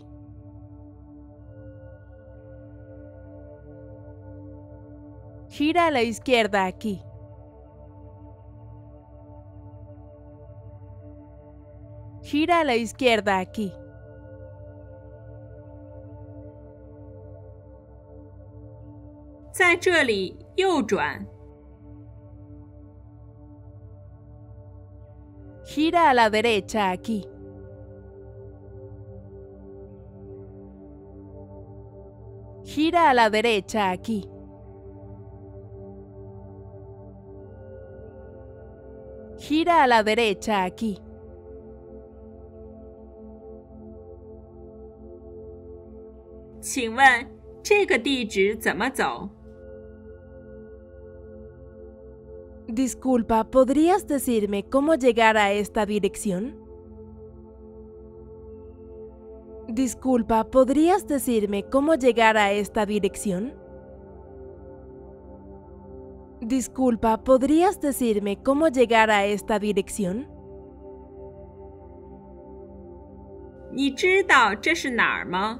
Gira a la izquierda aquí. Gira a la izquierda aquí. "在这里右转。 Gira a la derecha aquí. Gira a la derecha aquí. Gira a la derecha aquí. "请问这个地址怎么走？" Disculpa, ¿podrías decirme cómo llegar a esta dirección? Disculpa, ¿podrías decirme cómo llegar a esta dirección? Disculpa, ¿podrías decirme cómo llegar a esta dirección? 你知道这是哪儿吗？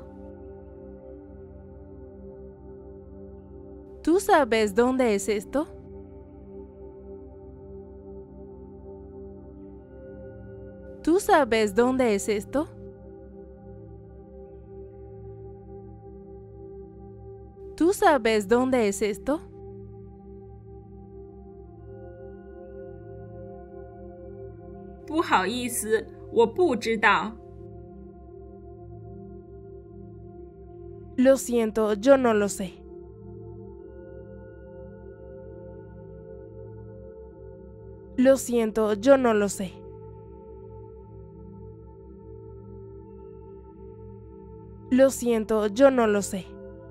¿Tú sabes dónde es esto? ¿Tú sabes dónde es esto? ¿Tú sabes dónde es esto? "不好意思，我不知道。" Lo siento, yo no lo sé. Lo siento, yo no lo sé. Lo siento, yo no lo sé.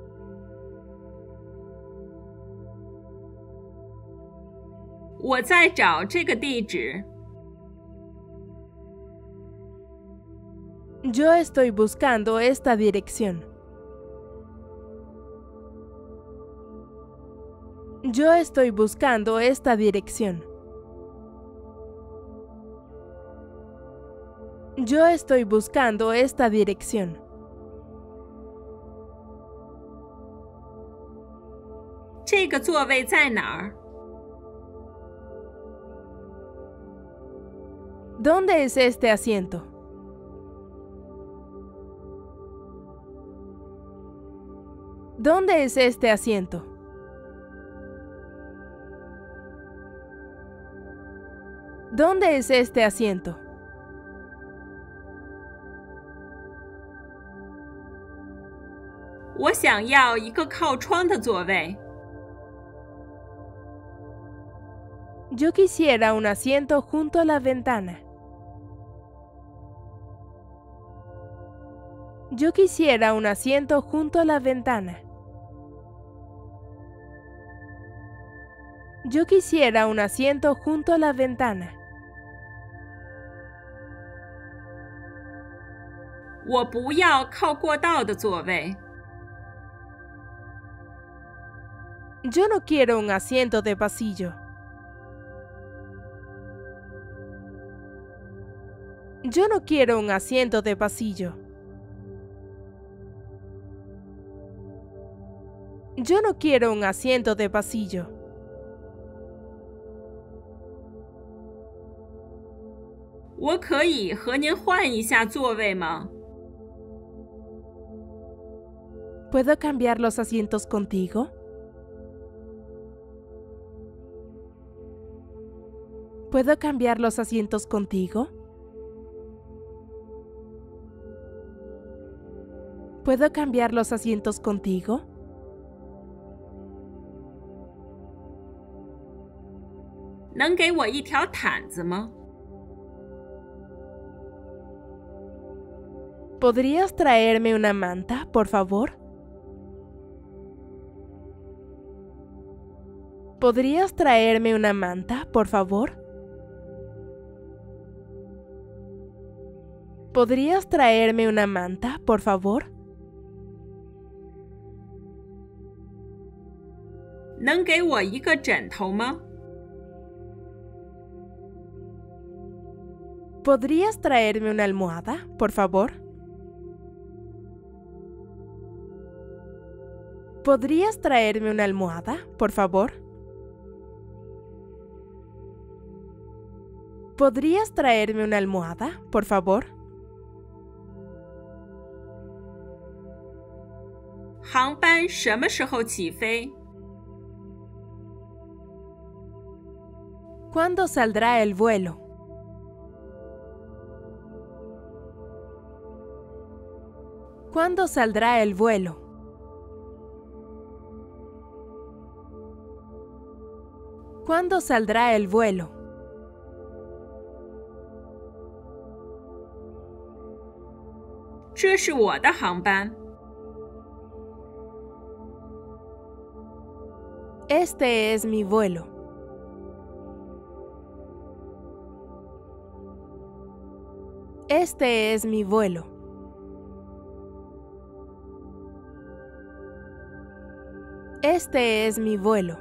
我在找这个地址。 Yo estoy buscando esta dirección. Yo estoy buscando esta dirección. Yo estoy buscando esta dirección. 这个座位在哪儿？ ¿Dónde es este asiento? ¿Dónde es este asiento? ¿Dónde es este asiento? 我想要一个靠窗的座位。 Yo quisiera un asiento junto a la ventana. Yo quisiera un asiento junto a la ventana. Yo quisiera un asiento junto a la ventana. 我不要靠过道的座位。 Yo no quiero un asiento de pasillo. Yo no quiero un asiento de pasillo. Yo no quiero un asiento de pasillo. 我可以和您换一下座位吗？ ¿Puedo cambiar los asientos contigo? ¿Puedo cambiar los asientos contigo? ¿Puedo cambiar los asientos contigo? 能给我一条毯子吗？ ¿Podrías traerme una manta, por favor? ¿Podrías traerme una manta, por favor? ¿Podrías traerme una manta, por favor? 能给我一个枕头吗？ ¿Podrías traerme una almohada, por favor? ¿Podrías traerme una almohada, por favor? ¿Podrías traerme una almohada, por favor? 航班什么时候起飞？ ¿Cuándo saldrá el vuelo? ¿Cuándo saldrá el vuelo? ¿Cuándo saldrá el vuelo? 这是我的航班。 Este es mi vuelo. Este es mi vuelo. Este es mi vuelo.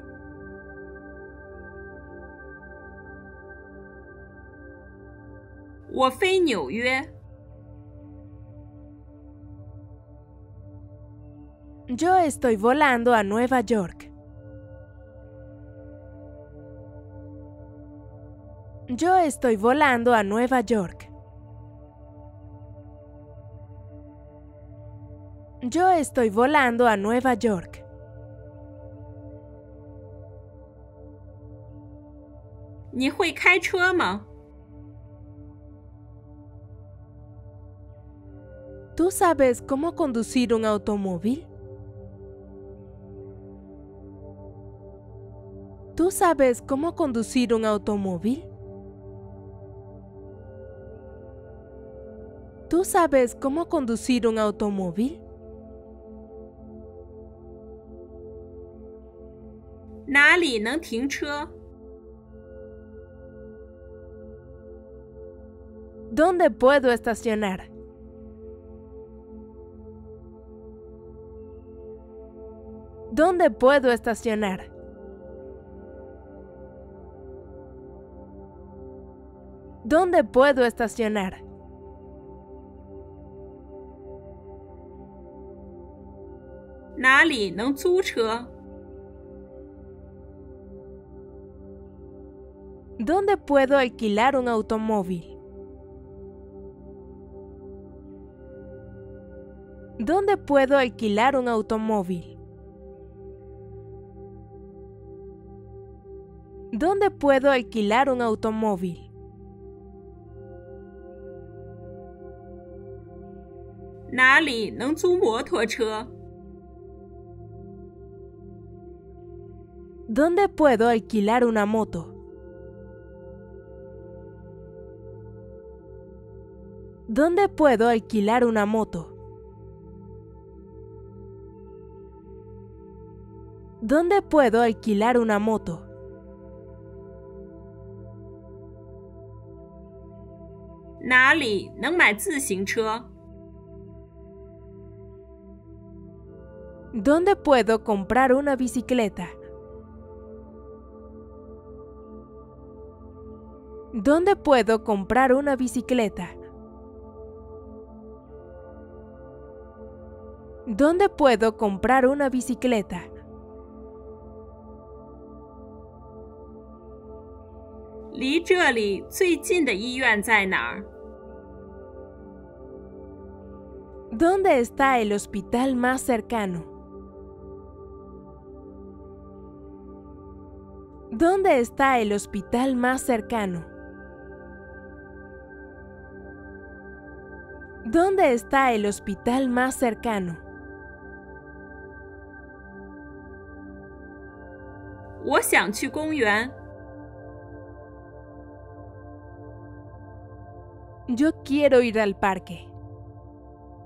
我飞纽约。 Yo estoy volando a Nueva York. Yo estoy volando a Nueva York. Yo estoy volando a Nueva York. 你会开车吗？ ¿Tú sabes cómo conducir un automóvil? ¿Tú sabes cómo conducir un automóvil? ¿Tú sabes cómo conducir un automóvil? 哪里能停车？ ¿Dónde puedo estacionar? ¿Dónde puedo estacionar? ¿Dónde puedo estacionar? 哪里能租车？ ¿Dónde puedo alquilar un automóvil? ¿Dónde puedo alquilar un automóvil? ¿Dónde puedo alquilar un automóvil? 哪里能租摩托车？ ¿Dónde puedo alquilar una moto? ¿Dónde puedo alquilar una moto? ¿Dónde puedo alquilar una moto? 哪里能买自行车？ ¿Dónde puedo comprar una bicicleta? ¿Dónde puedo comprar una bicicleta? ¿Dónde puedo comprar una bicicleta? 离这里最近的医院在哪儿？ ¿Dónde está el hospital más cercano? ¿Dónde está el hospital más cercano? ¿Dónde está el hospital más cercano? 我想去公园。 Yo quiero ir al parque.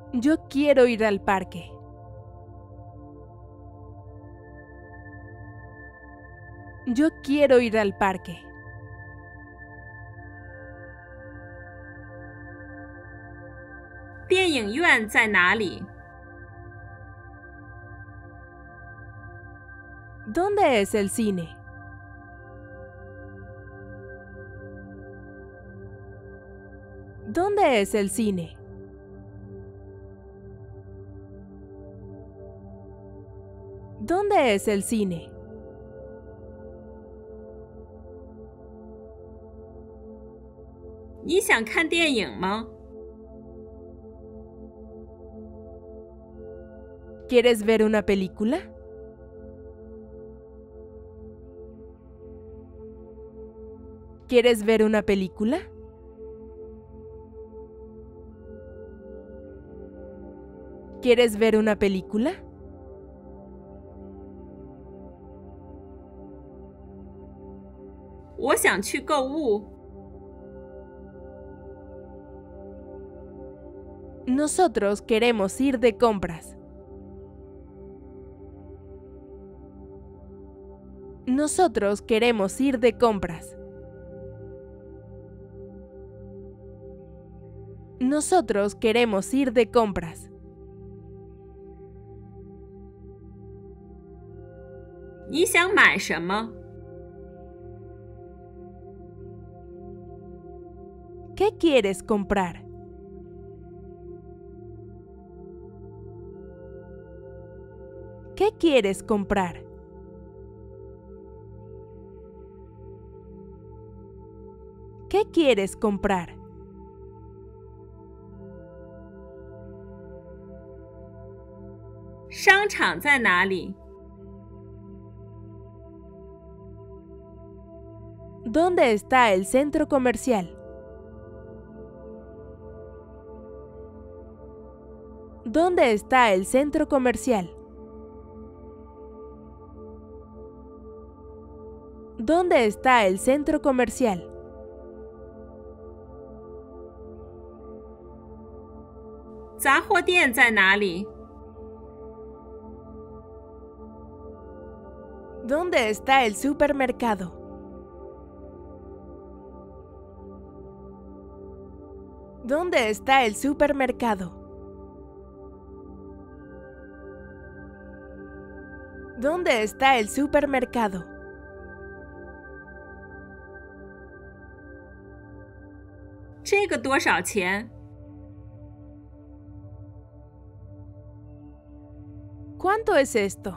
Yo quiero ir al parque. Yo quiero ir al parque. 电影院在哪里？ ¿Dónde es el cine? ¿Dónde es el cine? ¿Dónde es el cine? 你想看电影吗？ ¿Quieres ver una película? ¿Quieres ver una película? ¿Quieres ver una película? 我想去购物。 Nosotros queremos ir de compras. Nosotros queremos ir de compras. Nosotros queremos ir de compras. 你想买什么？ ¿Qué quieres comprar? ¿Qué quieres comprar? ¿Qué quieres comprar? 商场在哪里？ ¿Dónde está el centro comercial? ¿Dónde está el centro comercial? ¿Dónde está el centro comercial? 杂货店在哪里？ ¿Dónde está el supermercado? ¿Dónde está el supermercado? ¿Dónde está el supermercado? 这个多少钱？ ¿Cuánto es esto?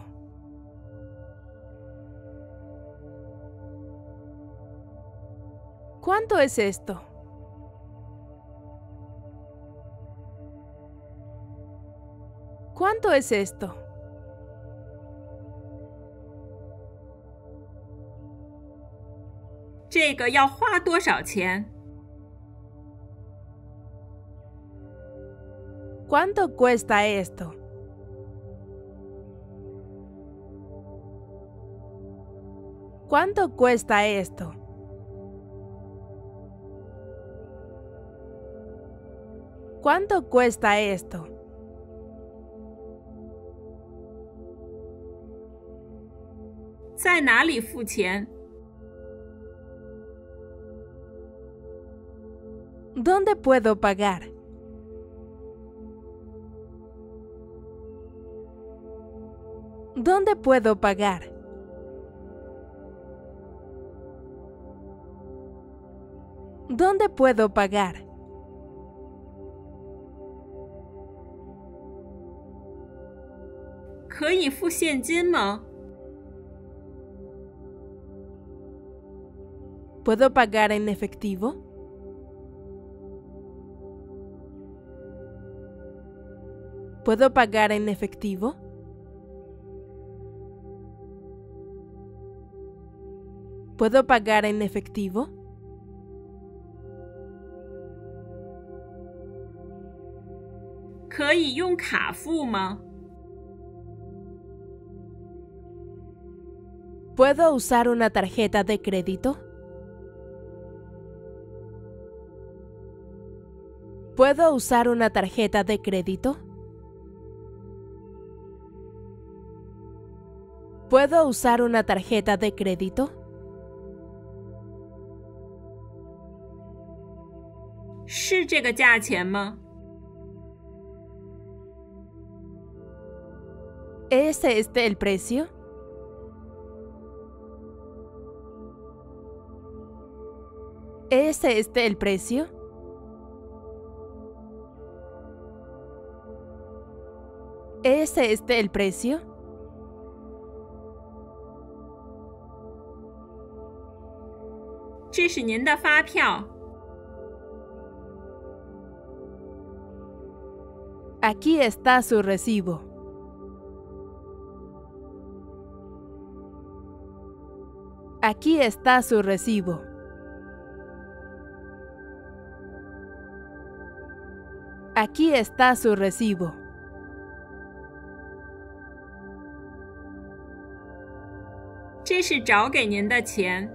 ¿Cuánto es esto? ¿Cuánto es esto? 这个要花多少钱？ ¿Cuánto cuesta esto? ¿Cuánto cuesta esto? ¿Cuánto cuesta esto? 在哪里付钱？ ¿Dónde puedo pagar? ¿Dónde puedo pagar? ¿Dónde puedo pagar? 可以付现金吗？ ¿Puedo pagar en efectivo? ¿Puedo pagar en efectivo? ¿Puedo pagar en efectivo? 可以用卡付吗？ ¿Puedo usar una tarjeta de crédito? ¿Puedo usar una tarjeta de crédito? ¿Puedo usar una tarjeta de crédito? 是这个价钱吗？ ¿Es este el precio? ¿Es este el precio? ¿Es este el precio? 这是您的发票。 Aquí está su recibo. Aquí está su recibo. Aquí está su recibo. 这是找给您的钱。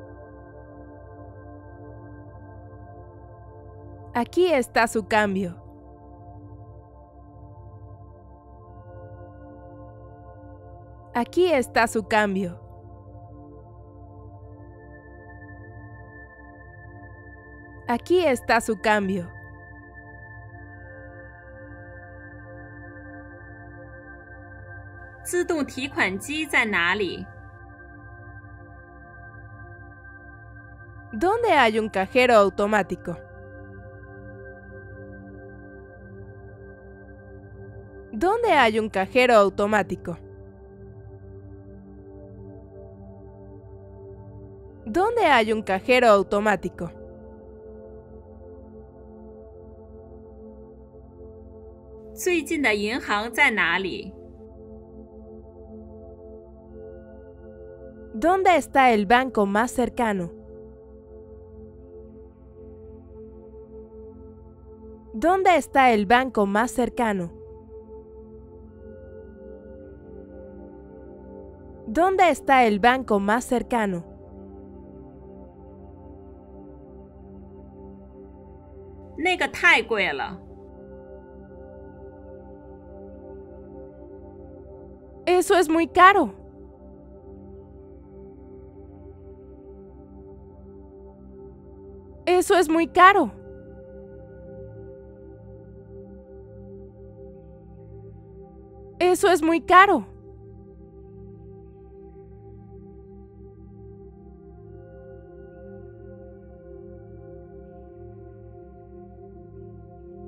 Aquí está su cambio. Aquí está su cambio. Aquí está su cambio. 自动提款机在哪里？ ¿Dónde hay un cajero automático? ¿Dónde hay un cajero automático? ¿Dónde hay un cajero automático? 最近的银行在哪里？ ¿Dónde está el banco más cercano? ¿Dónde está el banco más cercano? ¿Dónde está el banco más cercano? 那个太贵了。 Eso es muy caro. Eso es muy caro. Eso es muy caro.